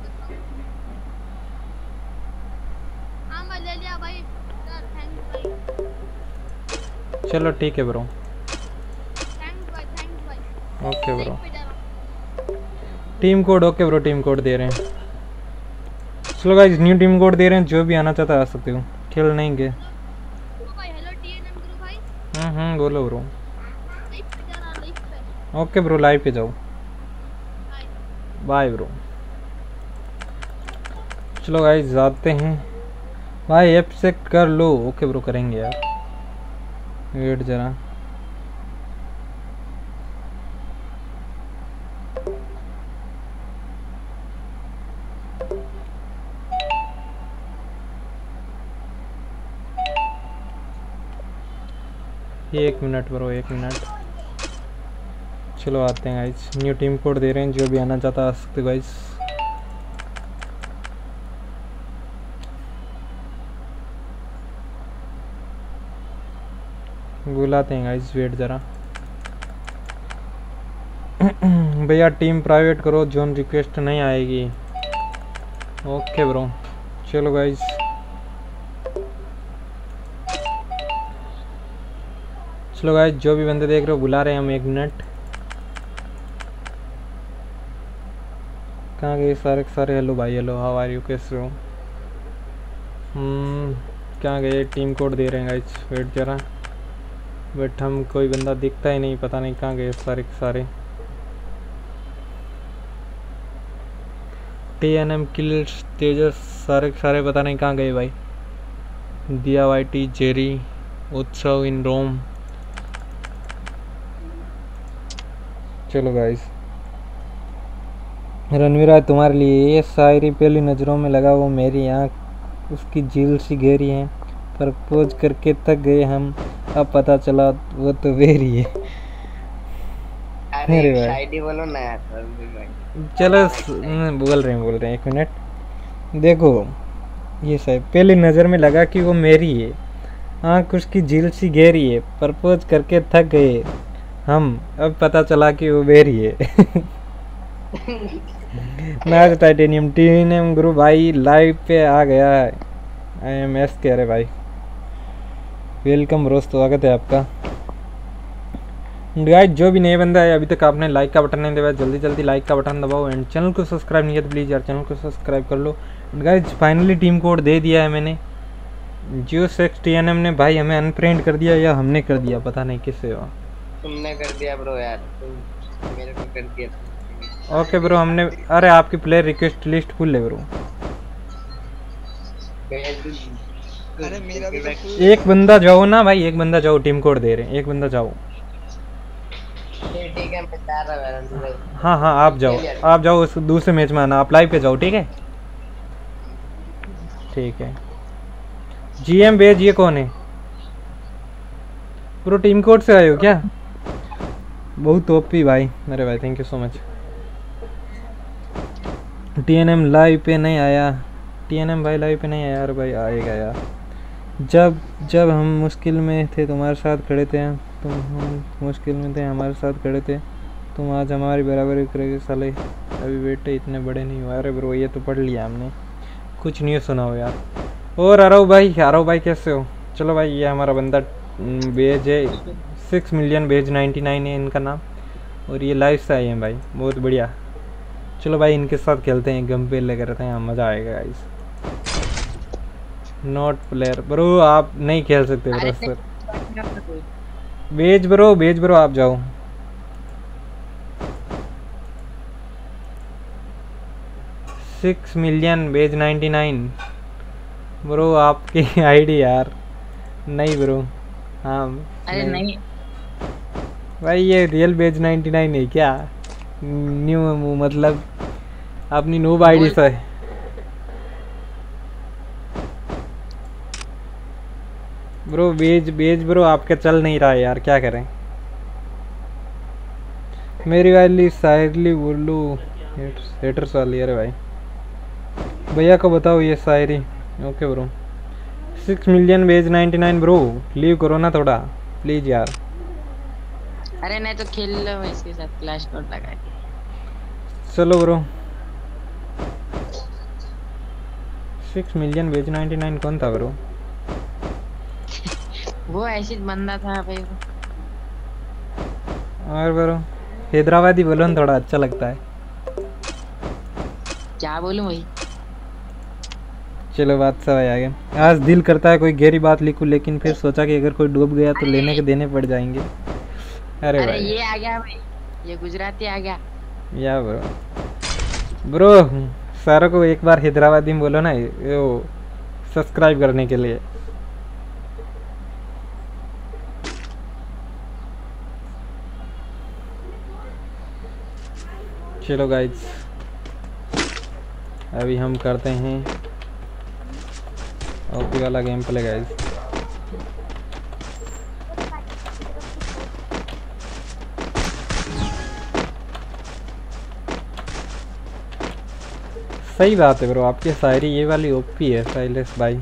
हाँ मैं ले लिया भाई सर, थैंक्स भाई। चलो ठीक है ब्रो। थैंक्स भाई थैंक्स भाई। Okay bro. Team code okay bro, team code दे रहे हैं। चलो गाइस न्यू टीम कोड दे रहे हैं, जो भी आना चाहता है आ सकते हो, खेल नहीं गए। हम्म हम्म बोलो ब्रो। ओके ब्रो लाइव पे जाओ। Bye bro. चलो गाइस जाते हैं भाई, ऐप से कर लो। ओके ब्रो करेंगे यार, वेट जरा। एक मिनट ब्रो एक मिनट। चलो आते हैं गाइस, न्यू टीम कोड दे रहे हैं, जो भी आना चाहता आ सकते गाइस। बुलाते हैं गाइस, वेट जरा। भैया टीम प्राइवेट करो, जोन रिक्वेस्ट नहीं आएगी। Okay bro. चलो गाइस चलो गाइस, जो भी बंदे देख रहे हो बुला रहे हैं हम, एक मिनट। कहाँ गए सारे सारे? हेलो भाई, हेलो हाउ आर यू, कैसे हो? हम्म कहाँ गए? टीम कोड दे रहे हैं गाइस, वेट जरा। बट हम कोई बंदा दिखता ही नहीं, पता नहीं कहाँ गए सारे के सारे। T N M kills Tejas सारे के सारे पता नहीं कहाँ गए भाई। दिया वाई टी जेरी उत्सव इन रोम। चलो गाइस, रणवीर आज तुम्हारे लिए ये शायरी पहली नज़रों में लगा वो मेरी आँख उसकी झील सी गहरी है, प्रपोज करके थक गए हम, अब पता चला वो तो वेरी है। अरे शायरी बोलो ना यार भाई। चलो बोल रहे हैं बोल रहे हैं एक मिनट। देखो ये साहब, पहली नज़र में लगा कि वो मेरी है, आँख उसकी झील सी गहरी है, प्रपोज करके थक गए हम, अब पता चला कि वो वेरी है। नाइस टाइटेनियम टीएनएम गुरु भाई लाइव पे आ गया है। आई एम एस कह रहे भाई, वेलकम रोज, स्वागत है आपका। गाइस जो भी नए बंदा है अभी तक आपने लाइक का बटन नहीं दबाया, जल्दी जल्दी लाइक का बटन दबाओ एंड चैनल को सब्सक्राइब नहीं किया तो प्लीज़ यार चैनल को सब्सक्राइब कर लो। गाइस फाइनली टीम कोड दे दिया है मैंने। Jio six T N M ने भाई हमें अनफ्रेंड कर दिया या हमने कर दिया, पता नहीं किससे हुआ। तुमने कर दिया ब्रो यार, तुम मेरे को कर दिया। ओके ब्रो हमने, अरे आपकी प्लेयर रिक्वेस्ट लिस्ट फुल है ब्रो। अरे मेरा भी तो एक बंदा जाओ ना भाई, एक बंदा जाओ, टीम कोड दे रहे हैं, एक बंदा जाओ। ठीक है मैं जा रहा हूं भाई। हाँ हाँ आप जाओ, आप जाओ उस दूसरे मैच में आना, आप लाइव पे जाओ, ठीक है ठीक है। जीएम बेज ये कौन है ब्रो? टीम कोड से आए हो क्या? बहुत ओपी भाई मेरे भाई, thank you so much. TNM live पे नहीं आया, टीएनएम भाई लाइव पे नहीं आया यार भाई, आएगा यार। जब जब हम मुश्किल में थे तुम्हारे साथ खड़े थे, तुम हम मुश्किल में थे हमारे साथ खड़े थे, तुम आज हमारी बराबरी करोगे साले, अभी बेटे इतने बड़े नहीं हुआ। अरे ब्रो ये तो पढ़ लिया हमने, कुछ नहीं सुना हो यार। और आरव भाई, आरव भाई कैसे हो? चलो भाई ये हमारा बंदा बेज है, six million badge ninety nine है इनका नाम, और ये लाइव से आए हैं भाई, बहुत बढ़िया। चलो भाई इनके साथ खेलते हैं, गम पे लेकर रहते हैं, मज़ा आएगा गाइस। नॉट प्लेयर ब्रो, आप नहीं खेल सकते bro sir. Badge bro, badge bro आप जाओ। Six million badge ninety nine bro आपकी आईडी यार। नहीं ब्रो, हाँ अरे नहीं, नहीं। भाई ये रियल बेज नाइन्टी नाइन है क्या? न्यू मतलब अपनी नूब आईडी से। ब्रो बेज बेज ब्रो आपका चल नहीं रहा है यार, क्या करें। मेरी वाली शायरी बोलू हेटर्स वाली। अरे भाई भैया को बताओ ये शायरी। Okay bro. Six million badge ninety nine bro, leave करो ना थोड़ा प्लीज यार। अरे नहीं तो खेल लो इसके साथ क्लैश कोड लगा के। चलो bro. Six million badge ninety nine कौन था ब्रो? वो ऐसी बंदा था भाई। और ब्रो हैदराबादी बोलो ना, थोड़ा अच्छा लगता है। क्या बोलूं भाई? चलो बात सब आगे। आज दिल करता है कोई गहरी बात लिखूं, लेकिन फिर सोचा कि अगर कोई डूब गया तो लेने के देने पड़ जाएंगे। अरे, अरे भाई ये आ गया भाई, ये गुजराती आ गया। या ब्रो ब्रो सारों को एक बार हैदराबादी में बोलो ना, वो सब्सक्राइब करने के लिए। चलो गाइस अभी हम करते हैं ओपी वाला गेम प्ले गाइस। सही बात है ब्रो, आपकी शायरी ये वाली ओपी है साइलेंस भाई।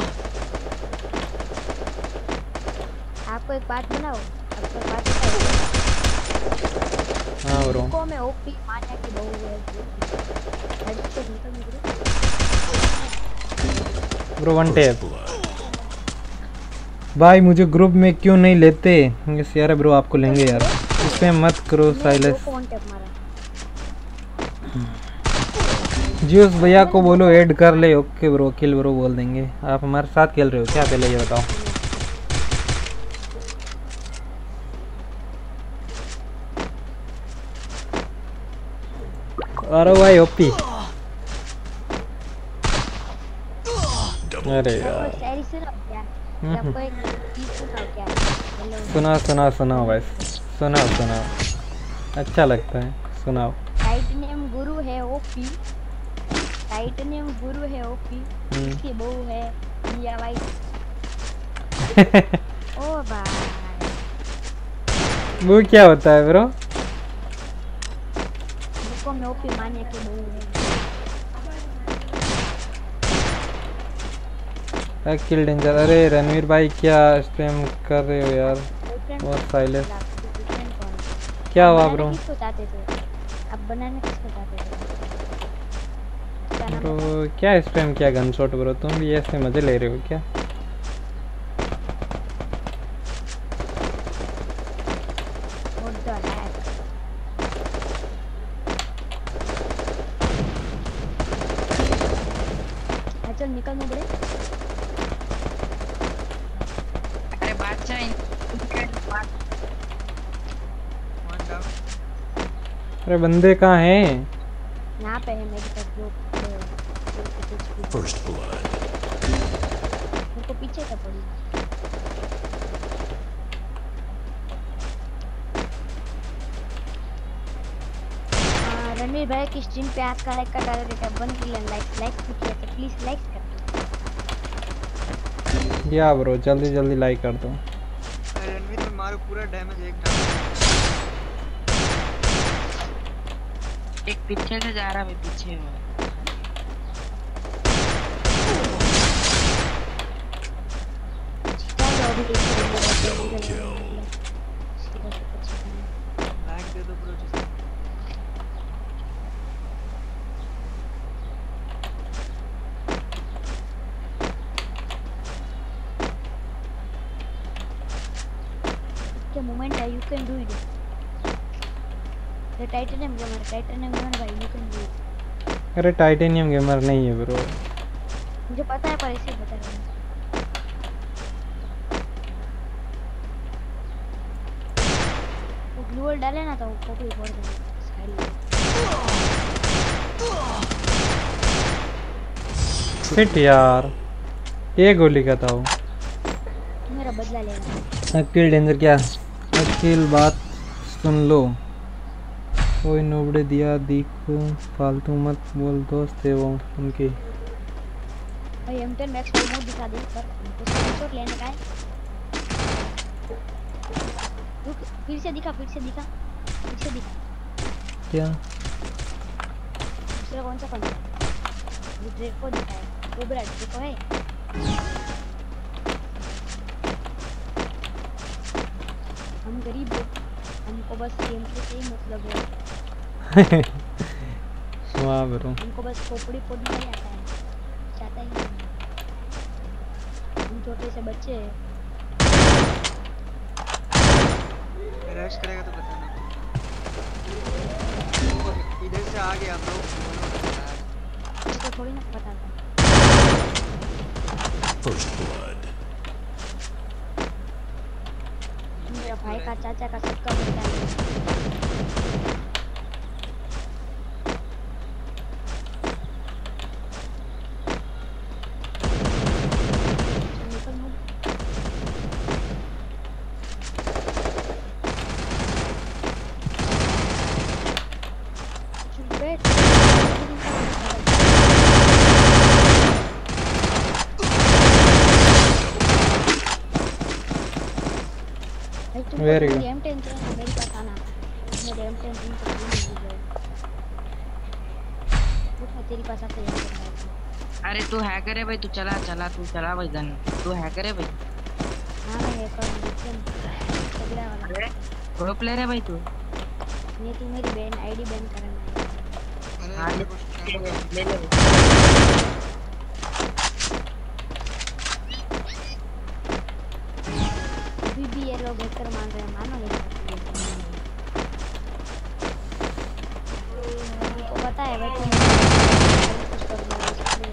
आपको एक बात बनाओ, आपको एक बात बताओ। हाँ ब्रो। को मैं ओपी मान्या की बहू है। ब्रो वन टैप भाई, मुझे ग्रुप में क्यों नहीं लेते? यार ब्रो आपको लेंगे यार, इसमें मत करो साइलेंस। जियोस भैया को बोलो ऐड कर ले। ओके ब्रो, किल ब्रो बोल देंगे। आप हमारे साथ खेल रहे हो क्या पहले ये बताओ? अरे भाई ओपी। अरे यार सुना सुना सुनाओ भाई, सुनाओ सुनाओ, अच्छा लगता है, सुनाओ। टाइटेनियम गुरु है ओपी, टाइटेनियम गुरु है ओपी, इसकी बहू है मिया भाई। ओ भाई वो क्या होता है ब्रो? को मैं ओपी मान्या की बहू है। Kill danger. अरे रणवीर भाई क्या स्पैम कर रहे हो यार? और साइलेंस क्या हुआ ब्रो? अब बनाने किसको बताते थे? ब्रो क्या स्पैम किया गन शॉट ब्रो? तुम भी ऐसे मजे ले रहे हो क्या? चल निकल नो बड़े। अरे बादशाह अरे बंदे कहाँ हैं? यहाँ पे है मेरे पास जो फर्स्ट ब्लड। उनको पीछे का पड़ी। रणवीर भाई की स्ट्रीम पे आज का लाइक का टारगेट है वन मिलियन लाइक। लाइक किया तो प्लीज लाइक कर दो या ब्रो, जल्दी जल्दी लाइक कर दो। रणवीर में मारो पूरा डैमेज एक एक पीछे से जा रहा है, पीछे है। बैक दे दो ब्रो। मोमेंट है, you can do it. The titanium gamer, titanium gamer भाई यू कैन डू इट। अरे टाइटेनियम गेमर नहीं है ब्रो, मुझे पता है पर इसे बता रहा हूं। वो ग्लूअल डाले ना तो वो कॉपी फोड़ देगा। शिट यार, एक गोली का था वो। मेरा बदला लेना। अकिल डेंजर क्या? अकिल बात सुन लो, कोई नोबड़े दिया देखो, फालतू मत बोल, दोस्त है वो उनके। भाई एम टेन मैक्स मोड दिखा दे पर उनको स्क्रीनशॉट लेने का है। फिर से दिखा फिर से दिखा फिर से दिखा क्या दूसरा कौन सा कौन सा ड्रेक को दिखा है कोबरा ड्रेक को है हम गरीब लोग हमको बस गेम से ही मतलब है वाह ब्रो हमको बस खोपड़ी फोड़ना ही आता है चाहता ही नहीं हम छोटे से बच्चे हैं रश करेगा तो बताना इधर से आ गया ब्रो मुझे थोड़ी ना पता था First blood. मेरा भाई का चाचा का सबका बच्चा है वेरी गुड एम टेन मेरे पास आना मेरे एम टेन को मिल जाए उठा तेरे पास आते हैं अरे तू हैकर है भाई तू चला चला तू चला भाई गन तू हैकर है भाई हां मैं हैकर हूं तगड़ा वाला प्रो प्लेयर है भाई तू नहीं तू मेरी बैन आईडी बैन करना है हां ले ले ले अभी भी ये लोग हैकर मान रहे हैं मानो नहीं को पता है भाई तुम कुछ कर लो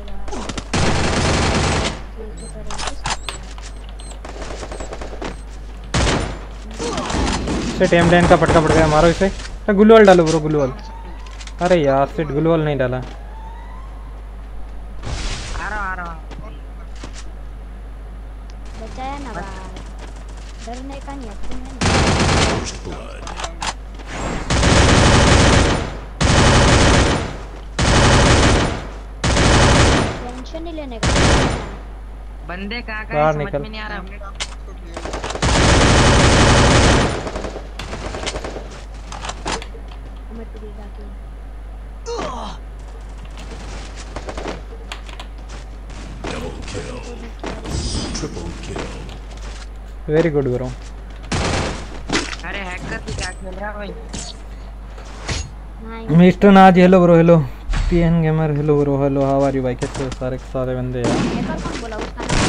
सेट एम टेन का फटका पड़ गया मारो इसे ग्लूवॉल डालो ब्रो ग्लूवॉल अरे यार सेट ग्लूवॉल नहीं डाला आ रहा आ रहा बचाया ना बाहर डरने का नहीं है First blood. टेंशन नहीं लेने का बंदे कहां का बाहर समझ निकल। में नहीं आ रहा हमें तो दिखा के Double kill. Triple kill. Very good bro अरे हैकर तू क्या खेल रहा है भाई नहीं mister Naz hello bro hello PN gamer hello bro hello how are you भाई कैसे हो सारे सारे बंदे यार हैकर कौन बोला उसका नाम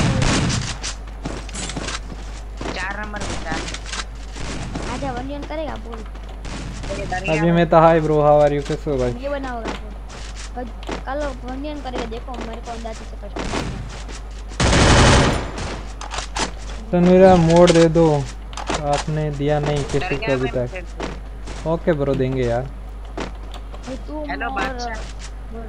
चार नंबर पे चार आजा वनियन करेगा बोल अभी मैं तो hi bro how are you कैसे हो भाई ये बना होगा बोल कल वनियन करेगा देखो मेरे को अंदाजे से प्रश्न तनवीरा मोड दे दो आपने दिया नहीं किसी को अभी तक ओके ब्रो देंगे यार भाई तू हेलो और बादशाह बोल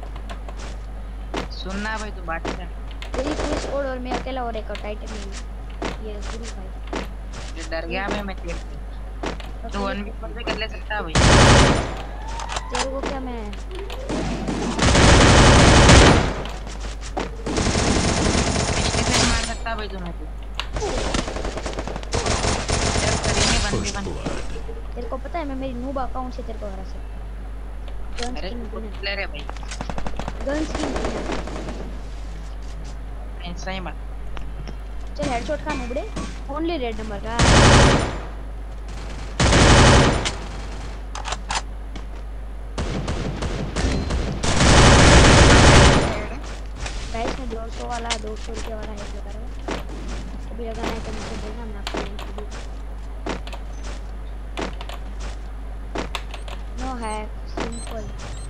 सुनना भाई तू बादशाह तेरी पूरी स्क्वाड और मैं अकेला और एक टाइटन में ये गुरु भाई ये डर गया मैं मैं तेरे से तू वन वी वन पे कर ले सकता है भाई तेरे को क्या मैं स्टेशन मार सकता है भाई तू मैं First blood. तेरे को पता है मैं मेरी नूब अकाउंट से तेरे को हरा सकता गन अरे स्किन तू प्लेयर है भाई गन स्किन ऐसा ही मत चल हेडशॉट खा नुबड़े ओनली रेड नंबर का गाइस मैं दो सौ वाला दो सौ रुपये वाला हैक लगा रहा हूं अभी अगर नहीं तो मुझे बोलना मैं आपको लिंक दे दूंगा नो हैक सिंपल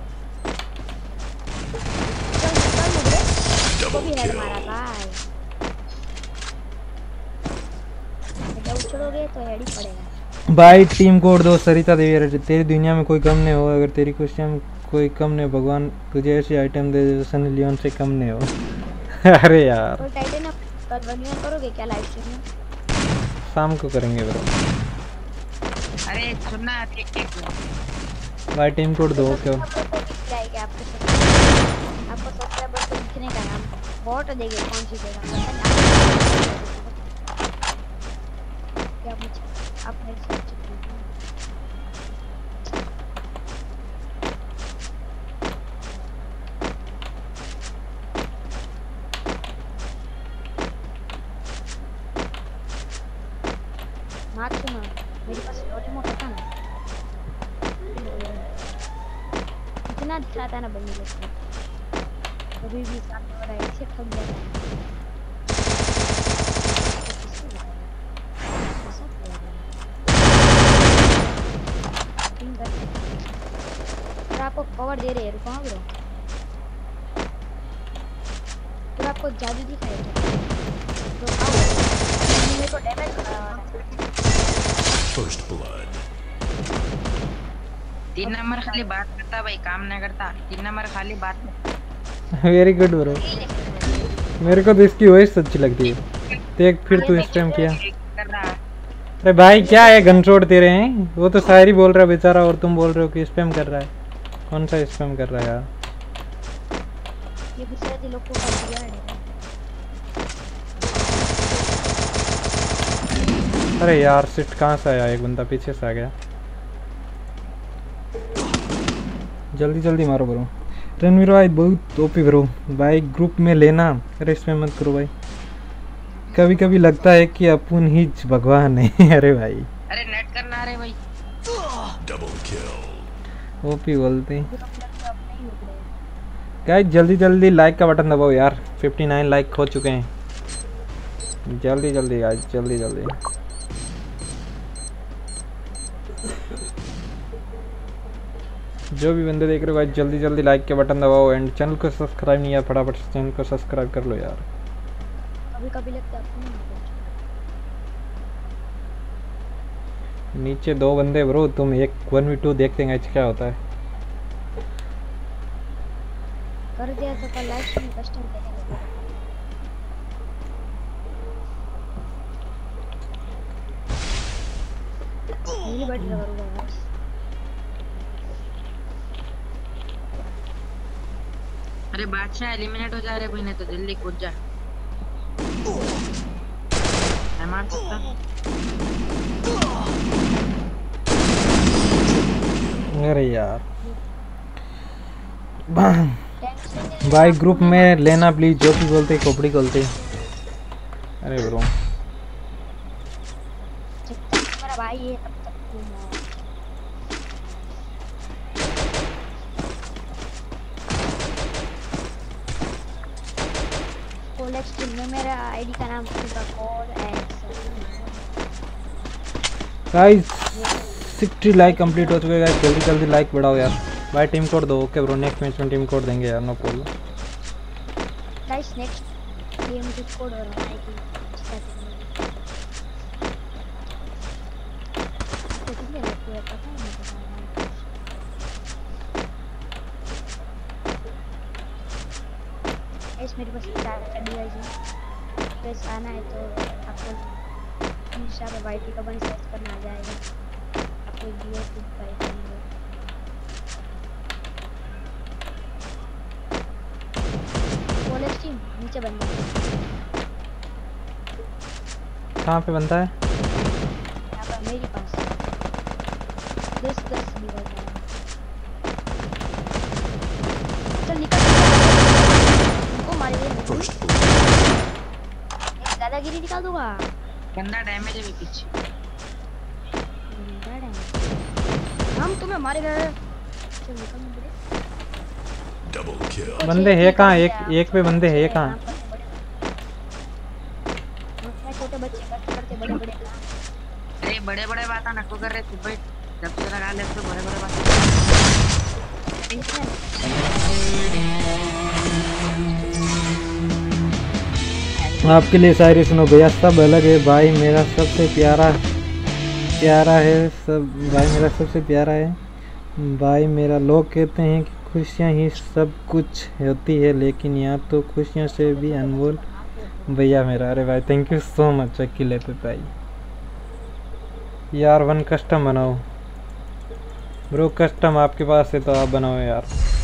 चल चल नुबड़े को भी हेड मारा भाई जब उछलोगे तो हेड ही पड़ेगा भाई टीम कोड दो सरिता देवी तेरी दुनिया में कोई कम नहीं हो अगर तेरी खुशियाँ में कोई कम नहीं भगवान तुझे ऐसी आइटम दे जो सनी लियोन से कम नहीं हो अरे यार तो टाइटन आप कल वनियन करोगे क्या लाइव स्ट्रीम में शाम को करेंगे ब्रो अरे सुनना एक एक भाई टीम कोड दो ओके क्या है कि आपको आपको सब्सक्राइबर को दिखने का नाम बॉट देंगे कौन सी देगा पता नहीं क्या मुझे आप मेरे साथ मार्क्समा मेरे पास रिमोट था ना, इतना दिखा था ना भाई मेरे को, कभी भी सामने हो रहा है इसे ठग गया था। फिर आपको कवर दे रहे हैं, रुको ब्रो, फिर आपको जादू दिखाएगा तो मेरे को डैमेज First blood. तीन नंबर खाली बात करता भाई, काम ना करता। तीन नंबर खाली बात वेरी गुड ब्रो, मेरे को तो इसकी वॉइस अच्छी लगती है। देख फिर तू स्पैम किया। अरे भाई क्या है, गन शॉट दे रहे हैं, वो तो शायरी बोल रहा है बेचारा और तुम बोल रहे हो कि स्पैम कर रहा है। कौन सा स्पैम कर रहा है यार? ये गुजराती लोग को कर दिया है। अरे यार सिट कहाँ से आया, एक बंदा पीछे से आ गया। जल्दी जल्दी मारो ब्रो। रणवीर भाई बहुत ओपी ब्रो भाई, ग्रुप में लेना। अरे इसमें मत करो भाई, कभी कभी लगता है कि अपन ही भगवान है। अरे भाई अरे नेट करना रे भाई। Double kill. ओपी बोलते गाइस, जल्दी जल्दी लाइक का बटन दबाओ यार, उनसठ लाइक हो चुके हैं। जल्दी जल्दी गाइस, जल्दी जल्दी। जो भी बंदे देख रहे हो गाइस, जल्दी जल्दी लाइक के बटन दबाओ एंड चैनल को सब्सक्राइब नहीं यार, फटाफट चैनल को सब्सक्राइब कर लो यार। कभी कभी लगता है नीचे दो बंदे ब्रो, तुम एक वन वी टू देखते हैं क्या होता है। कर दिया तो कल लाइव स्ट्रीम कस्टम देखेंगे। ये बैठ लगा रूगा यार। अरे बादशाह एलिमिनेट हो जा रहे भाई, नहीं तो जल्दी कूद जा। मैं मार सकता। अरे यार भाई ग्रुप में लेना प्लीज, जो भी बोलते खोपड़ी खोलते। अरे ब्रो मेरा भाई है तब तक तुम कोलेक्स टीम में मेरा आईडी का नाम होगा कोड एक्स। गाइस साठ लाइक कंप्लीट हो चुके हैं गाइस, जल्दी जल्दी लाइक बढ़ाओ यार। भाई टीम कोड दो। ओके ब्रो, नेक्स्ट मैच में टीम कोड देंगे यार, no problem. Guys next game की कोड हो रहा है कि तो कितने लगते हैं पता नहीं। गाइस मेरे पास चार डिवाइस है, बस आना है तो आपको इंस्टा पे वाईटी का बन सर्च करना आ जाएगा, आपको जियो की वाईटी कॉलेज टीम नीचे बंदा कहाँ पे बनता है? यहाँ पर मेरे पास दस दस डिवाइस है। चल निकल को मारेंगे। एक दादागिरी निकाल दूंगा। गंदा डैमेज है भी पीछे। गंदा डैमेज हम तुम्हें मारेगा। चल निकल मुझे। Double kill. बंदे है कहाँ? एक एक पे बंदे है कहाँ? छोटे बच्चे करते करते बड़े बड़े काम। अरे बड़े बड़े बात ना को कर रहे थे भाई, जब से लगा ले तो बड़े बड़े बात। आपके लिए शायरी सुनो भैया, सब अलग है भाई, मेरा सबसे प्यारा प्यारा है सब भाई, मेरा सबसे प्यारा है भाई मेरा। लोग कहते हैं कि खुशियाँ ही सब कुछ होती है, लेकिन यहाँ तो खुशियों से भी अनमोल भैया मेरा। अरे भाई थैंक यू सो मच अकेले पे भाई। यार वन कस्टम बनाओ ब्रो, कस्टम आपके पास है तो आप बनाओ यार।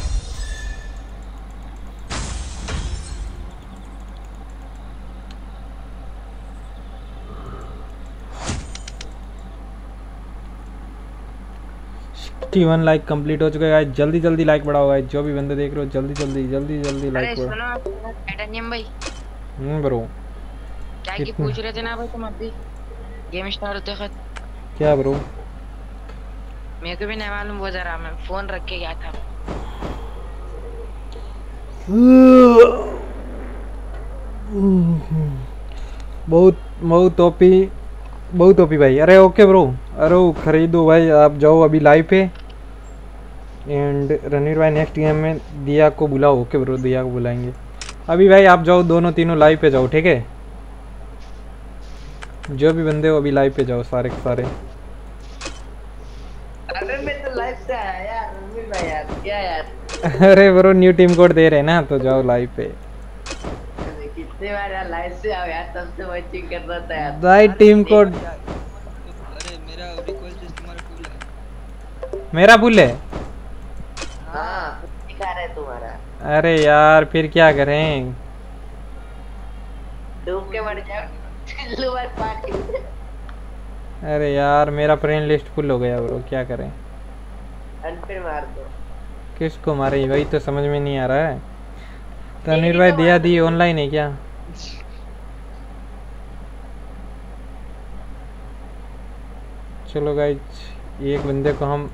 इक्यावन लाइक कंप्लीट हो चुका है गाइस, जल्दी जल्दी लाइक बढ़ाओ गाइस, जो भी बंदे देख रहे हो जल्दी जल्दी जल्दी जल्दी लाइक अरे बढ़ाओ। सुनो टाइटेनियम भाई, हम्म ब्रो क्या की पूछ रहे थे ना भाई तुम अभी? गेम स्टार्ट होते वक्त क्या ब्रो? मेरे को भी नहीं मालूम, वो जरा मैं फोन रख के गया था। बहुत बहुत ओपी, बहुत ओपी भाई। अरे ओके ब्रो, अरे खरीदो भाई, आप जाओ अभी लाइव पे। एंड रणवीर भाई नेक्स्ट गेम में दिया को बुलाओ। ओके ब्रो, दिया को बुलाएंगे अभी भाई। आप जाओ दोनों तीनों लाइव पे जाओ, ठीक है? जो भी बंदे हो अभी लाइव पे जाओ सारे के सारे। अरे मैं तो लाइव से आया यार रणवीर भाई, यार क्या यार। अरे ब्रो न्यू टीम कोड दे रहे ना, तो जाओ लाइव पे। कितने बार यार लाइव से आओ यार, तब से वाचिंग कर रहा था यार। भाई टीम कोड अरे मेरा रिक्वेस्ट लिस्ट तुम्हारा फुल है। मेरा फुल है? हाँ दिखा रहा है तुम्हारा। अरे यार फिर क्या करें? डूब के मर जाओ। चलो बस पार्टी। अरे यार मेरा फ्रेंड लिस्ट फुल हो गया ब्रो, क्या करें? अनफिर मार दो। किसको मारे वही तो समझ में नहीं आ रहा है। तनवीर भाई दिया दी ऑनलाइन है क्या? चलो गाइज एक बंदे को हम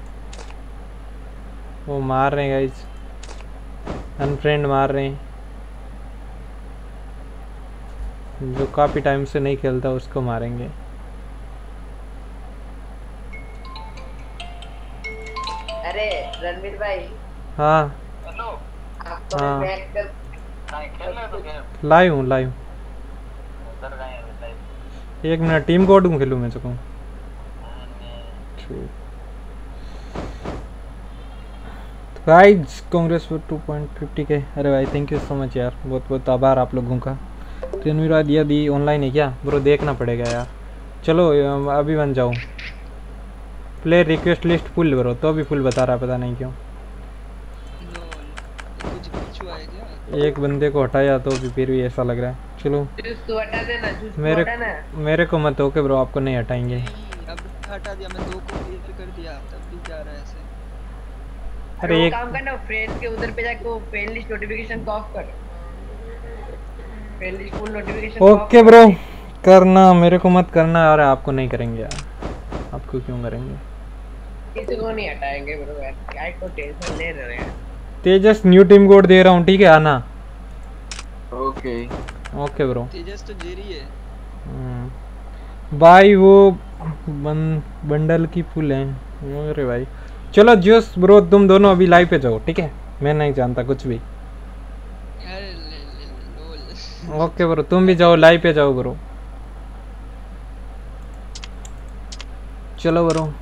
वो मार रहे हैं गाइज, अनफ्रेंड मार रहे हैं। जो काफी टाइम से नहीं खेलता उसको मारेंगे। अरे रणवीर भाई। हाँ आपको हाँ बैक कर लाइव हूँ लाइव। एक मिनट टीम कोड में खेलूँ मैं सकूँ? Guys congrats for two point fifty के। अरे भाई थैंक यू सो मच यार, बहुत बहुत आभार आप लोगों का। रणवीर दिया दी ऑनलाइन है क्या ब्रो? देखना पड़ेगा यार। चलो अभी बन जाऊँ। Play request list full bro, तो भी फुल बता रहा, पता नहीं क्यों। कुछ पीछू है क्या? एक बंदे को हटाया तो भी फिर भी ऐसा लग रहा है। चलो जूस तो हटा देना, जूस तो मेरे हटाना। मेरे को मत ओके ब्रो, आपको नहीं हटाएंगे। अब हटा दिया, मैं दो को क्लियर कर दिया, तब भी जा रहा है ऐसे। अरे एक काम करना, फ्रेंड के उधर पे जाके फ्रेंड लिस्ट नोटिफिकेशन को ऑफ कर। Friend list full notification okay bro करना, मेरे को मत करना। अरे आपको नहीं करेंगे यार, आपको क्यों करेंगे? किसी को नहीं हटाएंगे ब्रो यार, क्या को टेंशन ले रहे हो यार। तेजस न्यू टीम कोड दे रहा हूँ, ठीक है आना। Okay okay bro. तेजस तो जेरी है भाई, वो बन, बंडल की फुल है। अरे भाई चलो जोस ब्रो तुम दोनों अभी लाइव पे जाओ, ठीक है? मैं नहीं जानता कुछ भी। ओके ब्रो तुम भी जाओ लाइव पे जाओ ब्रो। चलो ब्रो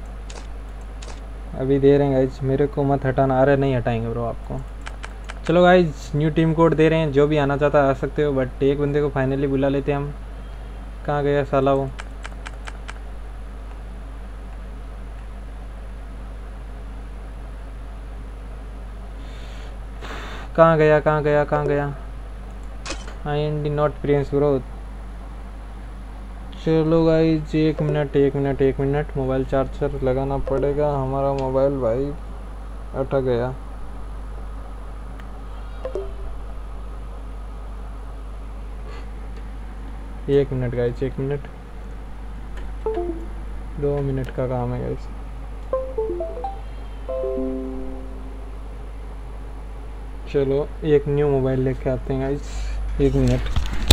अभी दे रहे हैं गाइज, मेरे को मत हटाना। अरे नहीं हटाएंगे ब्रो आपको। चलो गाइज न्यू टीम कोड दे रहे हैं, जो भी आना चाहता है आ सकते हो। बट एक बंदे को फाइनली बुला लेते हैं हम। कहाँ गया साला वो? कहाँ गया कहाँ गया कहाँ गया? I N D not prince bro. चलो गाइज एक मिनट एक मिनट एक मिनट मोबाइल चार्जर लगाना पड़ेगा। हमारा मोबाइल भाई अटक गया। एक मिनट गाइज, एक मिनट, दो मिनट का काम है गाइज। चलो एक न्यू मोबाइल लेके आते हैं गाइज, एक मिनट।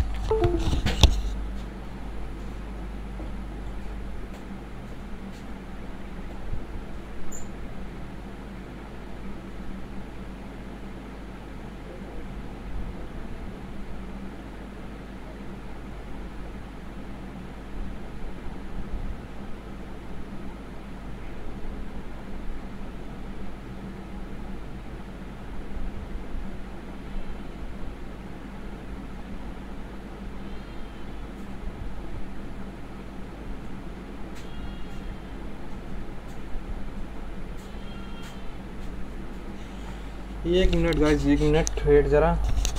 एक मिनट गाइस, एक मिनट वेट जरा।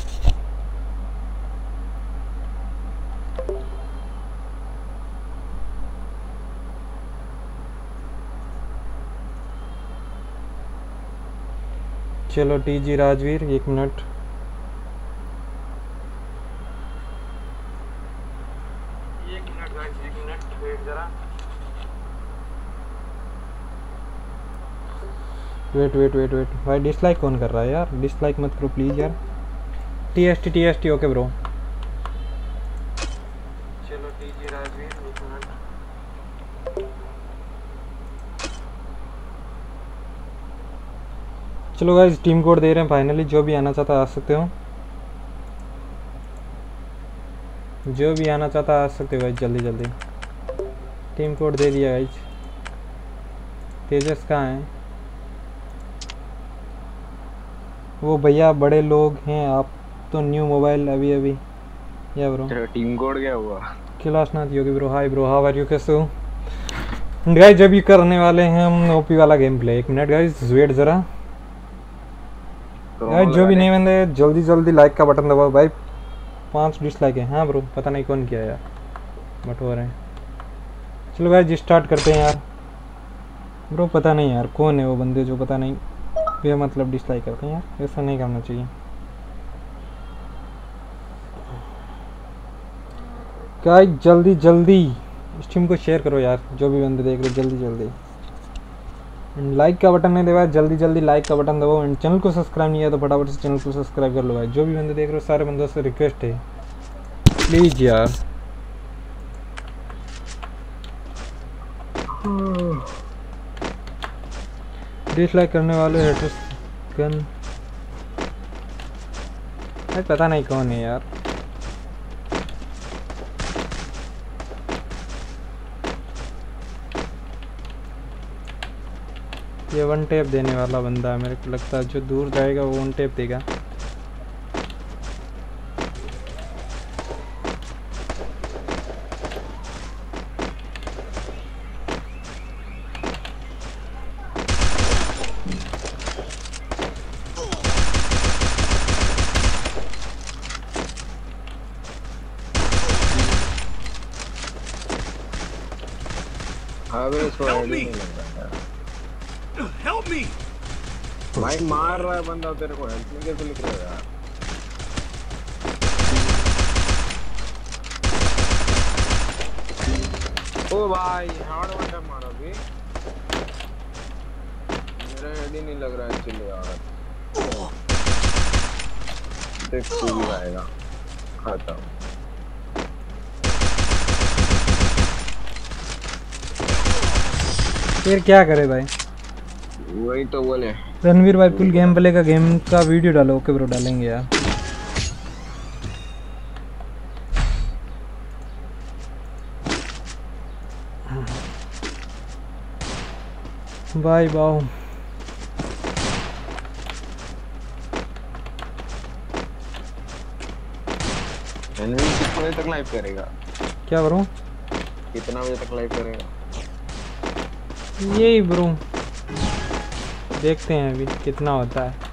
चलो टीजी राजवीर एक मिनट। एक मिनट गाइस, एक मिनट वेट जरा। वेट वेट वेट वेट भाई डिसलाइक कौन कर रहा है यार? डिसलाइक मत करो प्लीज यार। T S T T S T okay bro. चलो टीजी राजवीर एक मिनट। चलो गाइस टीम कोड दे रहे हैं फाइनली। जो भी आना चाहता आ सकते हो, जो भी आना चाहता आ सकते हो गाइस जल्दी जल्दी। टीम कोड दे दिया गाइस। तेजस कहाँ है? वो भैया बड़े लोग हैं, आप तो न्यू मोबाइल अभी अभी। या ब्रो टीम कोड क्या हुआ? Class Nath Yogi bro. Hi bro how are you, कैसे हो गाइस? जब ये करने वाले हैं हम ओपी वाला गेम प्ले। एक मिनट गाइस वेट जरा। गाइस जो भी नहीं बंदे जल्दी जल्दी लाइक का बटन दबाओ भाई। पांच डिसलाइक है। हाँ ब्रो पता नहीं कौन किया यार, बट हो रहे हैं। चलो गाइस स्टार्ट करते हैं यार। ब्रो पता नहीं यार कौन है वो बंदे जो पता नहीं ये मतलब डिसलाइक करते हैं यार, ऐसा नहीं करना चाहिए। गाइस जल्दी जल्दी स्ट्रीम को शेयर करो यार, जो भी बंदे देख रहे हो जल्दी जल्दी। एंड लाइक का बटन नहीं दबाया, जल्दी जल्दी लाइक का बटन दबाओ। एंड चैनल को सब्सक्राइब नहीं है तो फटाफट से चैनल को सब्सक्राइब कर लो भाई। जो भी बंदे देख रहे हो सारे बंदों से रिक्वेस्ट है प्लीज यार। डिसलाइक करने वाले हेटर्स गन भाई पता नहीं कौन है यार। ये वन टेप देने वाला बंदा है मेरे को लगता है। जो दूर जाएगा वो वन टेप देगा। Help me! भाई मार रहा है बंदा तेरे को, हेल्प में कैसे लिख रहा है यार? ओ भाई हार्ड वन टैप मारा भी, मेरा हेड ही नहीं लग रहा है। चलो यार देख तू भी आएगा खाता हूँ। फिर क्या करे भाई? वही तो बोले रणवीर भाई फुल गेम प्ले का गेम का वीडियो डालो। ओके ब्रो डालेंगे यार। बाय बाओ रणवीर कितने बजे तक लाइव करेगा? क्या ब्रो? कितना बजे तक लाइव करेगा? यही ब्रो देखते हैं अभी कितना होता है।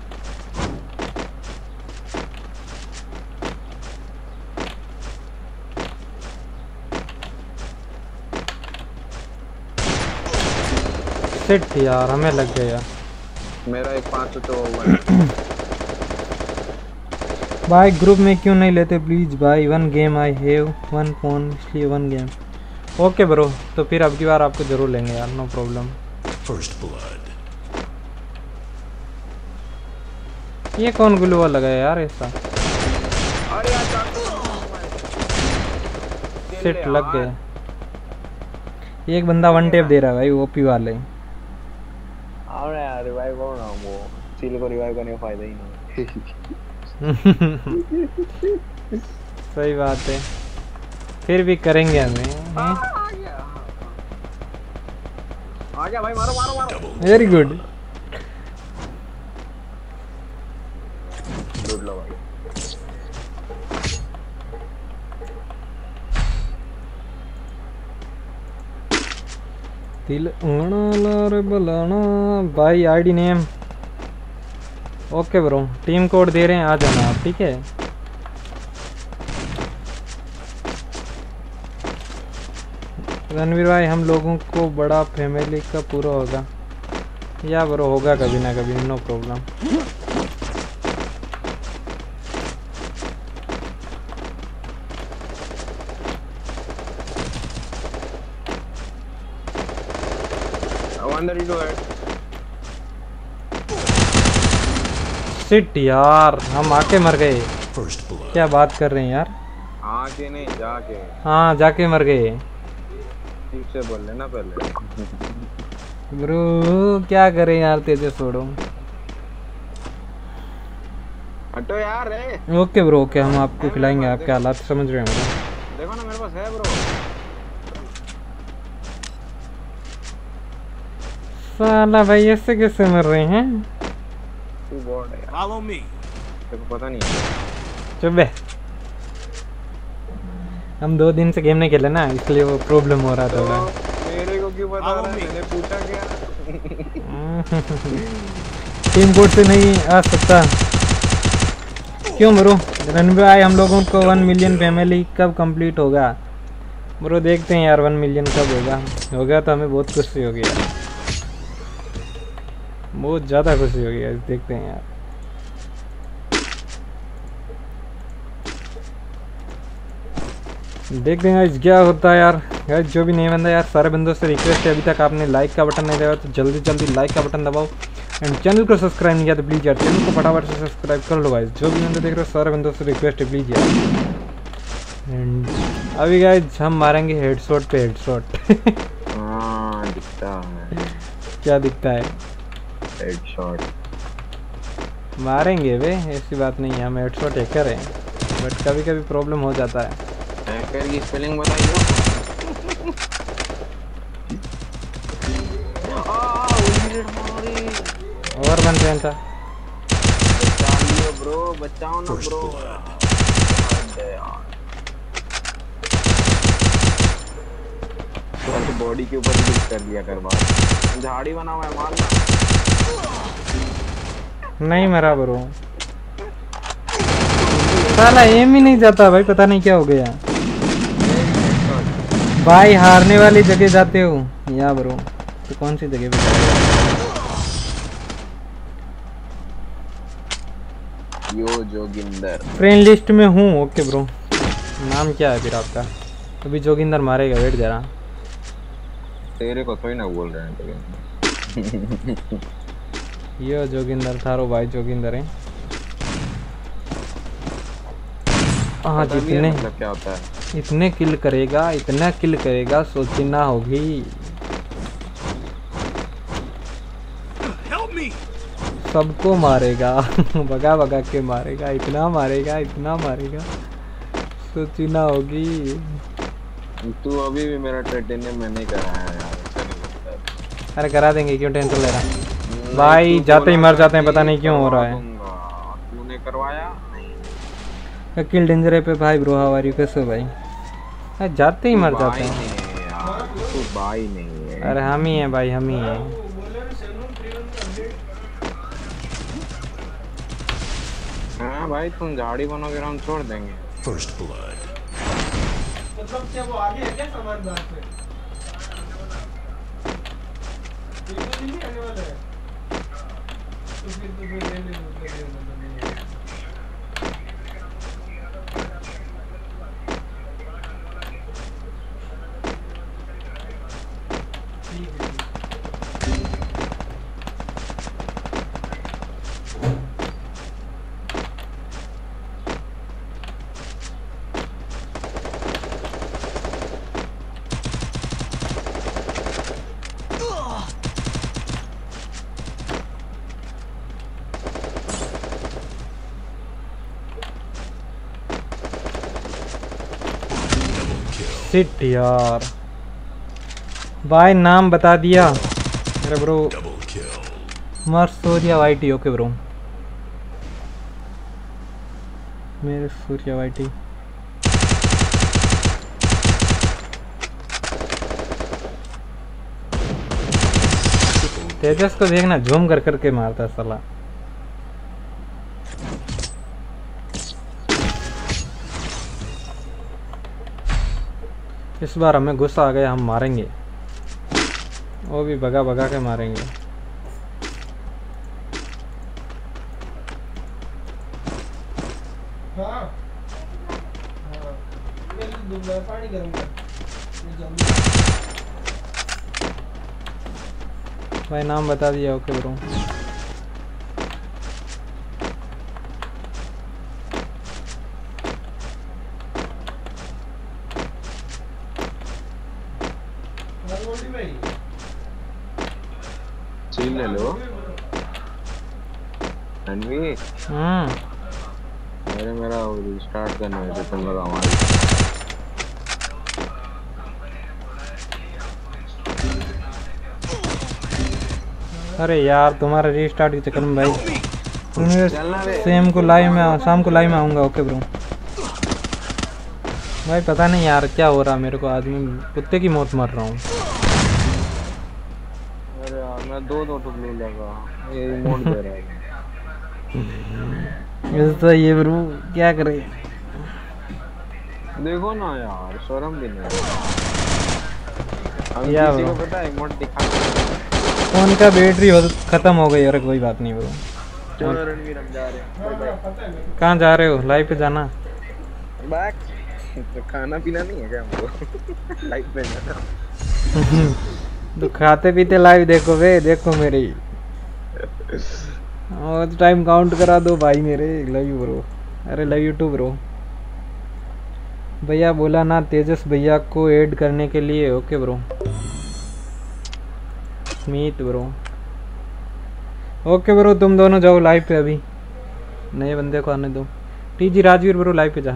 सेट यार हमें लग गया। मेरा एक पाँच तो हुआ है। भाई ग्रुप में क्यों नहीं लेते प्लीज भाई? One game I have one phone इसलिए वन गेम। ओके ब्रो तो फिर अब की बार आपको जरूर लेंगे यार, नो प्रॉब्लम। First blood. ये कौन ग्लू लगा है यार ऐसा? अरे यार सेट लग गए। एक बंदा वन टेप दे रहा है भाई ओपी वाले। अरे यार रिवाइव करो ना, वो चिल को रिवाइव करने का फायदा ही नहीं। सही बात है, फिर भी करेंगे हमें। आ गया आ गया भाई, मारो मारो मारो। Very good. लूट लो भाई। दिल उंगना लारे बलाना भाई। ID name okay bro. Team code दे रहे हैं, आ जाना आप ठीक है। रणवीर भाई हम लोगों को बड़ा फैमिली का पूरा होगा या ब्रो? होगा कभी ना कभी, no problem. one thirty-two head. Shit यार, हम आके मर गए। क्या बात कर रहे हैं यार? आके नहीं जाके। हाँ जाके मर गए। ठीक से बोल लेना पहले। ब्रो क्या करें यार, तेजे छोड़ो। हटो यार रे। ओके ब्रो ओके, हम आपको खिलाएंगे, आपके हालात समझ रहे हैं। देखो ना मेरे पास है ब्रो। साला भाई ऐसे कैसे मर रहे हैं? तू बॉट है। Follow me. तेरे को पता नहीं है। चुप बे। हम दो दिन से गेम नहीं खेले ना, इसलिए वो प्रॉब्लम हो रहा था। तो मेरे को क्यों बता रहा है? मैंने पूछा क्या? टीम कोड से नहीं आ सकता क्यों ब्रो? रन भाई हम लोगों को वन मिलियन फैमिली कब कंप्लीट होगा? ब्रो देखते हैं यार वन मिलियन कब होगा। होगा तो हमें बहुत खुशी होगी यार, बहुत ज़्यादा खुशी होगी यार। देखते हैं यार। देखते हैं आज क्या होता है यार। यार जो भी नहीं बंदा यार, सारे बंदों से रिक्वेस्ट है, अभी तक आपने लाइक का बटन नहीं दबाया तो जल्दी जल्दी लाइक का बटन दबाओ। एंड चैनल को सब्सक्राइब नहीं किया तो प्लीज़ यार चैनल को फटाफट से सब्सक्राइब कर लो गाइस। जो भी बंदे देख रहे हो सारे बंदों से रिक्वेस्ट है प्लीज़ यार। एंड अभी गाइस हम मारेंगे हेडशॉट पे हेडशॉट। हाँ दिखता है। क्या दिखता है? हेडशॉट मारेंगे वे, ऐसी बात नहीं है। हम हेडशॉट हैकर हैं, बट कभी कभी प्रॉब्लम हो जाता है। हैकर की स्पेलिंग बताइए। और बन रहे था ब्रो, बचाओ ना ब्रो। तो बॉडी के ऊपर ही कर दिया कर बार। झाड़ी बना हुआ है, मारना। नहीं मरा ब्रो, साला एम ही नहीं जाता भाई, पता नहीं क्या हो गया भाई। हारने वाली जगह जाते हो या ब्रो? तो कौन सी जगह पे? यो जोगिंदर फ्रेंड लिस्ट में हूँ। ओके ब्रो, नाम क्या है फिर आपका? अभी जोगिंदर मारेगा, वेट जरा। तेरे को थोड़ी ना बोल रहे हैं तो। यो जोगिंदर थारो भाई, जोगिंदर है। हाँ जितने मतलब क्या होता है? इतने किल करेगा, इतना किल करेगा सोची ना होगी। सबको मारेगा भगा भगा के मारेगा, इतना मारेगा इतना मारेगा सोची ना होगी। तू अभी भी मेरा टाइटेनियम में नहीं कराया यार। अरे करा देंगे, क्यों टेंशन ले रहा है भाई? जाते ही मर जाते हैं, पता नहीं क्यों हो रहा है। तूने करवाया? किल डेंजर पे भाई। Bro how are you? कैसे भाई? अरे जाते ही मर जाते हैं। तू भाई नहीं है। अरे हम ही हैं भाई, हम ही हैं। हाँ भाई तुम झाड़ी बनोगे हम छोड़ देंगे। First blood. मतलब क्या वो आगे है क्या सामान बात में? बिल्कुल नहीं आने वाला है। तो फिर तो फिर ले ले ले शिट यार भाई, नाम बता दिया मेरे ब्रो। मर सूर्या वाईटी। ओके ब्रो, मेरे सूर्या वाईटी। तेजस को देखना, झूम कर करके मारता है साला। इस बार हमें गुस्सा आ गया, हम मारेंगे, वो भी भगा भगा के मारेंगे। हाँ हाँ, मैं पानी करूँगा। भाई नाम बता दिया। Okay bro. चील ले लो रणवीर। हम्म मेरे मेरा स्टार्ट करना है रिटर्न लगा हमारी। अरे यार तुम्हारा रीस्टार्ट के चक्कर में भाई सेम को लाइव में शाम को लाइव में आऊँगा। Okay bro. भाई पता नहीं यार क्या हो रहा मेरे को, आज मैं कुत्ते की मौत मर रहा हूँ। अरे यार मैं दो दो टुकड़े लगा ये इमोट दे रहा है। ऐसा ये ब्रो क्या करे। देखो ना यार शर्म भी नहीं। हम या किसी ब्रो को पता है इमोट दिखा फोन का बैटरी खत्म हो गई। यार कोई बात नहीं ब्रो। चलो रणवीर हम जा रहे हैं। कहाँ जा रहे हो? लाइव पे जाना। बैक तो खाना पीना नहीं है क्या हमको? लाइव पे जाना। तो खाते पीते लाइव देखो वे, देखो मेरी और टाइम काउंट करा दो भाई मेरे। Love you bro. अरे लव यू टू ब्रो। भैया बोला ना तेजस भैया को ऐड करने के लिए। Okay bro. Meet bro. Okay bro तुम दोनों जाओ लाइव पे, अभी नए बंदे को आने दो। टीजी राजवीर ब्रो लाइव पे जा।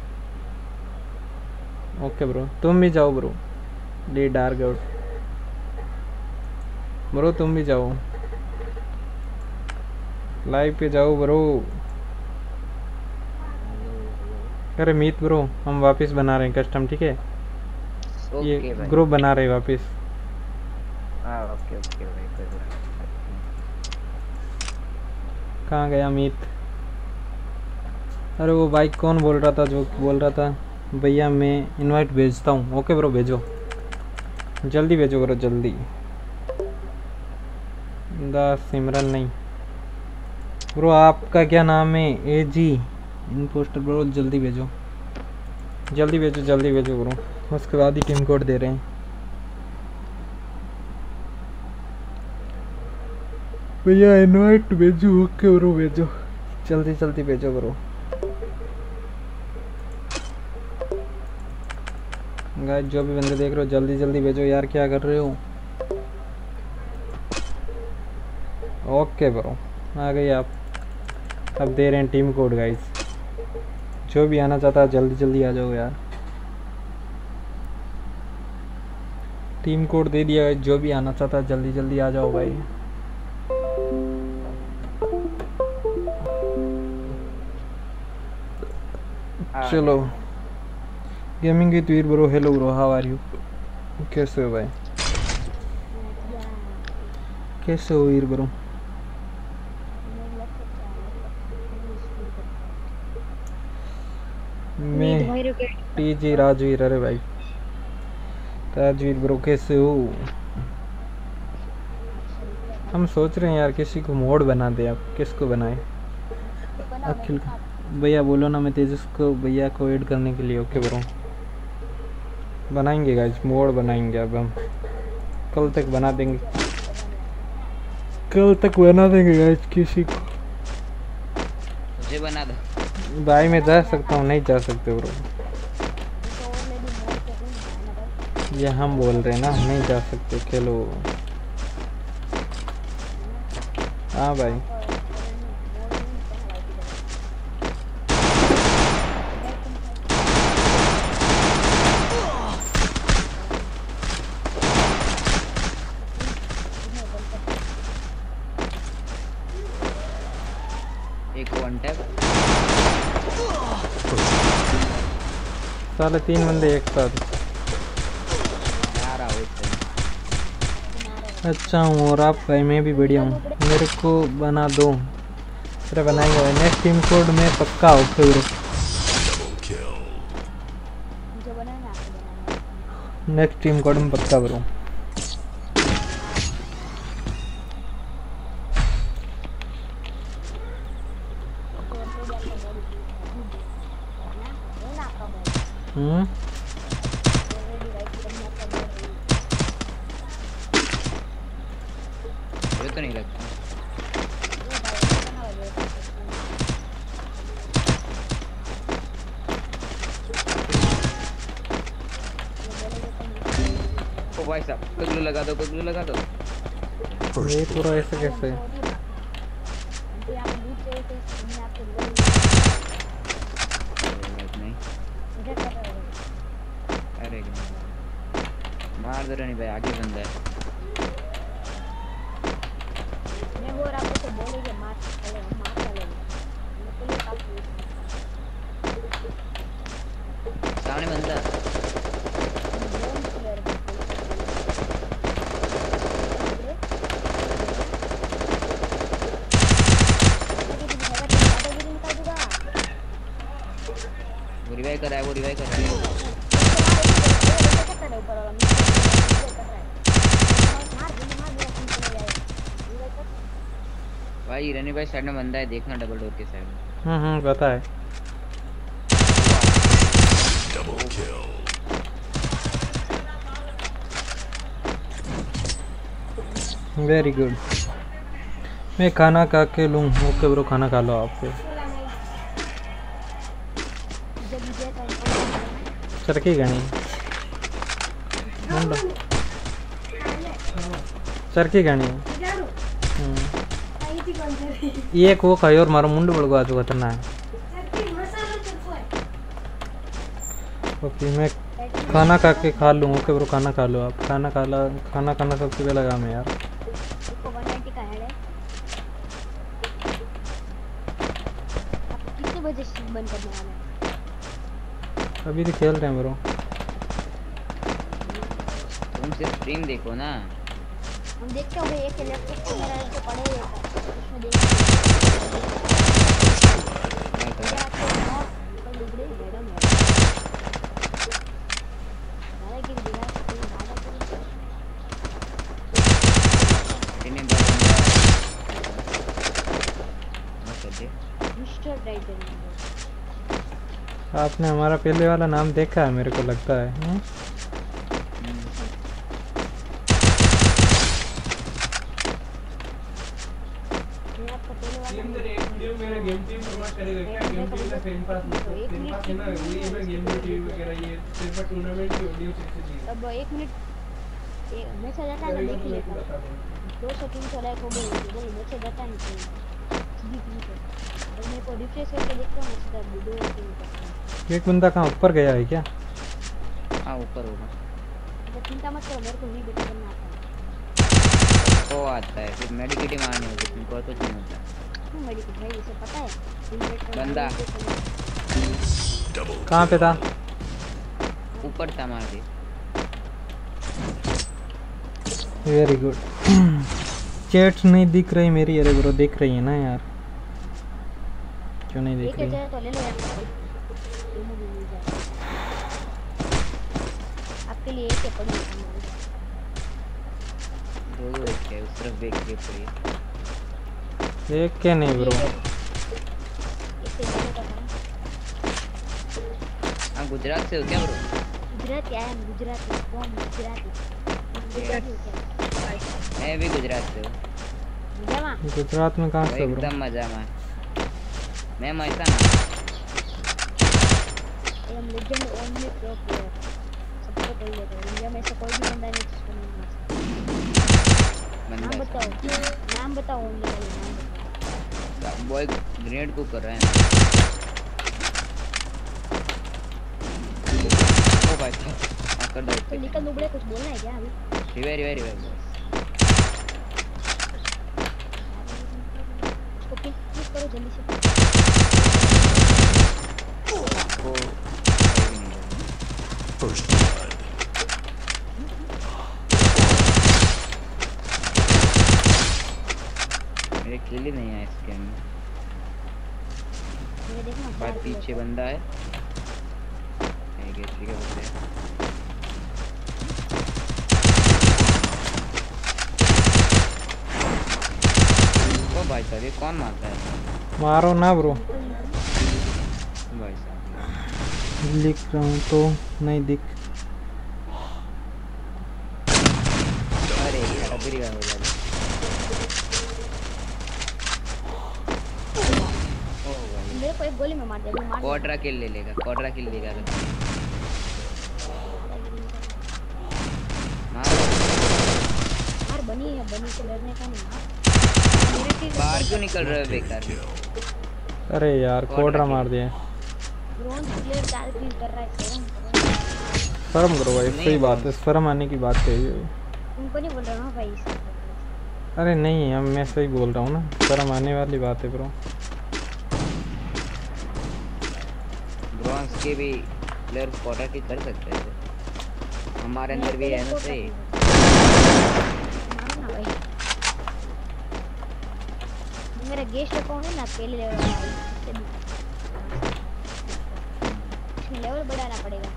ओके ब्रो तुम भी जाओ bro. D dark out bro तुम भी जाओ लाइव पे जाओ ब्रो। अरे मीत ब्रो हम वापस बना रहे हैं कस्टम, ठीक है? ये ग्रुप बना रहे हैं वापस। हाँ ओके ओके भाई। कहाँ गया मीत? अरे वो बाइक कौन बोल रहा था जो बोल रहा था भैया मैं इनवाइट भेजता हूँ। ओके ब्रो भेजो, जल्दी भेजो ब्रो जल्दी। द सिमरन नहीं ब्रो आपका क्या नाम है? ए जी इनपोस्टर ब्रो जल्दी भेजो जल्दी भेजो जल्दी भेजो ब्रो। उसके बाद ही टीम कोड दे रहे हैं भैया इनवाइट भेजो। ओके ब्रो भेजो जल्दी जल्दी भेजो ब्रो। गाइस जो भी बंदे देख रहे हो जल्दी जल्दी भेजो यार, क्या कर रहे हो? ओके ब्रो आ गए आप। अब दे रहे हैं टीम कोड गाइस। जो भी आना चाहता है जल्दी जल्दी आ जाओ यार। टीम कोड दे दिया है, जो भी आना चाहता है जल्दी जल्दी आ जाओ भाई। चलो गेमिंग की tweet bro. Hello bro how are you? कैसे हो भाई? कैसे हो वीर ब्रो? मैं टीजी राजवीर। अरे भाई राजवीर ब्रो कैसे हो? हम सोच रहे हैं यार किसी को मोड बना दे। आप किसको बनाए? अखिल भैया बोलो ना मैं तेजस को भैया को ऐड करने के लिए। ओके ब्रो बनाएंगे गाइस, मोड बनाएंगे। अब हम कल तक बना देंगे, कल तक बना देंगे गाइस। किसी को मुझे बना दो भाई। मैं जा सकता हूँ? नहीं जा सकते ब्रो, ये हम बोल रहे हैं ना नहीं जा सकते। खेलो हाँ भाई। एक वन टैप साले तीन बंदे एक साथ। अच्छा हूँ और आप भाई? मैं भी बढ़िया हूँ। मेरे को बना दो। अरे बनाएंगे भाई। नेक्स्ट टीम कोड में पक्का हो फिर। नेक्स्ट टीम कोड में पक्का ब्रो। हम्म तो नहीं लगता। ओ भाई साहब पगलू लगा दो पगलू लगा दो। ये पूरा ऐसे कैसे नहीं अरे मार दो नहीं भाई आगे बंदा है। मैं वो आपको तो बोलेंगे मार चले मार चले सामने बंदा वो रिवाइव कर रहा है वो रिवाइव कर रहा है। भाई रनी भाई साइड में बंदा है देखना डबल डोर के साइड में। हम्म हम्म पता है। Double kill. Very good. मैं खाना खा के लूँ। ओके ब्रो खाना खा लो आप फिर। चरखी गणी चरखी गणी एक वो खाई और मारो मुंड बड़गवा जो खतरना है। ओके मैं खाना खा के खा लूँ। ओके ब्रो खाना खा लो आप। खाना खा ला खाना खाना सबसे पहले काम है यार। कितने बजे स्ट्रीम बंद करने वाले हैं? अभी तो खेल रहे हैं ब्रो। तुम सिर्फ स्ट्रीम देखो ना। हम देखते होंगे एक लैपटॉप तो मेरा ऐसे पड़े हुए था उसमें देख आपने हमारा पहले वाला नाम देखा है मेरे को लगता है। हुँ? गेम टीवी प्रमोट करेगा क्या? गेम टीवी का फेम पास फेम पास है ना वही है ना गेम टीवी वगैरह ये सिर्फ टूर्नामेंट की ऑडियो चीजें दी। अब एक मिनट मैसेज आता है ना देख लेता दो सौ तीन सौ लाइक हो गए बोलो मैसेज आता है नहीं और मेरे को रिफ्रेश करके देखता हूँ सीधा वीडियो देखता। एक बंदा कहाँ ऊपर गया है क्या? हाँ ऊपर होगा। तो चिंता मत करो मेरे को नहीं बेटा करना आता है। वो आता है फिर मेडिकेट मारने होते तुमको कुछ नहीं होता। क्यों मेडिकेट भाई इसे पता है बंदा कहाँ पे था? ऊपर था मार दे। Very good. चैट्स नहीं दिख रही मेरी। अरे ब्रो दिख रही है ना यार क्यों नहीं दिख रही? तो ले लो यार आपके लिए एक पड़ी दो दो एक है उस तरफ देख के पड़ी एक के नहीं ब्रो। हाँ गुजरात से हो क्या ब्रो? गुजरात क्या है गुजरात कौन गुजराती मैं भी गुजरात से हूँ। गुजरात में कहाँ से ब्रो? एकदम मजा में मैं ऐसा ना हम लेजेंड ओनली प्रो प्लेयर सबको कोई है इंडिया में ऐसा कोई भी बंदा नहीं जिसको नहीं मार सकता। नाम बताओ नाम बताओ ओनली नाम बताओ। बॉय ग्रेनेड को कर रहा है। ओ भाई हां कर दो तो निकल दुबड़े कुछ बोलना है क्या अभी? रिवाइव रिवाइव रिवाइव इसको पिक करो जल्दी से। वो First blood. मेरे किल ही नहीं है इस गेम में। ये देखना बाद पीछे बंदा है। ठीक है ठीक है बंदे। ओ भाई साहब ये कौन मारता है? मारो ना ब्रो। भाई साहब लिख रहा हूँ तो नहीं दिख। अरे यार अभी रिवाइव हो जाएगा। को एक गोली में मार दे, मार। क्वाड्रा किल ले लेगा, क्वाड्रा किल लेगा। मार मार बनी है, बनी से डरने का नहीं। बाहर क्यों निकल रहे हो बेकार? अरे यार क्वाड्रा मार दिया। ब्रोंज प्लेयर चार किल कर रहा है। शर्म करो भाई, सही बात है, शर्म आने की बात कही है। तुमको नहीं बोल रहा हूं भाई। अरे नहीं, हम मैं सही बोल रहा हूँ ना, शर्म आने वाली बात है ब्रो। ब्रॉन्ज के भी प्लेयर क्वाड्रा किल कर सकते हैं, हमारे अंदर भी है ना सही। मारना भाई, मेरा गेस्ट अकाउंट है ना पहले लेवल वाला, इसमें लेवल बढ़ाना पड़ेगा।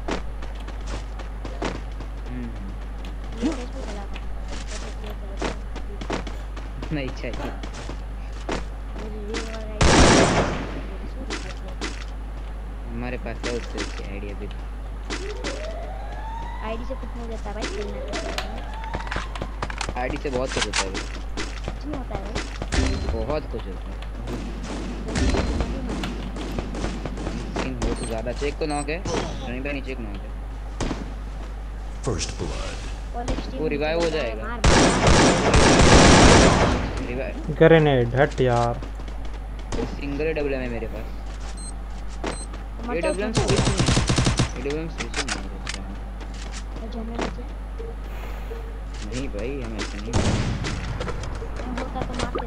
नहीं चाहिए। हमारे पास है उससे अच्छी आइडिया भी। आईडी से कुछ नहीं होता भाई, खेलना आईडी से बहुत कुछ होता है। कुछ नहीं होता है भाई, बहुत कुछ होता है। स्किन हो तो ज्यादा। चेक को नॉक है, रनी भाई नीचे को नॉक है। First blood. वो रिवाइव हो जाएगा। ग्रेनेड हट यार। सिंगल डबल है मेरे पास। ये डबल एम स्विच नहीं, ये डबल एम स्विच नहीं है। नहीं भाई हम ऐसे नहीं होता तो मारते।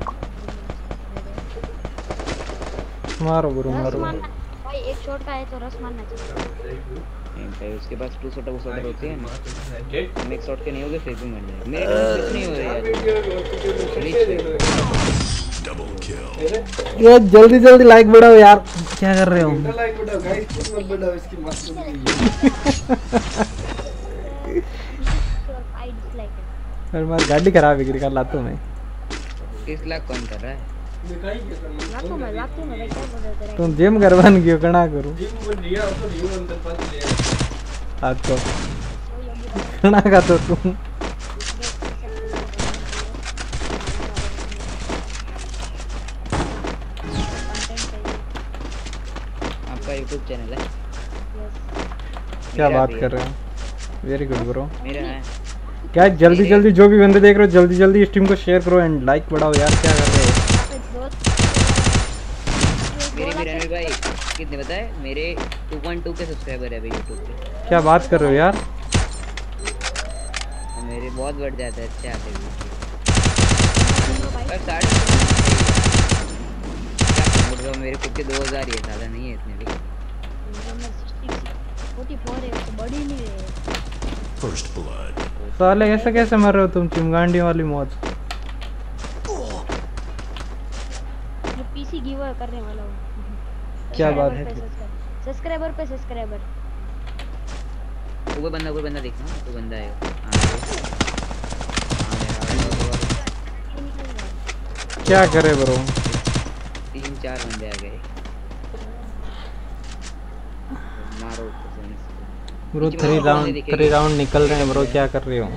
मारो गुरु मारो भाई, एक शॉट का है तो रस मारना चाहिए। नहीं भाई, उसके पास टू शॉट शॉट होती है ना, हम एक शॉट के नहीं होगे फिर भी मर जाएगा। मेरे कुछ नहीं हो रहा है डबल किल। ये जल्दी जल्दी लाइक बढ़ाओ यार, क्या कर रहे हो? लाइक बढ़ाओ गाइस, कुछ मत बढ़ाओ, इसकी मस्त होगी। अरे मार गाड़ी खराब है, निकाल लाता हूं मैं। तीस लाख कौन कर रहा है? लातों में लातों में क्या बोल रहे हो? तुम जिम करवान क्यों कना करूं? जिम में लिया तो रियो अंदर पास ले आज तो कना का तो तुम आपका यूट्यूब चैनल है? क्या बात कर रहे हो? Very good bro. मेरा है क्या जल्दी जल्दी जो भी बंदे देख रहे हो जल्दी जल्दी स्ट्रीम को शेयर करो एंड लाइक बढ़ाओ यार, क्या कर रहे हो? मेरे भी रणवीर भाई कितने बताए? मेरे टू पॉइंट टू के सब्सक्राइबर है अभी यूट्यूब पे। क्या बात कर रहे हो यार? मेरे बहुत बढ़ जाते हैं, अच्छे आते हैं। पर साढ़े क्या बोल रहा हूँ, मेरे खुद के दो हज़ार ही है, ज़्यादा नहीं है इतने भी। बड़ी नहीं है। First blood. साले ऐसे कैसे मर रहे हो तुम, चिमगांडी वाली मौत। ये पीसी गिव करने वाला हूं। क्या बात है? सब्सक्राइबर पे सब्सक्राइबर। वो बंदा वो बंदा देखना, वो बंदा है। क्या करे ब्रो? तीन चार बंदे आ गए, मारो bro. Three round three round निकल रहे हैं ब्रो, क्या कर रहे हो?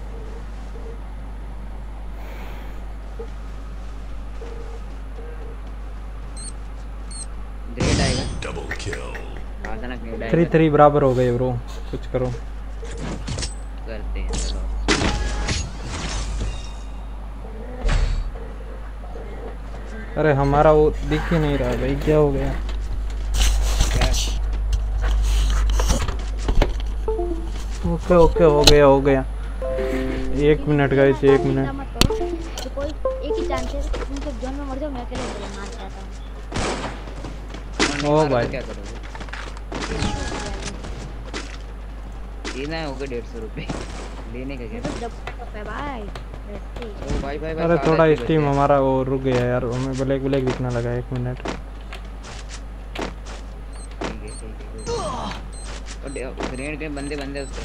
ग्रेड आएगा। Double kill. थ्री थ्री बराबर हो गए ब्रो, कुछ करो। करते हैं चलो। अरे हमारा वो दिख ही नहीं रहा भाई, क्या हो गया? ओके ओके हो गया हो गया। एक मिनट गाइस, एक मिनट। तो कोई एक ही चांस है, तुम सब जोन में मर जाओ, मैं अकेले अकेले मार जाता हूं। ओ भाई क्या करोगे? लेना है होगा डेढ़ सौ रुपये, लेने का क्या? भाई ओ भाई भाई अरे थोड़ा स्टीम हमारा वो रुक गया यार, हमें ब्लैक ब्लैक दिखने लगा। एक मिनट। ग्रेनेड के बंदे बंदे उसके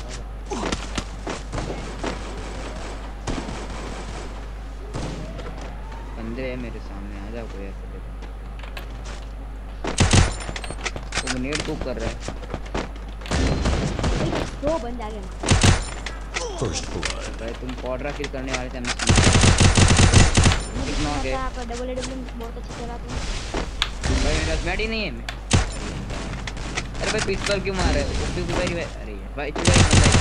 बंदे है मेरे सामने, आ जाओ कोई ऐसे। वो ग्रेनेड को कर रहा है। दो बंदे आ गए। First blood. भाई तुम क्वाड्रा किल करने वाले थे, हमने सुना। आपका डबल डबल बहुत अच्छा चला था। भाई मेरा मैट ही नहीं है मैं। अरे भाई पिस्तौल क्यों मार रहा है? उससे तो भाई अरे भाई चलो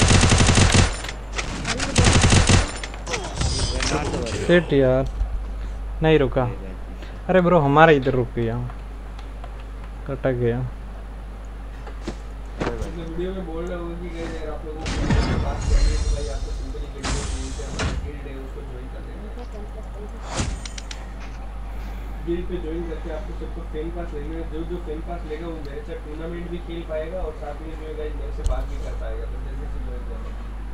मार दो भाई। सेट यार नहीं रुका। अरे ब्रो हमारा इधर रुक गया, कटक गया। वीडियो में बोल रहा हूँ कि गाइस अगर आप लोगों को बात करनी है तो भाई आपको सिंपली गिल्ड में से हमारा गिल्ड है उसको ज्वाइन कर देना। गिल्ड पे ज्वाइन करके आपको सबको फेम पास लेना है। जो जो फेम पास लेगा वो मेरे साथ टूर्नामेंट भी खेल पाएगा और साथ में जो है गाइस मेरे से बात भी कर पाएगा। तो जल्दी से ज्वाइन करना।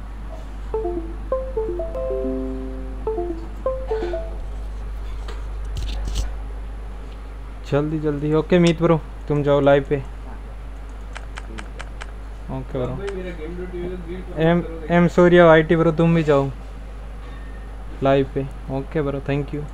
जल्दी जल्दी। ओके मीत ब्रो तुम जाओ लाइव पे। Okay bro. M M Surya IT bro तुम भी जाओ लाइव पे। Okay bro thank you.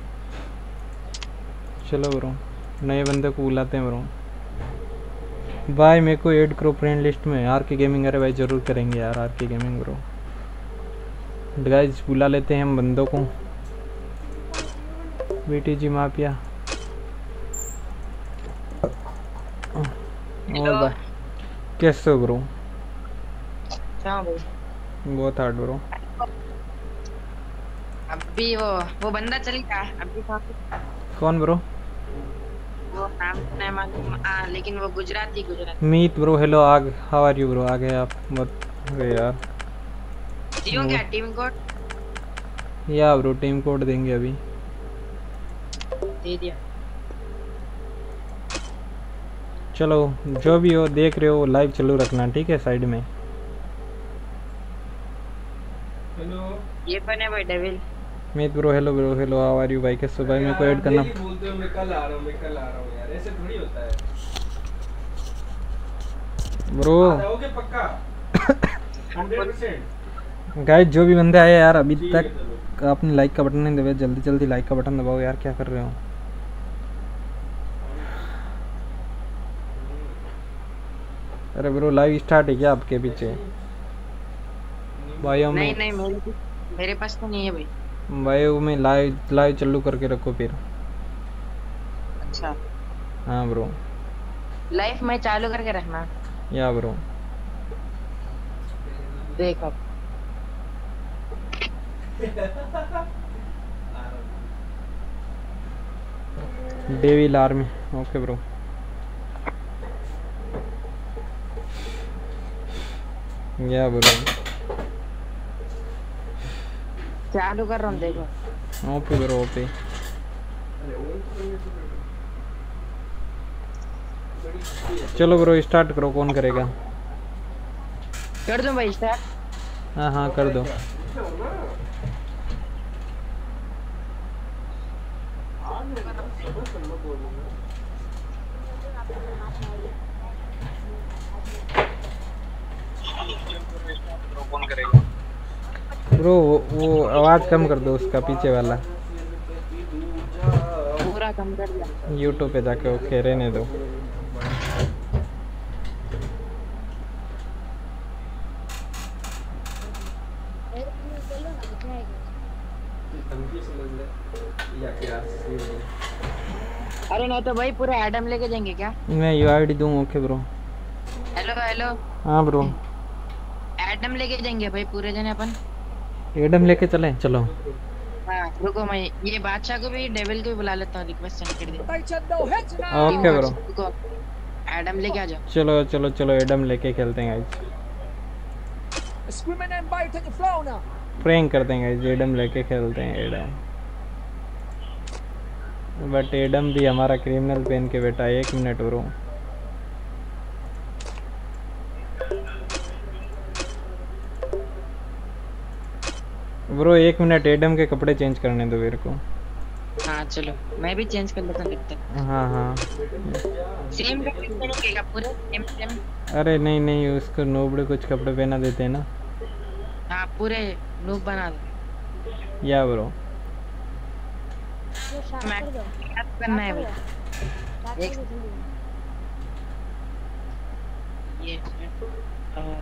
चलो ब्रो नए बंदे को बुलाते हैं ब्रो। भाई मेरे को ऐड करो फ्रेंड लिस्ट में। R K gaming. अरे भाई ज़रूर करेंगे यार R K gaming bro. Guys बुला लेते हैं हम बंदों को। बीटी जी माफिया। और भाई कैसे हो ब्रो? क्या भाई? बहुत हार्ड ब्रो। अभी वो वो बंदा चल गया अभी। कौन ब्रो? वो नाम नहीं मालूम। हाँ लेकिन वो गुजराती गुजराती। Meet bro hello. आग हाउ आर यू ब्रो? आ गए आप? मत अरे यार दियो क्या team code? Yeah bro team code देंगे अभी। दे दिया। चलो जो भी हो देख रहे हो लाइव चालू रखना ठीक है साइड में। हेलो ये कौन है भाई? Devil Meet bro hello bro hello how are you भाई कैसे भाई? मेरे को ऐड करना। बोलते हो मैं कल आ रहा हूँ मैं कल आ रहा हूँ यार ऐसे थोड़ी होता है ब्रो। आओगे पक्का? Hundred percent. गाइस जो भी बंदे आए यार अभी तक आपने लाइक का बटन नहीं दबाया। जल्दी जल्दी लाइक का बटन दबाओ यार। क्या कर रहे हो? अरे ब्रो लाइव स्टार्ट है क्या आपके पीछे? भाइयों में नहीं नहीं मेरे मेरे पास तो नहीं है भाई। भाइयों में लाइव लाइव चालू करके रखो फिर। अच्छा हाँ ब्रो लाइव में चालू करके रखना। या ब्रो देख अब डेविल आर्मी। ओके ब्रो या ब्रो चालू कर रहा हूँ देखो। ओपे ब्रो ओपे। चलो ब्रो स्टार्ट करो। कौन करेगा? कर दूं भाई स्टार्ट? हाँ हाँ कर दो। ब्रो वो, वो आवाज़ कम कर दो उसका पीछे वाला। पूरा कम कर दिया यूट्यूब पे जाके। ओके रहने दो। अरे नहीं तो भाई पूरा एडम लेके जाएंगे क्या? मैं यू आई डी दूँ। Okay bro. Hello hello. हाँ ब्रो एडम लेके जाएंगे भाई पूरे जने अपन। एडम लेके चले चलो। हाँ रुको मैं ये बादशाह को भी डेविल को भी बुला लेता हूँ। रिक्वेस्ट सेंड कर दे। ओके ब्रो रुको एडम लेके आ जाओ। चलो चलो चलो एडम लेके खेलते हैं गाइस। प्रैंक करते हैं गाइस। एडम लेके खेलते हैं एडम। बट एडम भी हमारा क्रिमिनल पेन के बेटा। एक मिनट ब्रो। ब्रो एक मिनट एडम के कपड़े चेंज करने दो मेरे को। हाँ चलो मैं भी चेंज कर लेता हूँ तब तक। हाँ हाँ सेम कपड़े पहनेगा पूरे सेम सेम। अरे नहीं नहीं उसको नोबड़े कुछ कपड़े पहना देते हैं ना। हाँ पूरे नूब बना दो। या ब्रो मैं क्या करना है भाई? एक ये और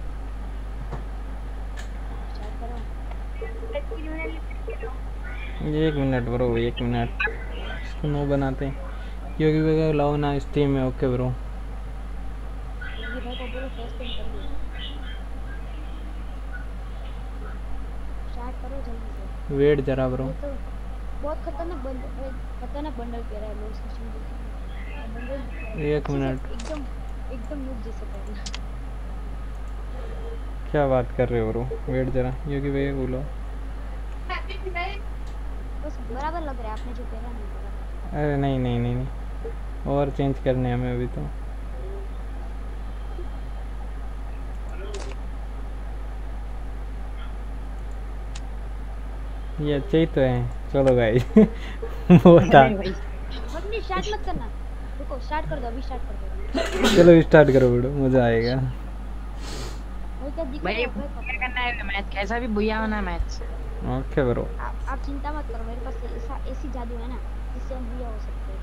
एक मिनट ब्रो एक मिनट। इसको नो बनाते हैं। योगी भाई लाओ ना स्टीम में। Okay bro. योगी भाई को बोलो फेस पेंट कर दो। स्टार्ट करो जल्दी से। वेट जरा ब्रो। ये तो बहुत खतरनाक बंडल खतरनाक बंडल कह रहा है लोग बंडल। एक मिनट। एकदम एकदम नूब जैसे कर रहा है। क्या बात कर रहे हो ब्रो? वेट जरा योगी भाई बोलो। बस बराबर लग रहा है आपने जो पहना नहीं। अरे नहीं नहीं नहीं नहीं और चेंज करने हैं हमें अभी तो। ये अच्छे ही तो है। चलो गाइस वो था। अपनी स्टार्ट मत करना, रुको स्टार्ट कर दो, अभी स्टार्ट कर दो। चलो स्टार्ट करो वीडियो, मजा आएगा। भाई क्या करना है मैच, कैसा भी बुया होना मैच। Okay bro. आप आप चिंता मत करो, मेरे पास ऐसा ऐसी जादू है ना जिससे हम बुया हो सकते हैं।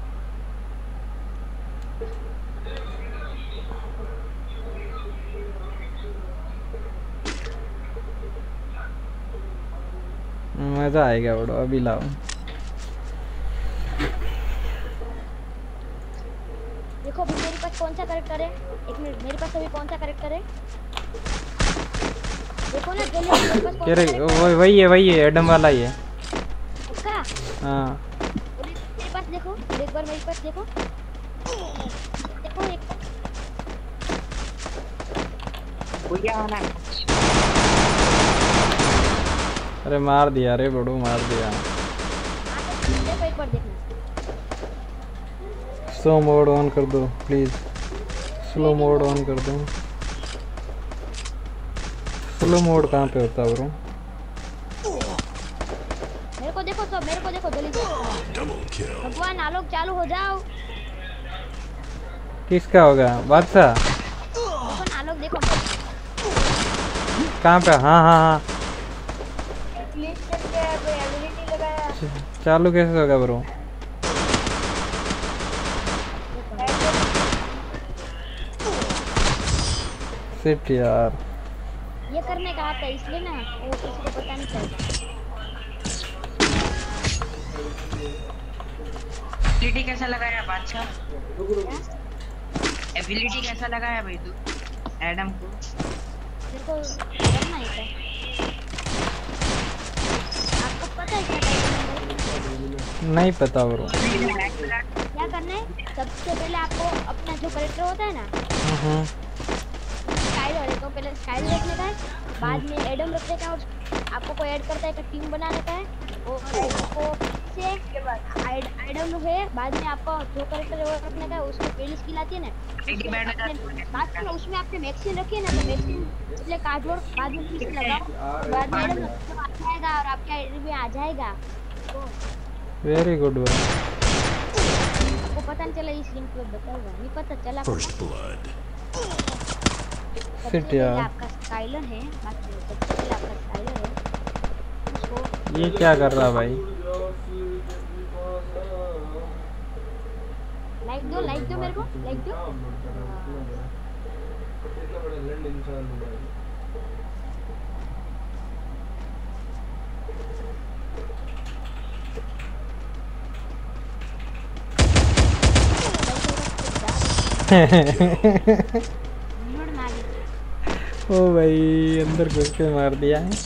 मजा आएगा ब्रो, अभी लाओ। देखो अभी मेरे पास कौन सा कैरेक्टर है, एक मिनट, मेरे पास अभी कौन सा कैरेक्टर है देखो ना जल्दी। मेरे पास कौन सा कैरेक्टर वो वही है वही है एडम वाला ही है उसका। हां मेरे पास देखो, एक बार मेरे पास देखो देखो एक बुया होना। अरे मार दिया रे बड़ू, मार दिया। देखो एक बार देखना। स्लो मोड ऑन कर दो प्लीज, स्लो मोड ऑन कर दो। स्लो मोड कहाँ पे होता है ब्रो? मेरे को देखो सब, मेरे को देखो जल्दी। भगवान आलोक चालू हो जाओ। किसका होगा? बादशाह। भगवान आलोक देखो कहाँ पे? हाँ हाँ हाँ चालू कैसे होगा ब्रो? सिट यार, ये करने का आता है इसलिए ना वो किसी को पता नहीं चलता। एबिलिटी कैसा लगाया बादशाह? एबिलिटी कैसा लगाया भाई तू एडम को? मेरे को करना है क्या? आपको पता है क्या नहीं पता ब्रो। क्या करना है? सबसे पहले आपको अपना जो कैरेक्टर होता है ना स्काई वाले को पहले स्काई रखने का है, बाद में एडम रखने का, और आपको कोई ऐड करता है तो टीम बनाने का है, और आपको से एडम है, बाद में आपको जो कैरेक्टर है वो रखने का है, उसको पहली स्किल आती है ना, बाद में उसमें आपने मैक्सिन रखी है ना, तो मैक्सिन इसलिए कार्डबोर्ड बाद में फिर लगाओ, बाद में एडम आ जाएगा और आपका एडम में आ जाएगा। Very good one. आपको पता नहीं चला इस लिंक पे बताऊंगा, नहीं पता चला। First blood. सिट यार, आपका स्काइलर है, बाकी सबसे पहले आपका स्काइलर है उसको। ये क्या कर रहा भाई? लाइक दो, लाइक दो मेरे को, लाइक दो। इतना बड़ा लंड इंसान हूं भाई। ओ भाई अंदर घुस के मार दिया है।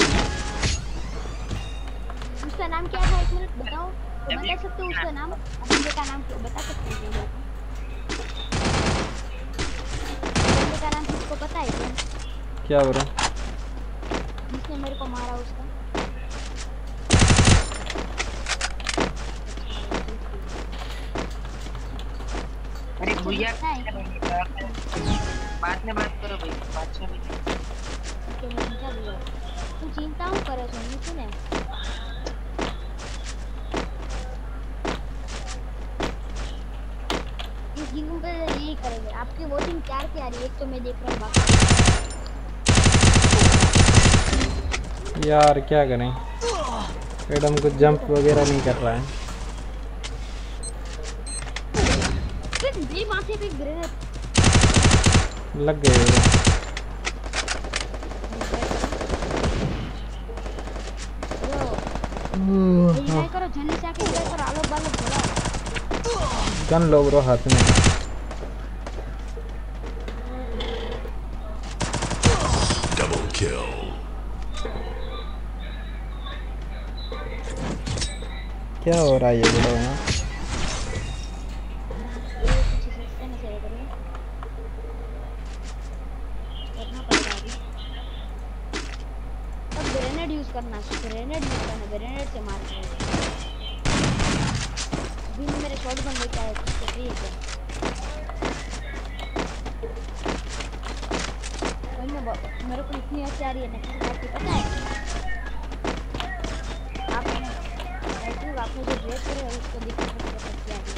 उसका नाम क्या था? एक मिनट बताओ, तो बता सकते हो उसका नाम? बंदे का नाम बता सकते हो? बंदे का नाम किसको पता है क्या? क्या ब्रो? जिसने मेरे को मारा उसका। अरे भैया बाद में बात करो भाई, बादशाह भी ओके मैं चिंता भैया, तू चिंता हूँ करे सुन सुने। इस गेम पे यही करेंगे। आपकी वोटिंग चार की आ रही है, एक तो मैं देख रहा हूँ बाकी। यार क्या करें, एडम को जंप वगैरह नहीं कर रहा है। मेरी माथे पे ग्रेनेड लग गए। रिवाइव करो जल्दी से, आके रिवाइव करो, आलोक बालोक बोला। गन लो ब्रो हाथ में। Double kill. क्या हो रहा है ये ब्रो? ग्रेनेड यूज करना ग्रेनेड यूज करना ग्रेनेड से मार के अभी मेरे शॉटगन लेके आया तो ठीक है। मेरे को इतनी अच्छी आ रही है नेक्स्ट बात पता है आप आपने जो ड्रेस करे उसको दिखा सकते हैं क्या है।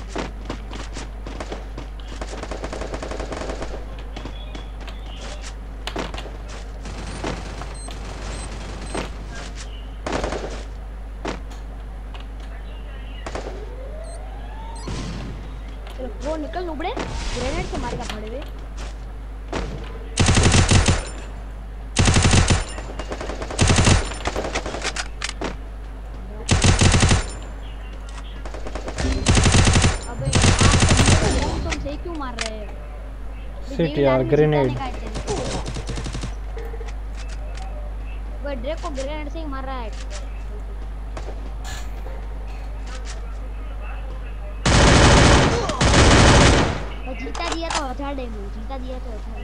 वो निकल उबड़े ग्रेनेड से मार का पड़े हुए अबे तुम से क्यों मार रहे हो? सिट यार ग्रेनेड वो ड्रेक को ग्रेनेड से ही मार रहा है। जीता दिया तो हजार दे मुझे जीता दिया तो हजार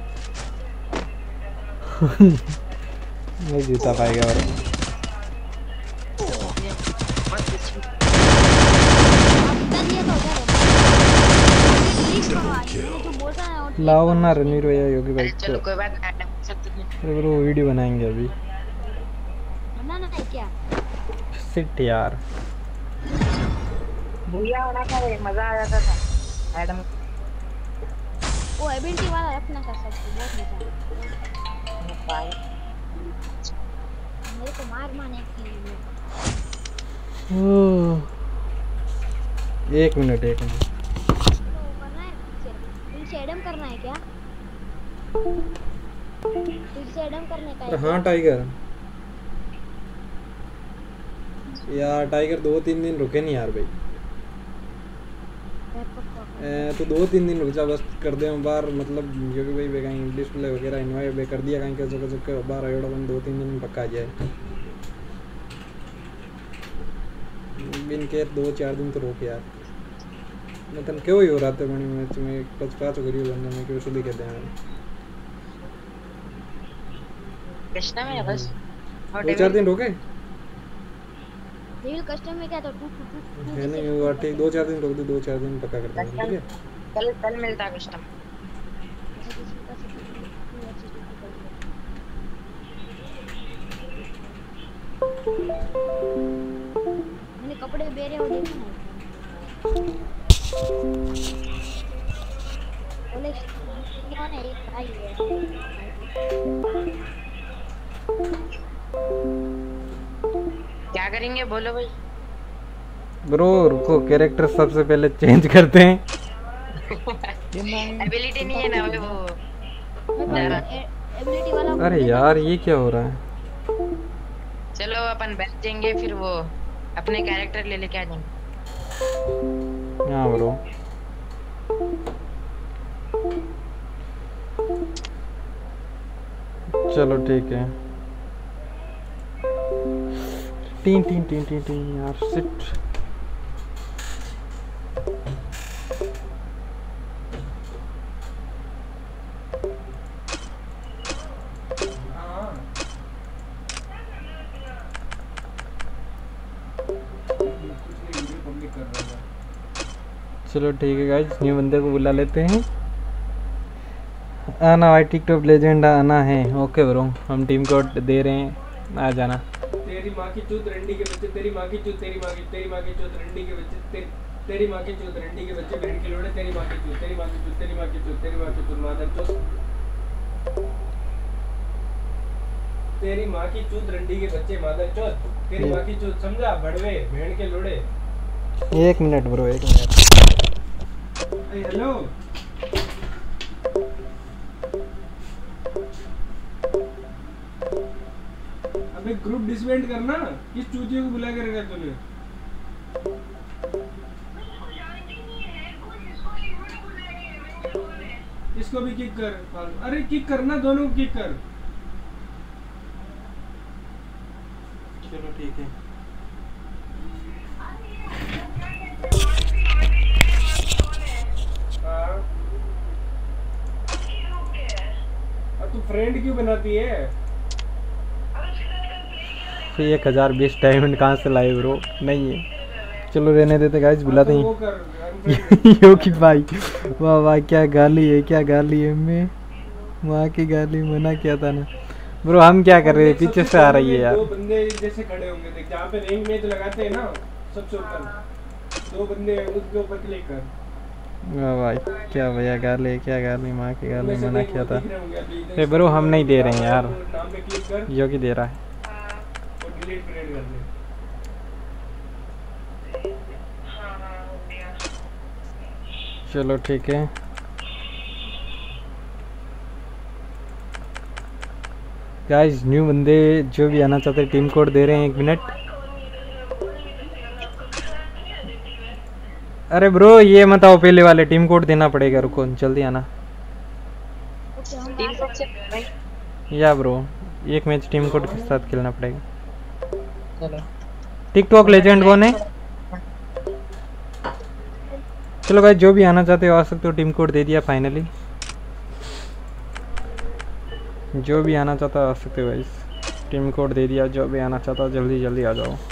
दे नहीं जीता पाएगा और लाओ ना रणवीर भैया योगी भाई चलो कोई बात नहीं अरे ब्रो वीडियो बनाएंगे अभी बनाना है क्या? सिट यार भैया होना था मजा आ जाता था मैडम वो एबिलिटी वाला रखना कर सकते बहुत मजा मेरे को मार मारने की एक मिनट एक मिनट करना है फिर से एडम करना है क्या? फिर से एडम करने का है? हाँ टाइगर यार टाइगर दो तीन दिन रुके नहीं यार भाई तो दो तीन दिन रुक जा बस कर दे बार मतलब जो भी भाई बेगा डिस्प्ले वगैरह इनवाइट बे कर दिया कहीं के जो जो बार एडो बन दो तीन दिन में पक्का आ जाए बिन के दो चार दिन तो रोक यार मतलब क्यों ही हो रहा था बनी मैच में पांच पांच करियो बंदा में क्यों सुबह कहते हैं कृष्णा में बस दो चार दिन रोके डेविल कस्टम में क्या तो टू टू टू है नहीं हुआ ठीक दो चार दिन रोक दो दो चार दिन पक्का करते हैं ठीक है कल कल मिलता है कस्टम मैंने कपड़े बेरे हो देखे ना बोले इन्होंने एक आई है क्या करेंगे बोलो भाई ब्रो रुको कैरेक्टर सबसे पहले चेंज करते हैं एबिलिटी नहीं है ना वो एबिलिटी वाला अरे यार ये क्या हो रहा है चलो अपन बैठ जाएंगे फिर वो अपने कैरेक्टर ले लेके आ जाएंगे हाँ ब्रो चलो ठीक है टीन टीन टीन टीन टीन यार सिट चलो ठीक है गाइस न्यू बंदे को बुला लेते हैं आना भाई टिकटॉक लेजेंड आना है ओके ब्रो हम टीम कोड दे रहे हैं आ जाना तेरी माँ की चूत रंडी के बच्चे तेरी माँ की चूत तेरी माँ की तेरी माँ की चूत रंडी के बच्चे ते, तेरी माँ की चूत रंडी के बच्चे भेड़ के लोड़े तेरी माँ की चूत तेरी माँ की चूत तेरी माँ की चूत तेरी माँ की चूत मादर चूत तेरी माँ की चूत रंडी के बच्चे मादर चौथ तेरी माँ की चूत समझा बड़वे भेड़ के लोड़े एक मिनट ब्रो एक मिनट हेलो अबे ग्रुप डिसबैंड करना किस चूतियों को बुला के रखा तूने इसको भी किक कर। अरे किक करना, दोनों को किक कर। चलो ठीक है। तू फ्रेंड क्यों बनाती है? एक हजार बीस डायमंड कहाँ से लाए ब्रो? नहीं है, चलो रहने देते गाइस, बुलाते हैं योगी भाई। वाह वाह क्या गाली है, क्या गाली है। मैं वहाँ की गाली मना किया था ना ब्रो। हम क्या कर रहे हैं, पीछे से आ रही है यार। दो बंदे जैसे खड़े होंगे, देख जहाँ पे रेंज में लगाते हैं ना सबसे ऊपर, दो बंदे उसके ऊपर क्लिक कर। वाह भाई क्या भैया गाली, क्या गाली, माँ की गाली मना किया था। अरे ब्रो हम नहीं दे रहे हैं यार, योगी दे रहा है। चलो ठीक है। गाइस न्यू बंदे जो भी आना चाहते हैं टीम कोड दे रहे हैं, एक मिनट। अरे ब्रो ये बताओ पहले वाले टीम कोड देना पड़ेगा, रुको जल्दी आना। या ब्रो एक मैच टीम कोड के साथ खेलना पड़ेगा। टिकटॉक लेजेंड कौन है? चलो भाई जो भी आना चाहते हो आ सकते हो, टीम कोड दे दिया फाइनली। जो भी आना चाहता आ सकते हो भाई, टीम कोड दे दिया। जो भी आना चाहता जल्दी जल्दी आ जाओ।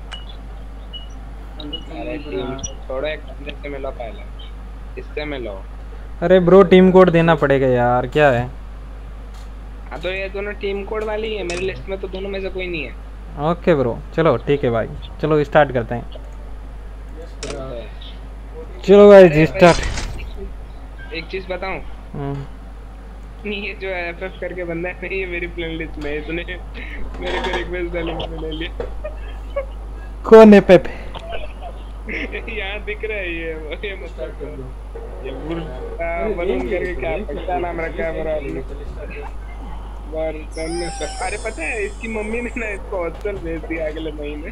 अरे टीम थोड़ा एक बंदे से मिलो पहले, इससे मिलो। अरे ब्रो टीम कोड देना पड़ेगा यार, क्या है? हाँ तो ये दोनों टीम कोड वाली है, मेरी लिस्ट में तो दोनों में से कोई नहीं है। ओके ब्रो चलो ठीक है भाई, चलो स्टार्ट करते हैं। चलो भाई जी स्टार्ट। एक चीज बताऊं, ये जो एफएफ करके बंदा है ये मेरी प्लेन लिस्ट में है, इसने मेरे को रिक्वेस्ट डाली, मैंने ले लिया। कौन है पेप? यहाँ दिख रहा है ये, ये मतलब ये बुर्का बलून करके क्या पता नाम रखा है मेरा आपने। अरे पता है इसकी मम्मी ने ना इसको हॉस्टल भेज दिया अगले महीने।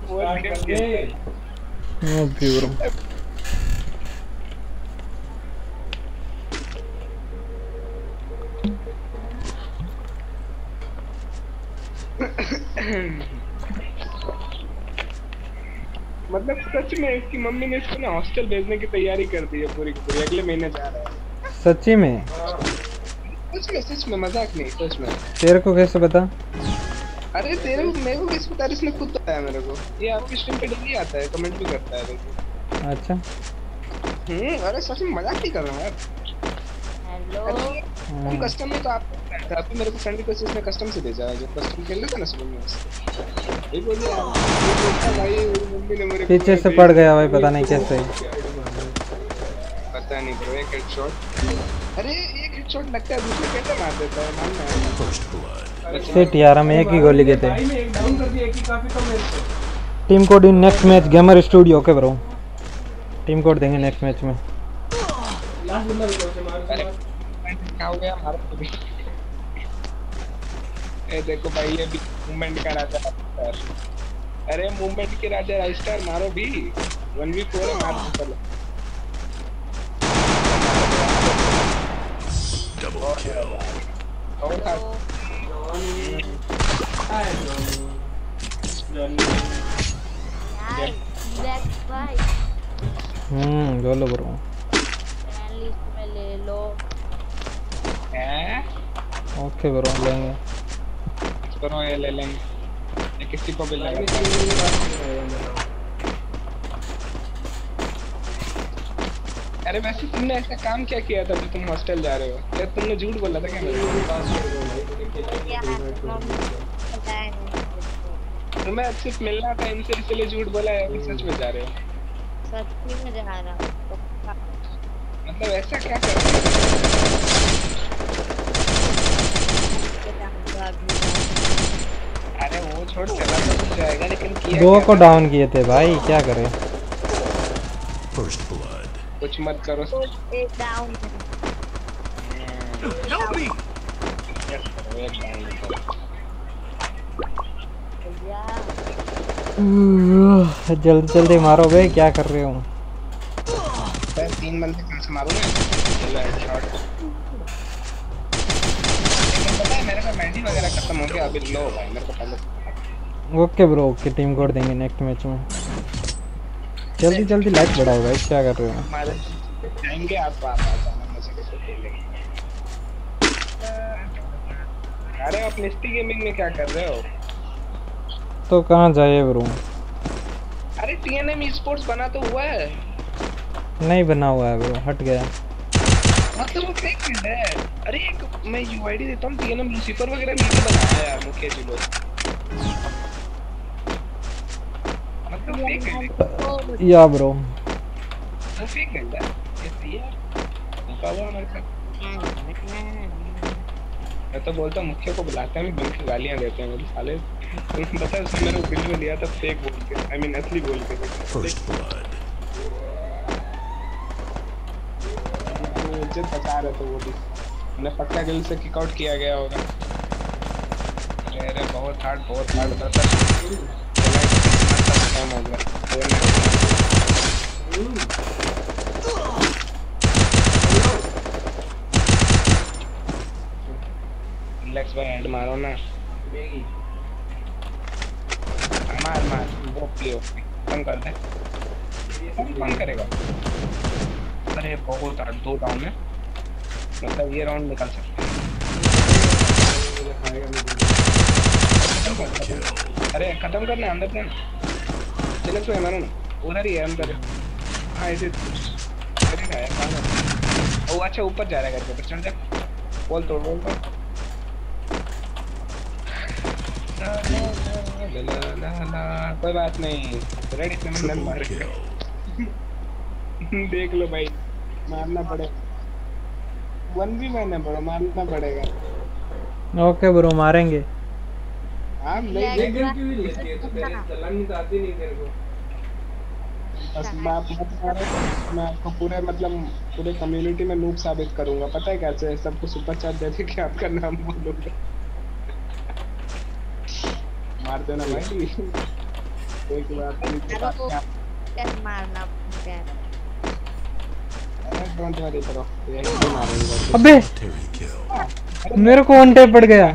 मतलब सच में इसकी मम्मी ने इसको ना हॉस्टल भेजने की तैयारी कर दी है पूरी की पूरी, अगले महीने जा रहा है। सच्ची में? सच में सच में मजाक नहीं, सच में। तेरे को कैसे पता? अरे तेरे को मेरे को किस पता, इसने खुद बताया मेरे को। ये आपकी स्ट्रीम पे डेली आता है, कमेंट भी करता है देखो। अच्छा हम्म अरे सच में मजाक नहीं कर रहा हूं यार। हेलो हम कस्टम में तो आप आप मेरे को फ्रेंड रिक्वेस्ट इसने कस्टम से भेजा है, जो कस्टम खेल लेते ना सुबह में उससे। ये बोलिए भाई मम्मी ने मेरे पीछे से पड़ गया भाई, पता नहीं कैसे। पता नहीं ब्रो, एक हेडशॉट। अरे एक हेडशॉट लगता है, दूसरे कैसे मार देता है मालूम है? सेट यार हम एक ही गोली देते हैं। एक डाउन कर दिया, एक ही काफी कम है। Team code in next match gamer studio. Okay bro team code देंगे नेक्स्ट मैच में। लास्ट बंदा भी से मार क्या हो गया हमारा तो भी। ए देखो भाई ये भी मूवमेंट का राजा राइस्टार। अरे मूवमेंट के राजा राइस्टार मारो भी, वन वी फोर है, मार चलो। Double kill. और था हम्म लो लो ब्रो, लिस्ट में ले लो। हैं? ओके ब्रो लेंगे। करो ये ले लेंगे, ये किसी को भी लेंगे। अरे वैसे तुमने ऐसा काम क्या किया था कि तुम हॉस्टल जा रहे हो? क्या तुमने झूठ बोला था क्या मेरे को? तुम्हें सिर्फ मिलना था इनसे इसलिए झूठ बोला है, अभी सच में जा रहे हो? सच में जा रहा हूं। मतलब ऐसा क्या कर रहे हो? अरे वो छोड़, चला तो जाएगा लेकिन किया दो को डाउन किए थे भाई, क्या करें? First blood. कुछ मत करो। एक डाउन। जल्दी जल्दी मारो भाई, क्या कर रहे हो? तीन बंदे कहां से मारूं मैं? चलो हेडशॉट। आईडी वगैरह खत्म हो गया अभी लो भाई मेरे को पहले। Okay bro okay, team code देंगे नेक्स्ट मैच में। जल्दी जल्दी लाइक बढ़ाओ भाई, क्या कर रहे हो? हमारे जाएंगे आप आप आ जाना मजे से खेलेंगे। अरे आप निस्टी गेमिंग में क्या कर रहे हो? तो कहाँ जाए ब्रो? अरे टीएनएम ई-स्पोर्ट्स बना तो हुआ है। नहीं बना हुआ है ब्रो, हट गया। मतलब वो फेक है। अरे एक मैं यूआईडी देता हूँ, टीएनएम लूसीफर वगैरह मिलके बनाया यार मुकेश जी लोग। मतलब फेक है या ब्रो वो फेक है ये यार बाबा हमारे साथ। मैं तो बोलता हूँ मुखिया को बुलाते हैं, बिल्कुल गालियाँ देते हैं बोले साले। तुम पता है उसने मेरे को बिल में लिया था फेक बोल के, आई मीन असली बोल के। फर्स्ट ब्लड इज्जत बचा रहे तो वो भी उन्हें पक्का गिल से किक आउट किया गया होगा। अरे अरे बहुत हार्ड बहुत हार्ड था टाइम हो गया। रिलैक्स भाई हेड मारो ना, मार मार वो प्ले कम कर दे, कम करेगा। अरे बहुत हार्ड दो डाउन है, मतलब ये राउंड निकल सकते हैं। अरे खत्म करना अंदर से चले तो मारो ना, उधर ही है अंदर। हाँ इसे करेगा यार कहाँ वो अच्छा ऊपर जा रहा है करके चल जा। बॉल तोड़ बॉल तोड़। कोई बात नहीं, रेडी से मैं मार देख लो भाई, मारना पड़ेगा। वन भी मैंने बड़ा मारना पड़ेगा। ओके ब्रो मारेंगे। हाँ नहीं ये गेम क्यों नहीं लेती है? तो तेरे चलानी तो आती नहीं तेरे को। बस बात मत मारो, मैं आपको पूरे मतलब पूरे कम्युनिटी में नूब साबित करूंगा। पता है कैसे? सबको सुपर चैट दे दे के आपका नाम बोलूंगा। मार देना भाई। एक बात कैसे मारना क्या? अरे डोंट वरी करो, यही मारेंगे। अबे मेरे को वन टैप पड़ गया।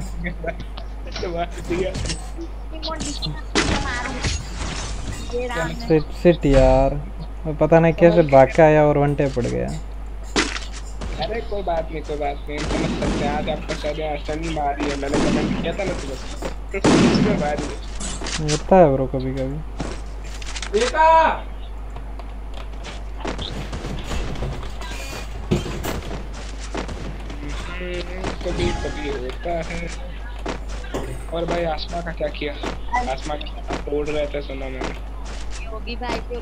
सिट सिट यार, पता नहीं कैसे भाग के आया और वन टैप पड़ गया। अरे कोई बात नहीं कोई बात नहीं, समझ सकते हैं। आज आपका शायद शनि मारी है, मैंने कमेंट किया था ना सुबह मारी है। होता है ब्रो कभी कभी। देखा कभी कभी होता है। और भाई आसमा का क्या किया? आसमा का तोड़ रहे थे सुना मैंने। योगी भाई के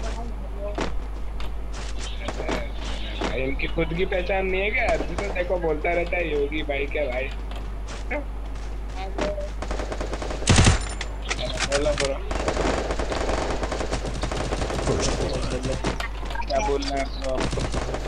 भाई इनकी खुद की पहचान नहीं है क्या? तो देखो बोलता रहता है योगी भाई क्या भाई। बोला बोलो क्या बोलना है आपको?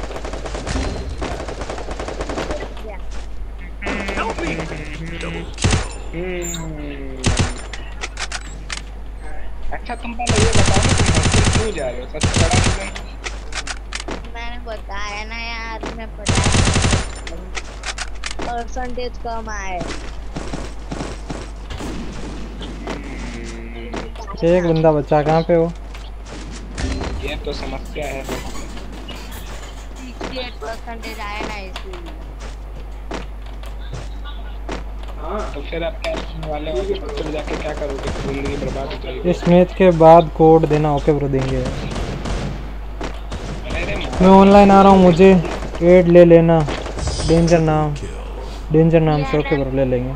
अच्छा तुम पहले ये बताओ ना तुम हॉस्टल क्यों जा रहे हो? सबसे बड़ा रीजन मैंने बताया ना यार, मैं पढ़ाई परसेंटेज कम आए। एक बंदा बचा, कहाँ पे हो? ये तो समस्या है। अड़सठ परसेंटेज आया ना इसलिए। हाँ तो फिर आप क्या करने वाले हो? हॉस्टल जाके क्या करोगे? जिंदगी बर्बाद हो जाएगी। इस मैच के बाद कोड देना। ओके ब्रो देंगे। मैं ऑनलाइन आ रहा हूँ, मुझे एड ले लेना। डेंजर नाम डेंजर नाम से। ओके ब्रो ले लेंगे।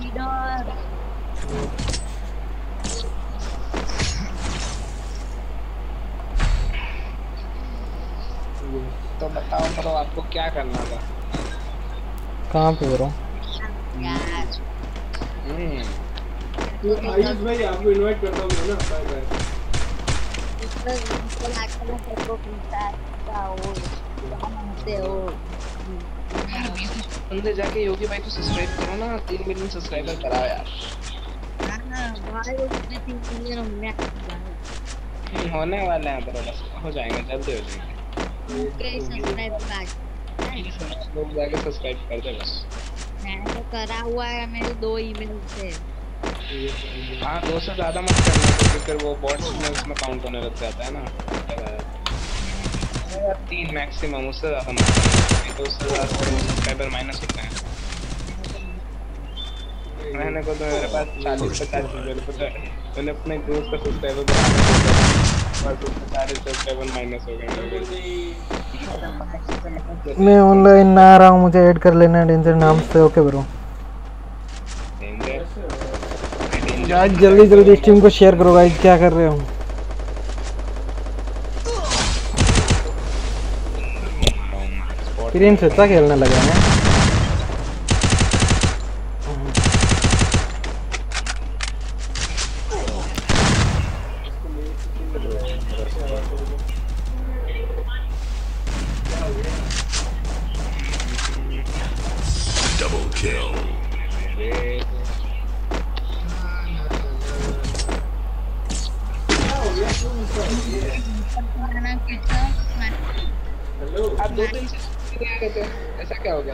तो बताओ करो आपको क्या करना था? कहाँ पे ब्रो? आयुष भाई आपको इनवाइट करता हूँ ना। Bye bye. अंदर जाके योगी भाई को सब्सक्राइब करो ना, तीन मिलियन सब्सक्राइबर कराओ यार। होने वाले हैं बरो, बस हो जाएंगे, जल्दी हो जाएंगे। लोग जाके सब्सक्राइब कर दे बस। मैं तो करा हुआ है मेरे दो ईमेल से। हाँ दो से ज्यादा मत करना क्योंकि फिर वो बॉट्स में उसमें काउंट होने लग जाता है ना। तीन मैक्सिमम, उससे ज्यादा मत करना, तो उससे ज्यादा सब्सक्राइबर माइनस होते हैं। मैंने को तो मेरे पास चालीस पचास मेरे पता है, मैंने अपने दोस्त का सब्सक्राइबर बढ़ा दिया और सारे सब्सक्राइबर माइनस हो गए। मैं ऑनलाइन ना आ रहा हूँ, मुझे ऐड कर लेना डेंजर नाम से। ओके ब्रो, आज जल्दी जल्दी स्ट्रीम को शेयर करो गाइस। क्या कर रहे हो? प्रिंस अच्छा खेलने लगा है। Double kill. आप दो दिन से नहीं आ रहे थे, ऐसा क्या हो गया?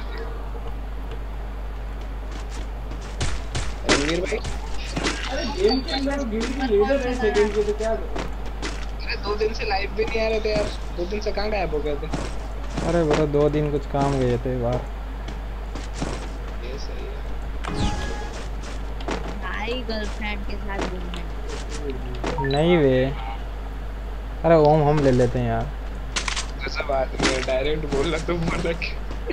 रणवीर भाई, अरे गेम के अंदर गिल्ड की लीडर है सेकंड के, तो क्या? अरे दो दिन से लाइव भी नहीं आ रहे थे यार, दो दिन से कहाँ गायब हो गए थे? अरे ब्रो दो दिन कुछ काम गए थे बाहर। ये सही है भाई, गर्लफ्रेंड के साथ घूमने नहीं वे, अरे ओम हम ले लेते हैं यार। ऐसा बात नहीं है, डायरेक्ट बोलना तो बोल रख।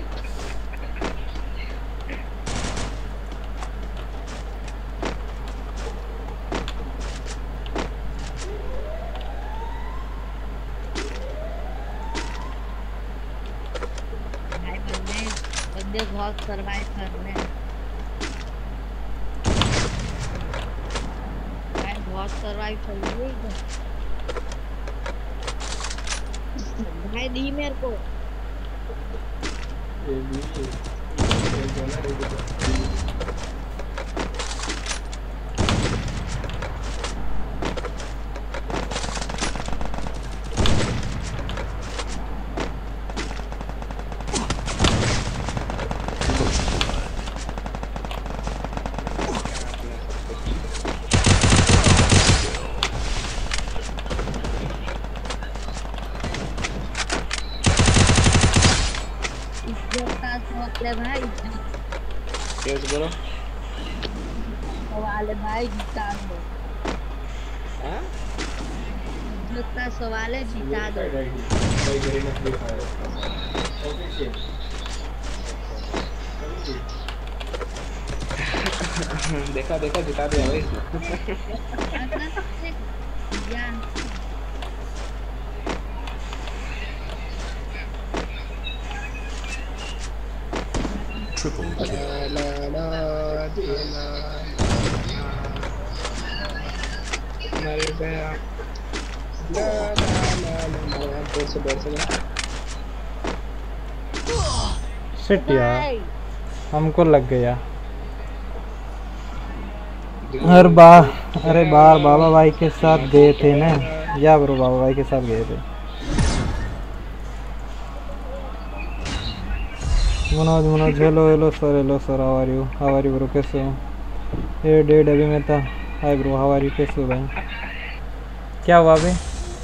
भाई बंदे बंदे बहुत सरवाइव कर रहे हैं भाई, बहुत सरवाइव कर रही है भाई। दी मेरे को ये भी भाई यस ब्रो, सवाल है भाई, जीता दो। हां जो का सवाल है, जीता दो। भाई मेरे में फ्री फायर ओके देखा देखा जिता दिया भाई। Triple kill. मर गया। शिट यार, हमको लग गया। हर बार अरे बार बाबा भाई के साथ गए थे ना, या ब्रो बाबा भाई के साथ गए थे। Manoj Manoj hello hello sir, hello sir, how are you? How are you bro, कैसे हो? ये डेड अभी मैं था। Hi bro, how are you, कैसे हो भाई? क्या हुआ बे?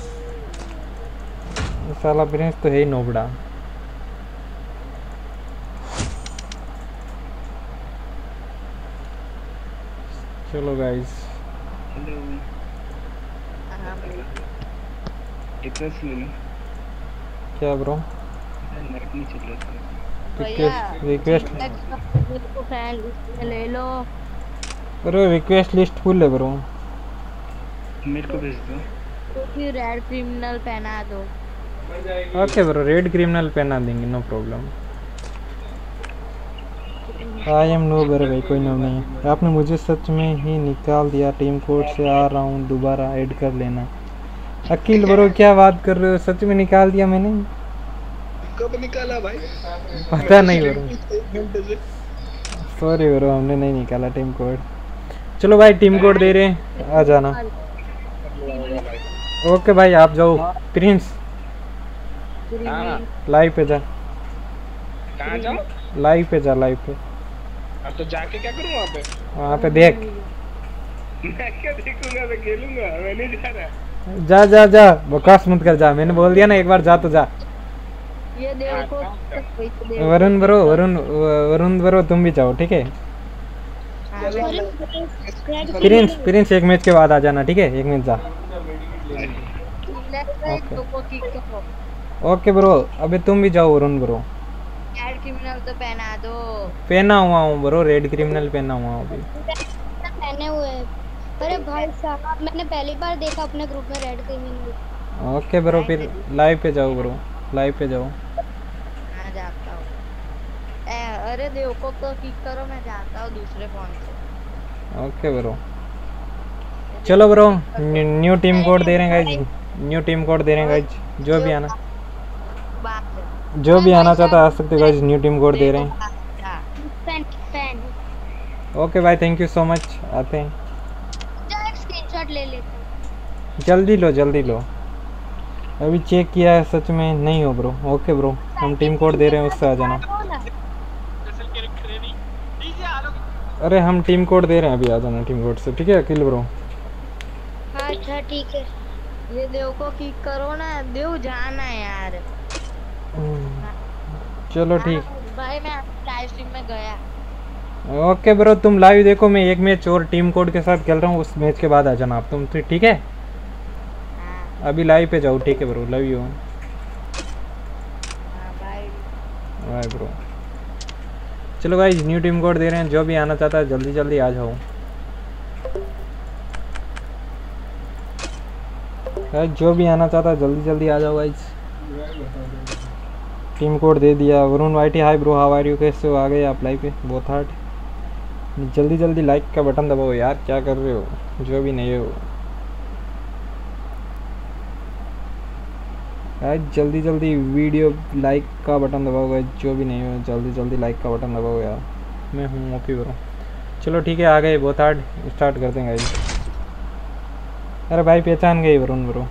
साला प्रिंस तो है ही नोबड़ा। चलो गाइस, क्या ब्रो? रिक्वेस्ट रिक्वेस्ट को फ्रेंड लिस्ट ले लो। ब्रो रिक्वेस्ट लिस्ट फुल है ब्रो, मेरे को भेज दो। तो फिर रेड क्रिमिनल पहना दो। ओके ब्रो, रेड क्रिमिनल पहना देंगे, no problem. I am no बरे भाई, कोई नो नहीं है। आपने मुझे सच में ही निकाल दिया, टीम कोड से आ रहा हूँ, दोबारा ऐड कर लेना। अकील ब्रो क्या बात कर रहे हो, सच में निकाल दिया मैंने? कब निकाला भाई? पता नहीं ब्रो, सॉरी ब्रो, हमने नहीं निकाला टीम कोड। चलो भाई टीम कोड दे रहे हैं, आ जाना। ओके भाई आप जाओ। प्रिंस लाइव पे जा, कहाँ जाऊँ? लाइव पे जा, लाइव पे। अब तो जाके क्या करूं वहाँ पे? वहाँ पे देख। मैं क्या देखूंगा, मैं खेलूंगा, मैं नहीं जा रहा। जा जा जा बकवास मत कर, जा, मैंने बोल दिया ना एक बार जा तो जा। ये देखो वरुण ब्रो, वरुण वरुण ब्रो तुम भी जाओ, ठीक है? प्रिंस प्रिंस एक मैच के बाद आ जाना, ठीक है? एक मिनट जा। ओके ब्रो, अबे तुम भी जाओ वरुण ब्रो। रेड क्रिमिनल तो पहना दो। पहना हुआ हूँ ब्रो, रेड क्रिमिनल पहना हुआ हूँ अभी। पहने हुए। अरे भाई साहब मैंने पहली बार देखा अपने ग्रुप में रेड क्रिमिनल। ओके ब्रो, फिर लाइव पे जाओ ब्रो, लाइव पे जाओ। मैं जाता हूँ। अरे देखो तो किक करो, मैं जाता हूँ दूसरे फोन से। ओके ब्रो, चलो ब्रो, न्यू टीम कोड दे रहे हैं गाइज, न्यू टीम कोड दे रहे हैं गाइज। जो भी आना जो भी आना चाहता आ सकते गाइज, न्यू टीम कोड दे रहे हैं। ओके भाई, थैंक यू सो मच। आते हैं, एक स्क्रीनशॉट ले लेते हैं। जल्दी लो जल्दी लो, अभी चेक किया है सच में नहीं हो ब्रो। ओके ब्रो, हम टीम कोड दे रहे हैं, उससे आ जाना। अरे हम टीम कोड दे रहे हैं, अभी आ जाना टीम कोड से, ठीक है अखिल ब्रो? अच्छा ठीक है, ये देव को किक करो ना, देव जाना है यार। चलो ठीक भाई मैं लाइव स्ट्रीम में गया। ओके ब्रो, तुम लाइव देखो, मैं एक मैच और टीम कोड के साथ खेल रहा हूँ, उस मैच के बाद आ जाना आप तुम, ठीक है? अभी लाइव पे जाओ, ठीक है bro? Love you. Bye bro. चलो गाइस, न्यू टीम कोड दे रहे हैं, जो भी आना चाहता है जल्दी जल्दी आ जाओ गाइस, जो भी आना चाहता है जल्दी जल्दी आ जाओ गाइस। टीम कोड दे दिया। Varun YT, hi bro, how are you? कैसे हो? आ गए आप लाइव पे? बहुत हार्ड। जल्दी जल्दी लाइक का बटन दबाओ यार, क्या कर रहे हो? जो भी नहीं हो गाइस, जल्दी जल्दी वीडियो लाइक का बटन दबाओ गाइस, जो भी नहीं हो जल्दी जल्दी लाइक का बटन दबाओ यार। मैं हूँ ओपी ब्रो। चलो ठीक है, आ गए, बहुत हार्ड। स्टार्ट करते हैं गाइस। अरे भाई पहचान गए वरुण ब्रो।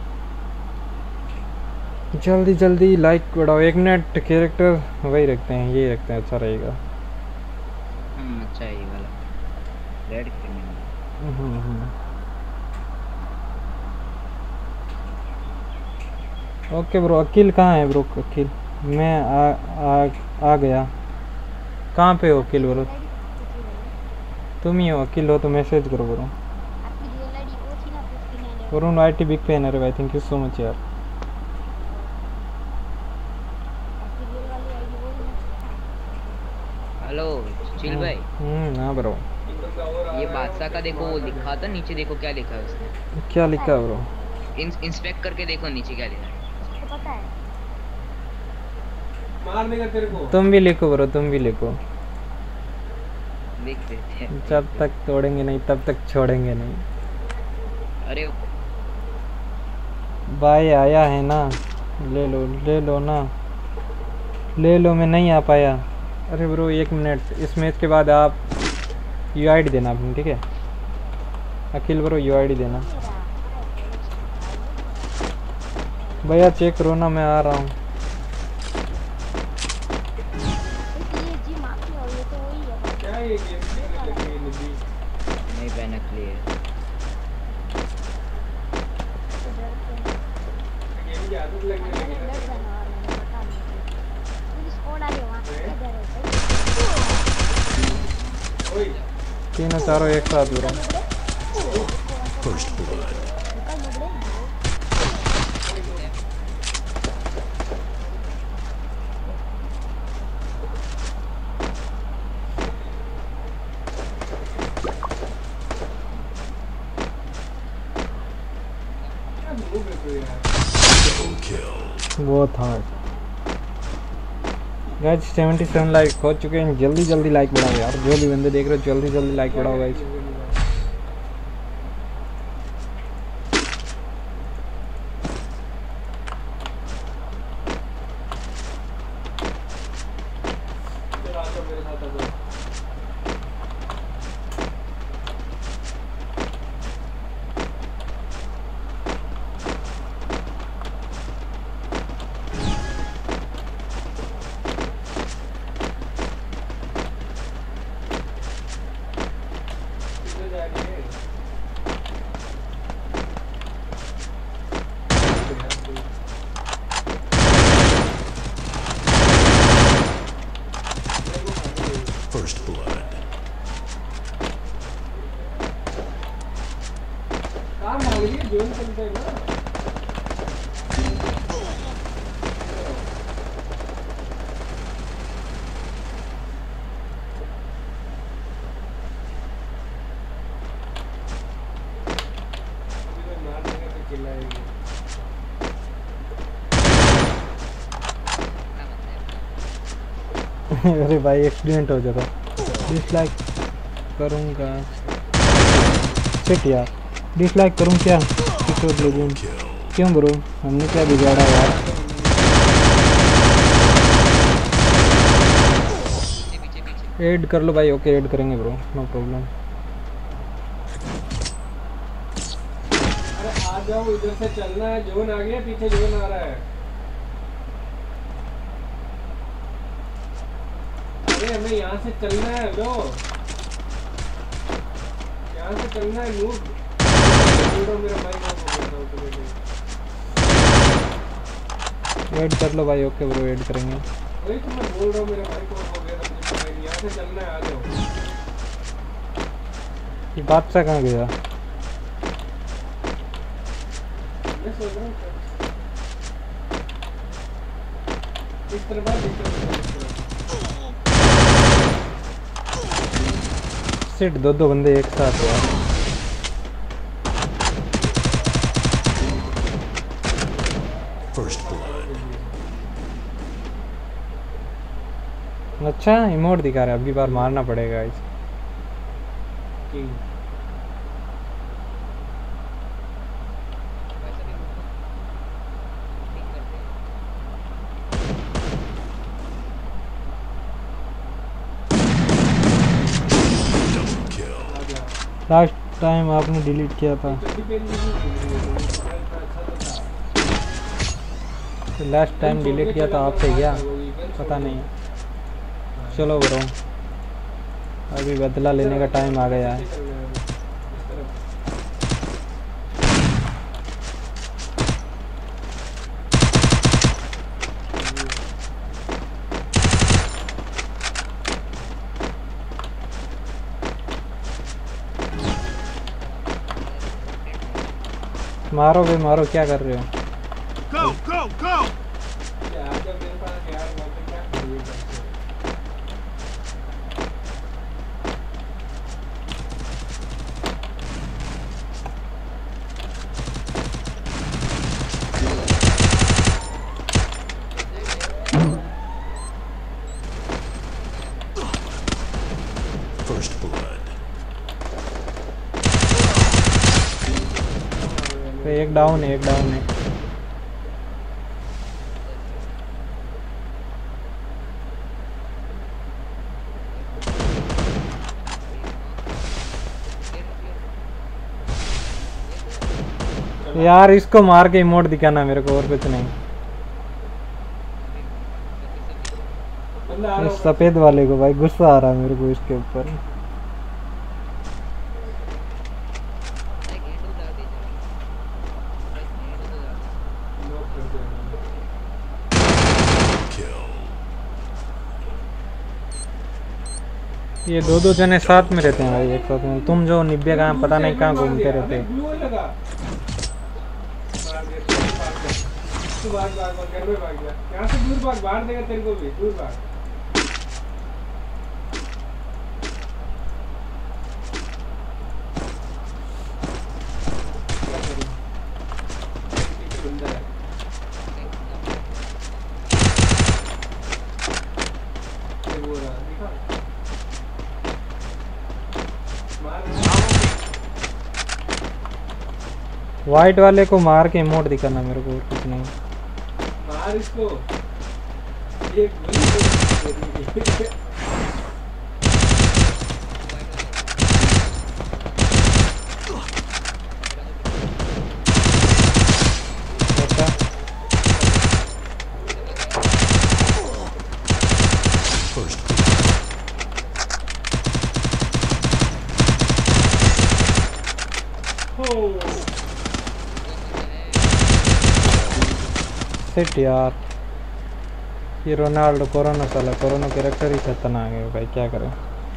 जल्दी जल्दी लाइक बढ़ाओ। एक मिनट, कैरेक्टर वही रखते हैं, ये रखते हैं, अच्छा रहेगा। हम्म अच्छा है ये वाला red criminal. Hmm hmm okay bro. Akhil कहाँ है ब्रो? अखिल, मैं आ आ आ गया। कहाँ पे हो अखिल ब्रो? तुम ही हो अखिल? हो तो मैसेज करो bro. Varun YT big fan है भाई, थैंक यू सो मच यार। हेलो चिल भाई। हम्म हाँ ब्रो। ये बादशाह का देखो, वो लिखा था नीचे, देखो क्या लिखा है उसने। क्या लिखा है ब्रो? इंस्पेक्ट करके देखो नीचे क्या लिखा है। पता है मार देगा तेरे को। तुम भी लिखो ब्रो, तुम भी लिखो। लिख देते हैं। जब तक तोड़ेंगे नहीं तब तक छोड़ेंगे नहीं। अरे भाई आया है ना, ले लो ले लो ना, ले लो। मैं नहीं आ पाया। अरे ब्रो एक मिनट, इस मैच के बाद आप यू आई डी देना अपनी, ठीक है Akhil bro? U I D देना भैया, चेक करो ना, मैं आ रहा हूँ। नहीं पहना क्लियर। तीनों चारों एक साथ ब्रो। बहुत hard guys. Seventy seven like हो चुके हैं, जल्दी जल्दी लाइक बढ़ाओ यार, जो भी बंदे देख रहे हो जल्दी जल्दी लाइक बढ़ाओ गाइस। अरे भाई एक्सीडेंट हो जाता। डिसलाइक करूँगा शिट यार, डिसलाइक करूँ क्या? क्यों ब्रो, हमने क्या बिगाड़ा यार? ऐड कर लो भाई। ओके ऐड करेंगे ब्रो, नो प्रॉब्लम। अरे आ जाओ, इधर से चलना है। जोन आ गया, पीछे जोन आ रहा है। अरे हमें यहाँ से चलना है ब्रो, यहाँ से चलना है। मूव मेरा भाई ऐड कर लो भाई। ओके ब्रो ऐड करेंगे। वही तो मैं बोल रहा हूँ, मेरा भाई कौन हो गया था। यहाँ से चलना है, आ जाओ। ये बादशाह कहाँ गया? मैं सोच रहा हूँ इस तरफ आ, इस तरफ। सिट दो दो बंदे एक साथ यार। First blood. अच्छा इमोट दिखा रहा है, अगली बार मारना पड़ेगा इस। लास्ट टाइम आपने डिलीट किया था। लास्ट टाइम डिलीट किया था आपसे क्या पता नहीं। चलो ब्रो, अभी बदला लेने का टाइम आ गया है। मारो बे मारो, क्या कर रहे हो? Go, go, go! First blood. एक डाउन है, एक डाउन है। यार इसको मार के इमोट दिखाना मेरे को, और कुछ नहीं। इस सफेद वाले को भाई गुस्सा आ रहा है मेरे को इसके ऊपर। ये दो दो जने साथ में रहते हैं भाई, एक साथ में। तुम जो निब्बे कहाँ पता नहीं कहाँ घूमते रहते हैं। भाग भाग भाग घर में भाग जा, यहाँ से दूर भाग, बाहर देगा तेरे को भी, दूर भाग। वाइट वाले को मार के इमोट दिखाना मेरे को, और कुछ नहीं। मार इसको, एक शिट यार, ये रोनाल्डो कोरोना साला कोरोना कैरेक्टर ही खतरनाक है भाई, क्या करें।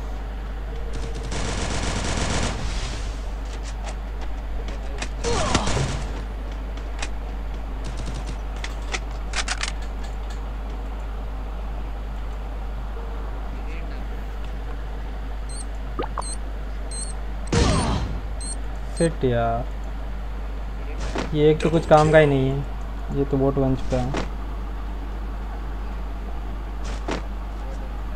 शिट यार, ये एक तो कुछ काम का ही नहीं है, ये तो बोट बन चुका है।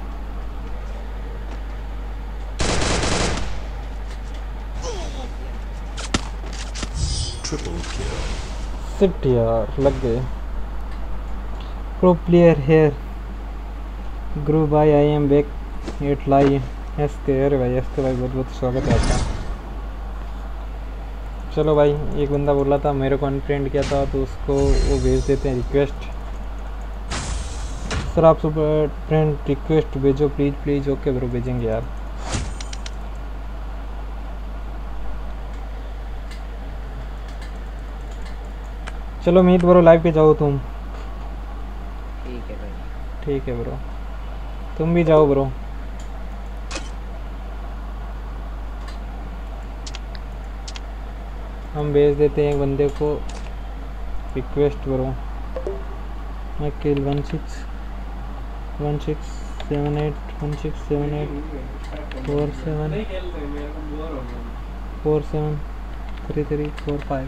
Triple kill. सिट यार लग गए। प्रो प्लेयर हेयर ग्रुप भाई आई एम बैक एट लाई एस के। अरे भाई एस के भाई बहुत बहुत स्वागत है आपका। चलो भाई एक बंदा बोला था मेरे को अनफ्रेंड किया था तो उसको वो भेज देते हैं रिक्वेस्ट। सर आप सुपर फ्रेंड रिक्वेस्ट भेजो प्लीज़ प्लीज़। ओके ब्रो भेजेंगे यार। चलो मीत ब्रो लाइव पे जाओ तुम। ठीक है भाई। ठीक है ब्रो तुम भी जाओ ब्रो। हम भेज देते हैं बंदे को रिक्वेस्ट ब्रो। मैं kill one six one six seven eight one six seven eight four seven four seven three three four five.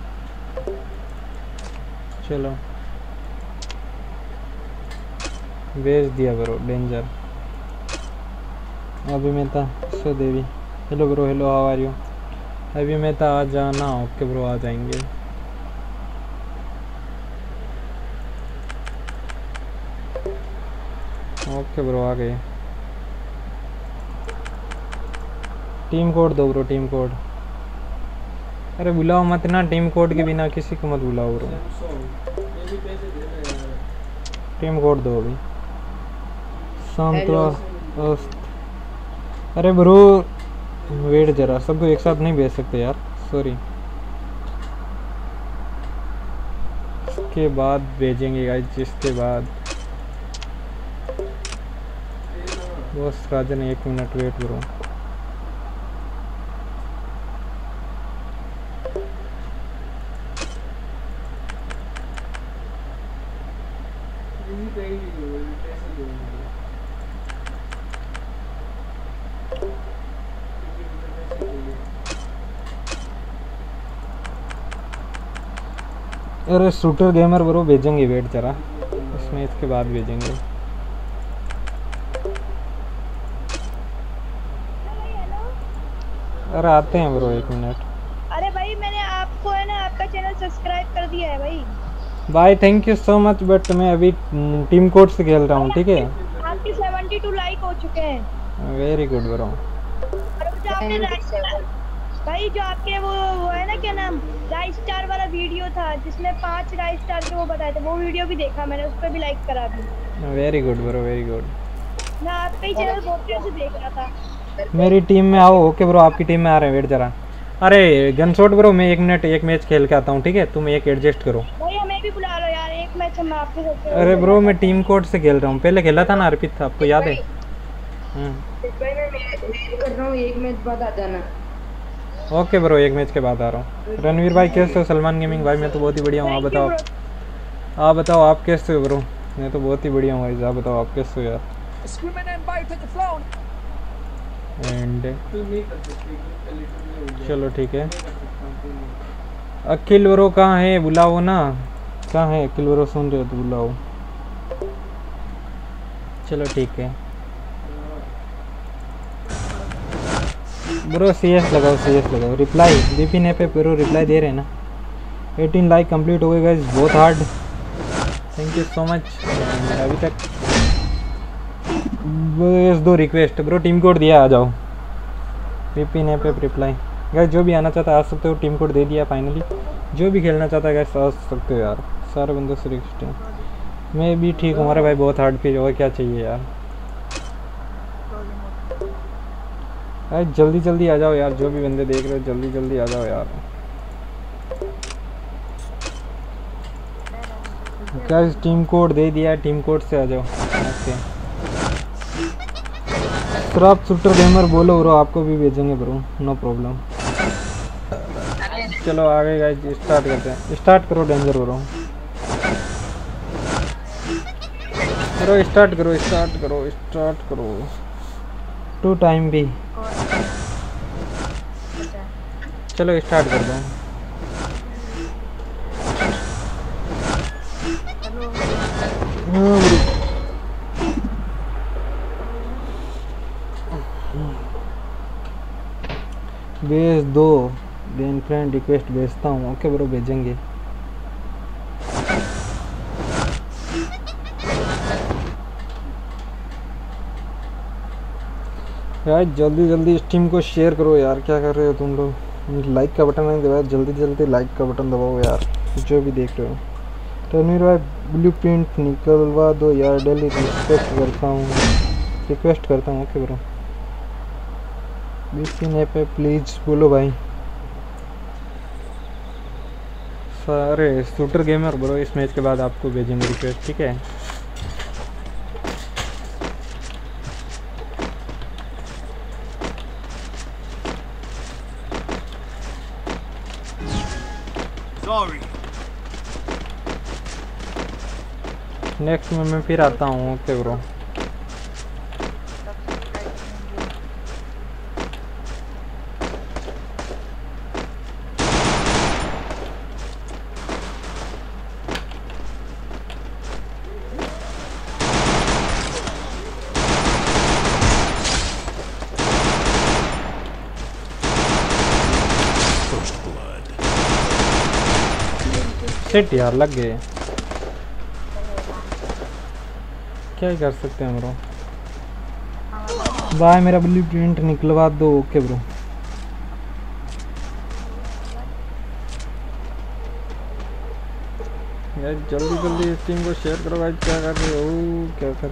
चलो भेज दिया ब्रो डेंजर। अभी मेहता सो Devi hello bro hello how are you. Abhi Mehta आ जाना। ओके ब्रो आ जाएंगे। Okay bro आ गए। Team code दो bro team code. अरे बुलाओ मत ना टीम कोड के बिना किसी को मत बुलाओ ब्रो। टीम कोड दो अभी। सांत्वा अरे ब्रो वेट जरा सबको एक साथ नहीं भेज सकते यार सॉरी। इसके बाद भेजेंगे गाइस जिसके बाद बॉस राजन एक मिनट वेट करो। अरे शूटर गेमर ब्रो भेजेंगे वेट जरा इसमें इसके बाद भेजेंगे। अरे आते हैं ब्रो एक मिनट। अरे भाई मैंने आपको है ना आपका चैनल सब्सक्राइब कर दिया है भाई। भाई thank you so much but मैं अभी टीम कोड से खेल रहा हूँ ठीक है। आपके बहत्तर लाइक हो चुके हैं। Very good bro. जो आपने भाई जो आपके वो वो है ना क्या नाम राइस स्टार वाला वीडियो था जिसमें पांच राइस स्टार के वो बताए थे वो वीडियो भी देखा मैंने उस पर भी लाइक करा भी। Very good bro very good. मैं आपका ही चैनल बहुत देर से देख रहा था। मेरी टीम में आओ। ओके ब्रो आपकी टीम में आ रहे हैं वेट जरा। अरे गन शॉट ब्रो मैं एक मिनट एक मैच खेल के आता हूँ ठीक है। तुम एक एडजस्ट करो। भाई हमें भी बुला लो यार एक मैच हम आपके साथ। अरे ब्रो मैं टीम कोड से खेल रहा हूँ पहले खेला था ना अर्पित था आपको याद है। भाई मैं वेट कर रहा हूँ एक मैच बाद आ जाना। ओके ब्रो एक मैच के बाद आ रहा हूँ। रणवीर भाई कैसे हो। सलमान गेमिंग भाई मैं तो बहुत ही बढ़िया हूँ। आप बताओ आप बताओ आप कैसे हो ब्रो। मैं तो बहुत ही बढ़िया हूँ भाई। आप बताओ आप कैसे हो यार। एंड चलो ठीक है। अखिल ब्रो कहाँ है बुलाओ ना। कहाँ है अखिल ब्रो सुन रहे हो तो बुलाओ। चलो ठीक है ब्रो सी एस लगाओ सी एस लगाओ। रिप्लाई दीपी ने पे ब्रो रिप्लाई दे रहे हैं ना। अठारह लाइक कंप्लीट हो गए गाइस बहुत hard. Thank you so much. अभी तक बस दो रिक्वेस्ट ब्रो टीम कोड दिया आ जाओ। दीपी ने पे रिप्लाई गाइस जो भी आना चाहता है आ सकते हो। टीम कोड दे दिया फाइनली। जो भी खेलना चाहता है गाइस आ सकते हो यार। सारे बंदों से रिक्वेस्ट है। मैं भी ठीक हूँ हमारे भाई बहुत हार्ड फील और क्या चाहिए यार। अरे जल्दी जल्दी आ जाओ यार जो भी बंदे देख रहे हो जल्दी जल्दी आ जाओ यार। गाइस टीम कोड दे दिया टीम कोड से आ जाओ। ओके सर आप शूटर गेमर बोलो ब्रो आपको भी भेजेंगे ब्रो नो प्रॉब्लम। चलो आगे गाइस स्टार्ट करते हैं। स्टार्ट करो डेंजर ब्रो। करो स्टार्ट करो स्टार्ट करो स्टार्ट करो। टू टाइम भी चलो स्टार्ट कर दो। बेस दो देन फ्रेंड रिक्वेस्ट भेजता हूँ। ओके ब्रो भेजेंगे। यार जल्दी जल्दी स्ट्रीम को शेयर करो यार, क्या कर रहे हो तुम लोग। लाइक का बटन नहीं दबाया, जल्दी जल्दी लाइक का बटन दबाओ यार जो भी देख रहे हो। रणवीर भाई ब्लू प्रिंट निकलवा दो यार, डेली रिक्वेस्ट करता हूँ रिक्वेस्ट करता हूँ। ओके ब्रो बीसी ने पे प्लीज़ बोलो भाई। सारे शूटर गेमर ब्रो इस मैच के बाद आपको भेजेंगे रिक्वेस्ट, ठीक है। Sorry. नेक्स्ट में मैं फिर आता हूँ। ओके ब्रो सेट यार लग गए, क्या ही कर सकते हैं ब्रो। भाई मेरा ब्लू प्रिंट निकलवा दो। ओके ब्रो यार जल्दी जल्दी स्ट्रीम को शेयर करो भाई। क्या कर रहे हो, क्या कर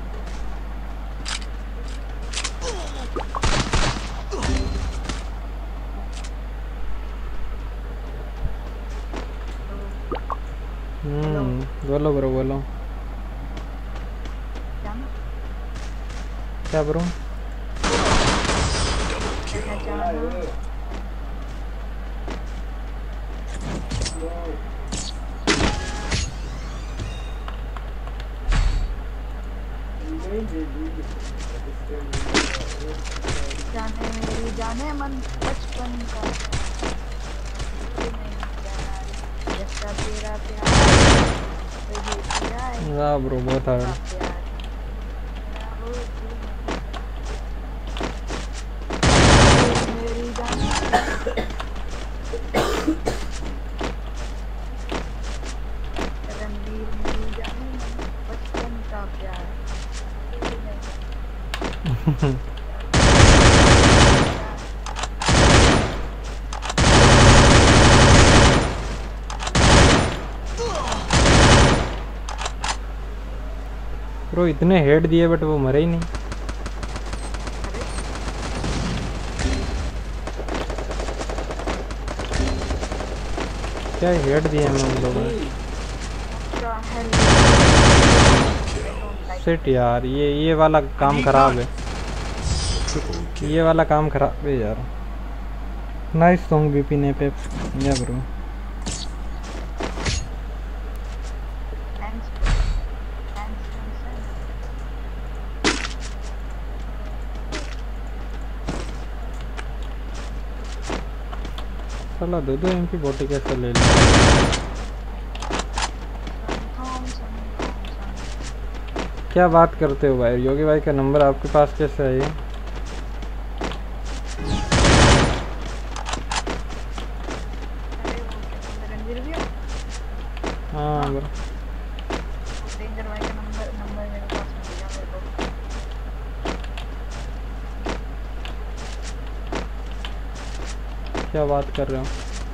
हम्म बोलो ब्रो बोलो। क्या ब्रो जाने मेरी जाने मन बचपन का जैसा तेरा प्यार वाह ब्रो बहुत हार्ड। ब्रो इतने हेड दिए बट वो मरे ही नहीं। क्या हेड दिए हैं उन लोगों ने। सेट यार ये ये वाला काम खराब है, ये वाला काम खराब है यार। नाइस सॉन्ग बीपी ने पे या ब्रो। चलो दो दो एम पी बोटी कैसे ले लें। क्या बात करते हो भाई, योगी भाई का नंबर आपके पास कैसे है ये। हाँ ब्रो क्या बात कर रहे हो।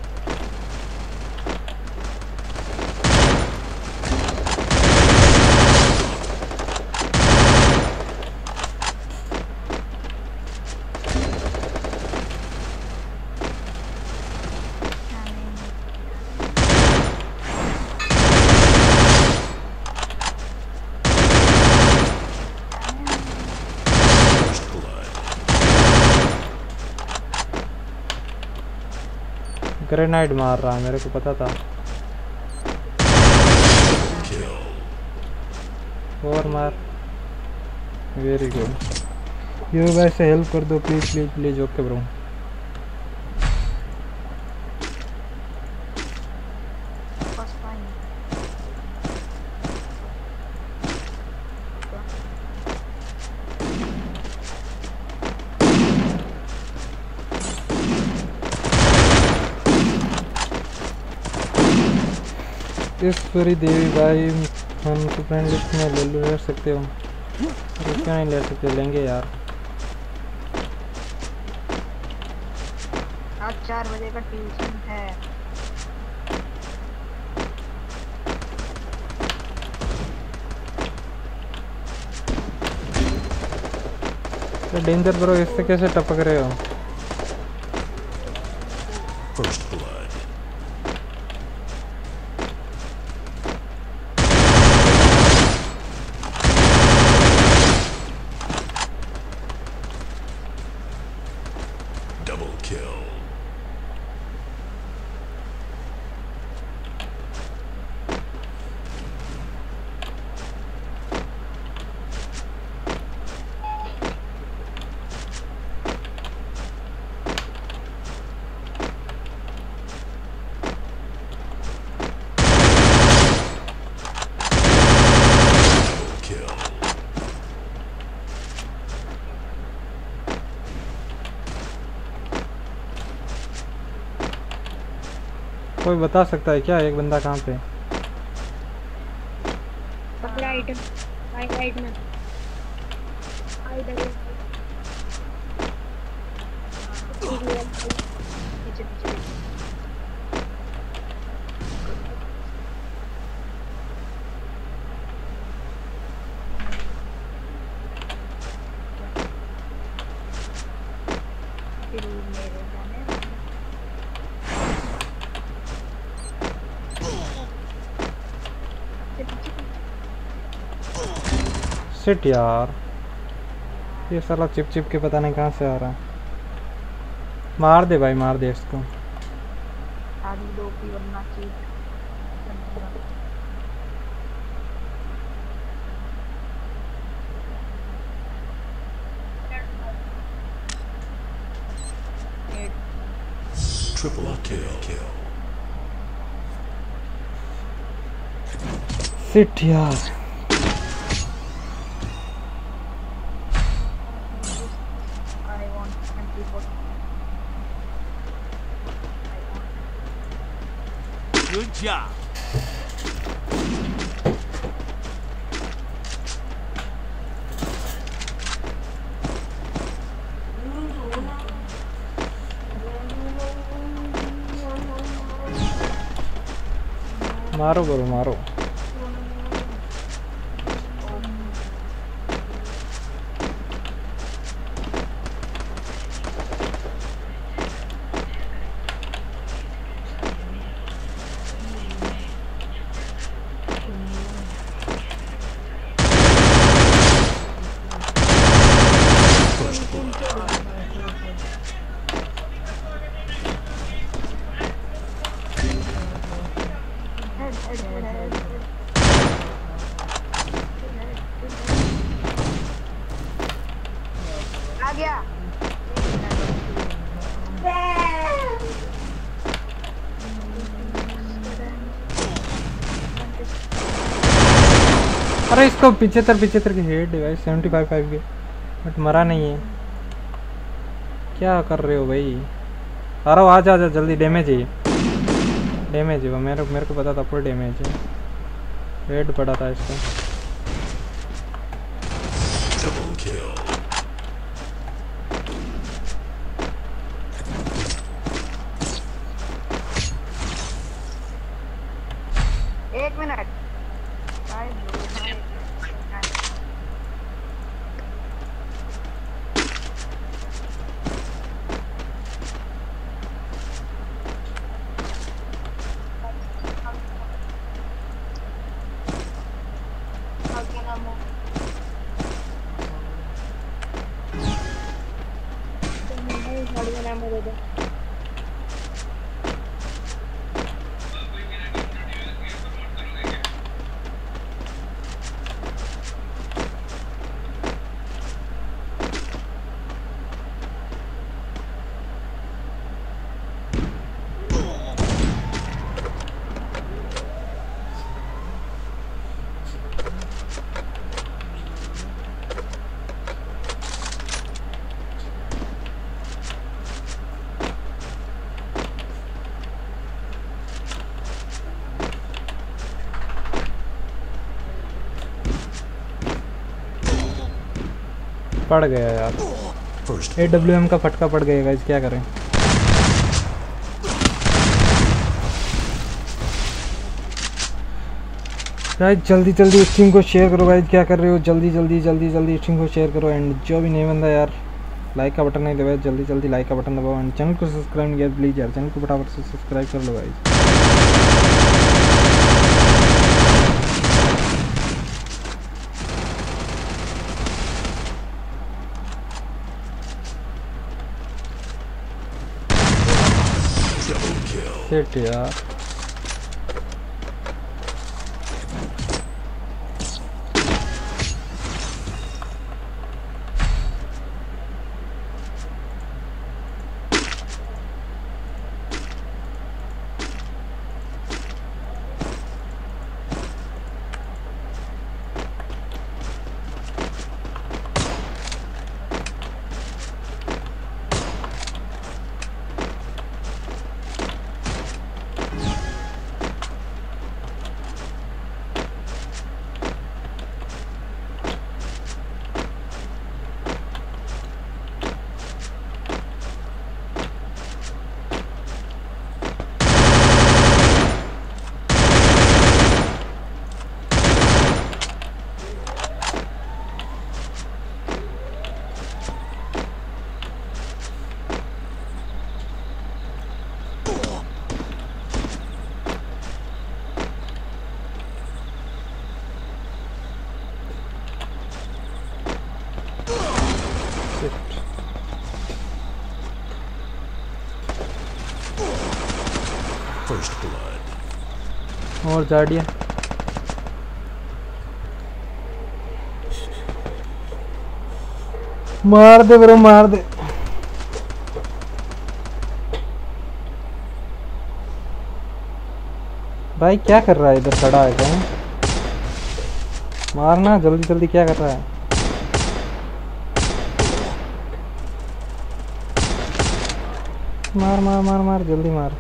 ग्रेनाइड मार रहा है, मेरे को पता था। और मार, वेरी गुड। यो वैसे हेल्प कर दो please please please. Okay bro Rajeshwari Devi भाई हमको फ्रेंड लिस्ट में ले ले सकते हो? अरे क्यों नहीं ले सकते, लेंगे यार। आज चार बजे का ट्यूशन है। तो डेंजर ब्रो, इससे कैसे टपक रहे हो? First blood. Double kill. कोई बता सकता है क्या एक बंदा कहाँ पे? राइट राइट राइट में इधर पीछे पीछे शिट यार, ये साला चिप चिप के पता नहीं कहाँ से आ रहा है। मार दे भाई, मार दे इसको। आदि दो की वरना चीज Triple kill. शिट यार, Good job. मारो बोलो मारो। आ गया। अरे इसको पिछहत्तर पिछहत्तर के head device seventy five five के, बट मरा नहीं है। क्या कर रहे हो भाई? अरे आ जा जा जल्दी, डैमेज है, डैमेज है वो। मेरे मेरे को पता था फुल डैमेज है, हेड पड़ा था इसको। एक मिनट पड़ गया यार, ए डब्ल्यू एम का फटका पड़ गया गाइस, क्या करें। गाइस जल्दी जल्दी स्ट्रीम को शेयर करो गाइस, क्या कर रहे हो, जल्दी जल्दी जल्दी जल्दी स्ट्रीम को शेयर करो। एंड जो भी नहीं बंदा यार लाइक का बटन नहीं दबाया, जल्दी जल्दी लाइक का बटन दबाओ। एंड चैनल को सब्सक्राइब नहीं किया प्लीज़ यार चैनल को फटाफट से सब्सक्राइब कर लो गाइस। शिट यार, First blood. और जाड़िया मार दे ब्रो, मार दे। भाई क्या कर रहा है इधर खड़ा है क्या? मारना जल्दी जल्दी, क्या कर रहा है? मार मार मार मार जल्दी मार।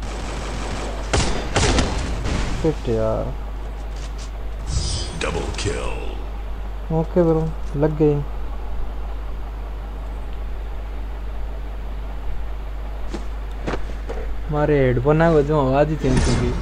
शिट यार, Double kill. ओके ब्रो लग गई। हमारे हेडफोन है जो आवाज ही चेंज होगी।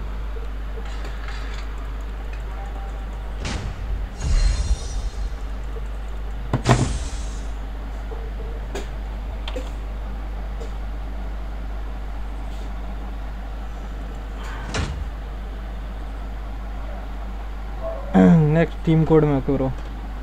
नेक्स्ट टीम कोड में ओके ब्रो।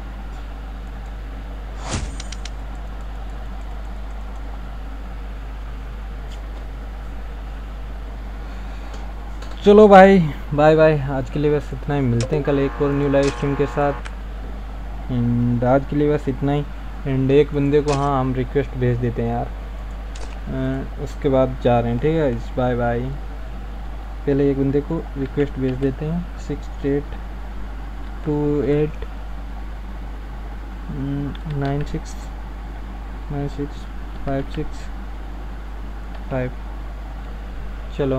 चलो भाई बाय बाय, आज के लिए बस इतना ही, मिलते हैं कल एक और न्यू लाइव स्ट्रीम के साथ। एंड आज के लिए बस इतना ही। एंड एक बंदे को हाँ हम रिक्वेस्ट भेज देते हैं यार, आ, उसके बाद जा रहे हैं, ठीक है बाय बाय। पहले एक बंदे को रिक्वेस्ट भेज देते हैं, six eight two eight nine six nine six five six five. चलो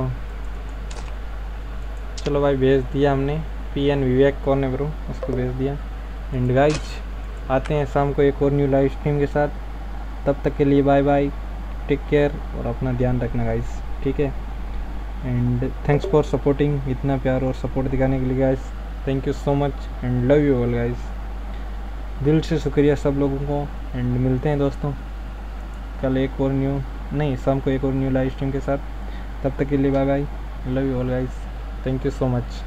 चलो भाई भेज दिया हमने। पी एन विवेक कौन है ब्रो, उसको भेज दिया। एंड गाइज आते हैं शाम को एक और न्यू लाइव स्ट्रीम के साथ, तब तक के लिए बाय बाय, टेक केयर और अपना ध्यान रखना गाइज, ठीक है। एंड थैंक्स फॉर सपोर्टिंग, इतना प्यार और सपोर्ट दिखाने के लिए guys, thank you so much and love you all guys, दिल से शुक्रिया सब लोगों को। एंड मिलते हैं दोस्तों कल एक और न्यू नहीं शाम को एक और न्यू लाइव स्ट्रीम के साथ, तब तक के लिए bye bye, love you all guys, thank you so much.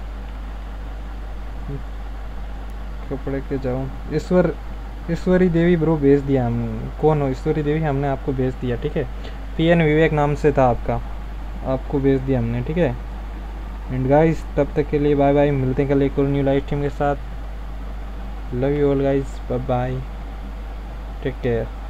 कपड़े के जाऊँ ईश्वर ईश्वरी देवी ब्रो भेज दिया हम। कौन हो ईश्वरी देवी? हमने आपको भेज दिया, ठीक है। पी एन विवेक नाम से था आपका, आपको भेज दिया हमने, ठीक है। एंड गाइस तब तक के लिए बाय बाय, मिलते हैं कल एक और न्यू लाइव स्ट्रीम के साथ। Love you all guys, bye bye, take care.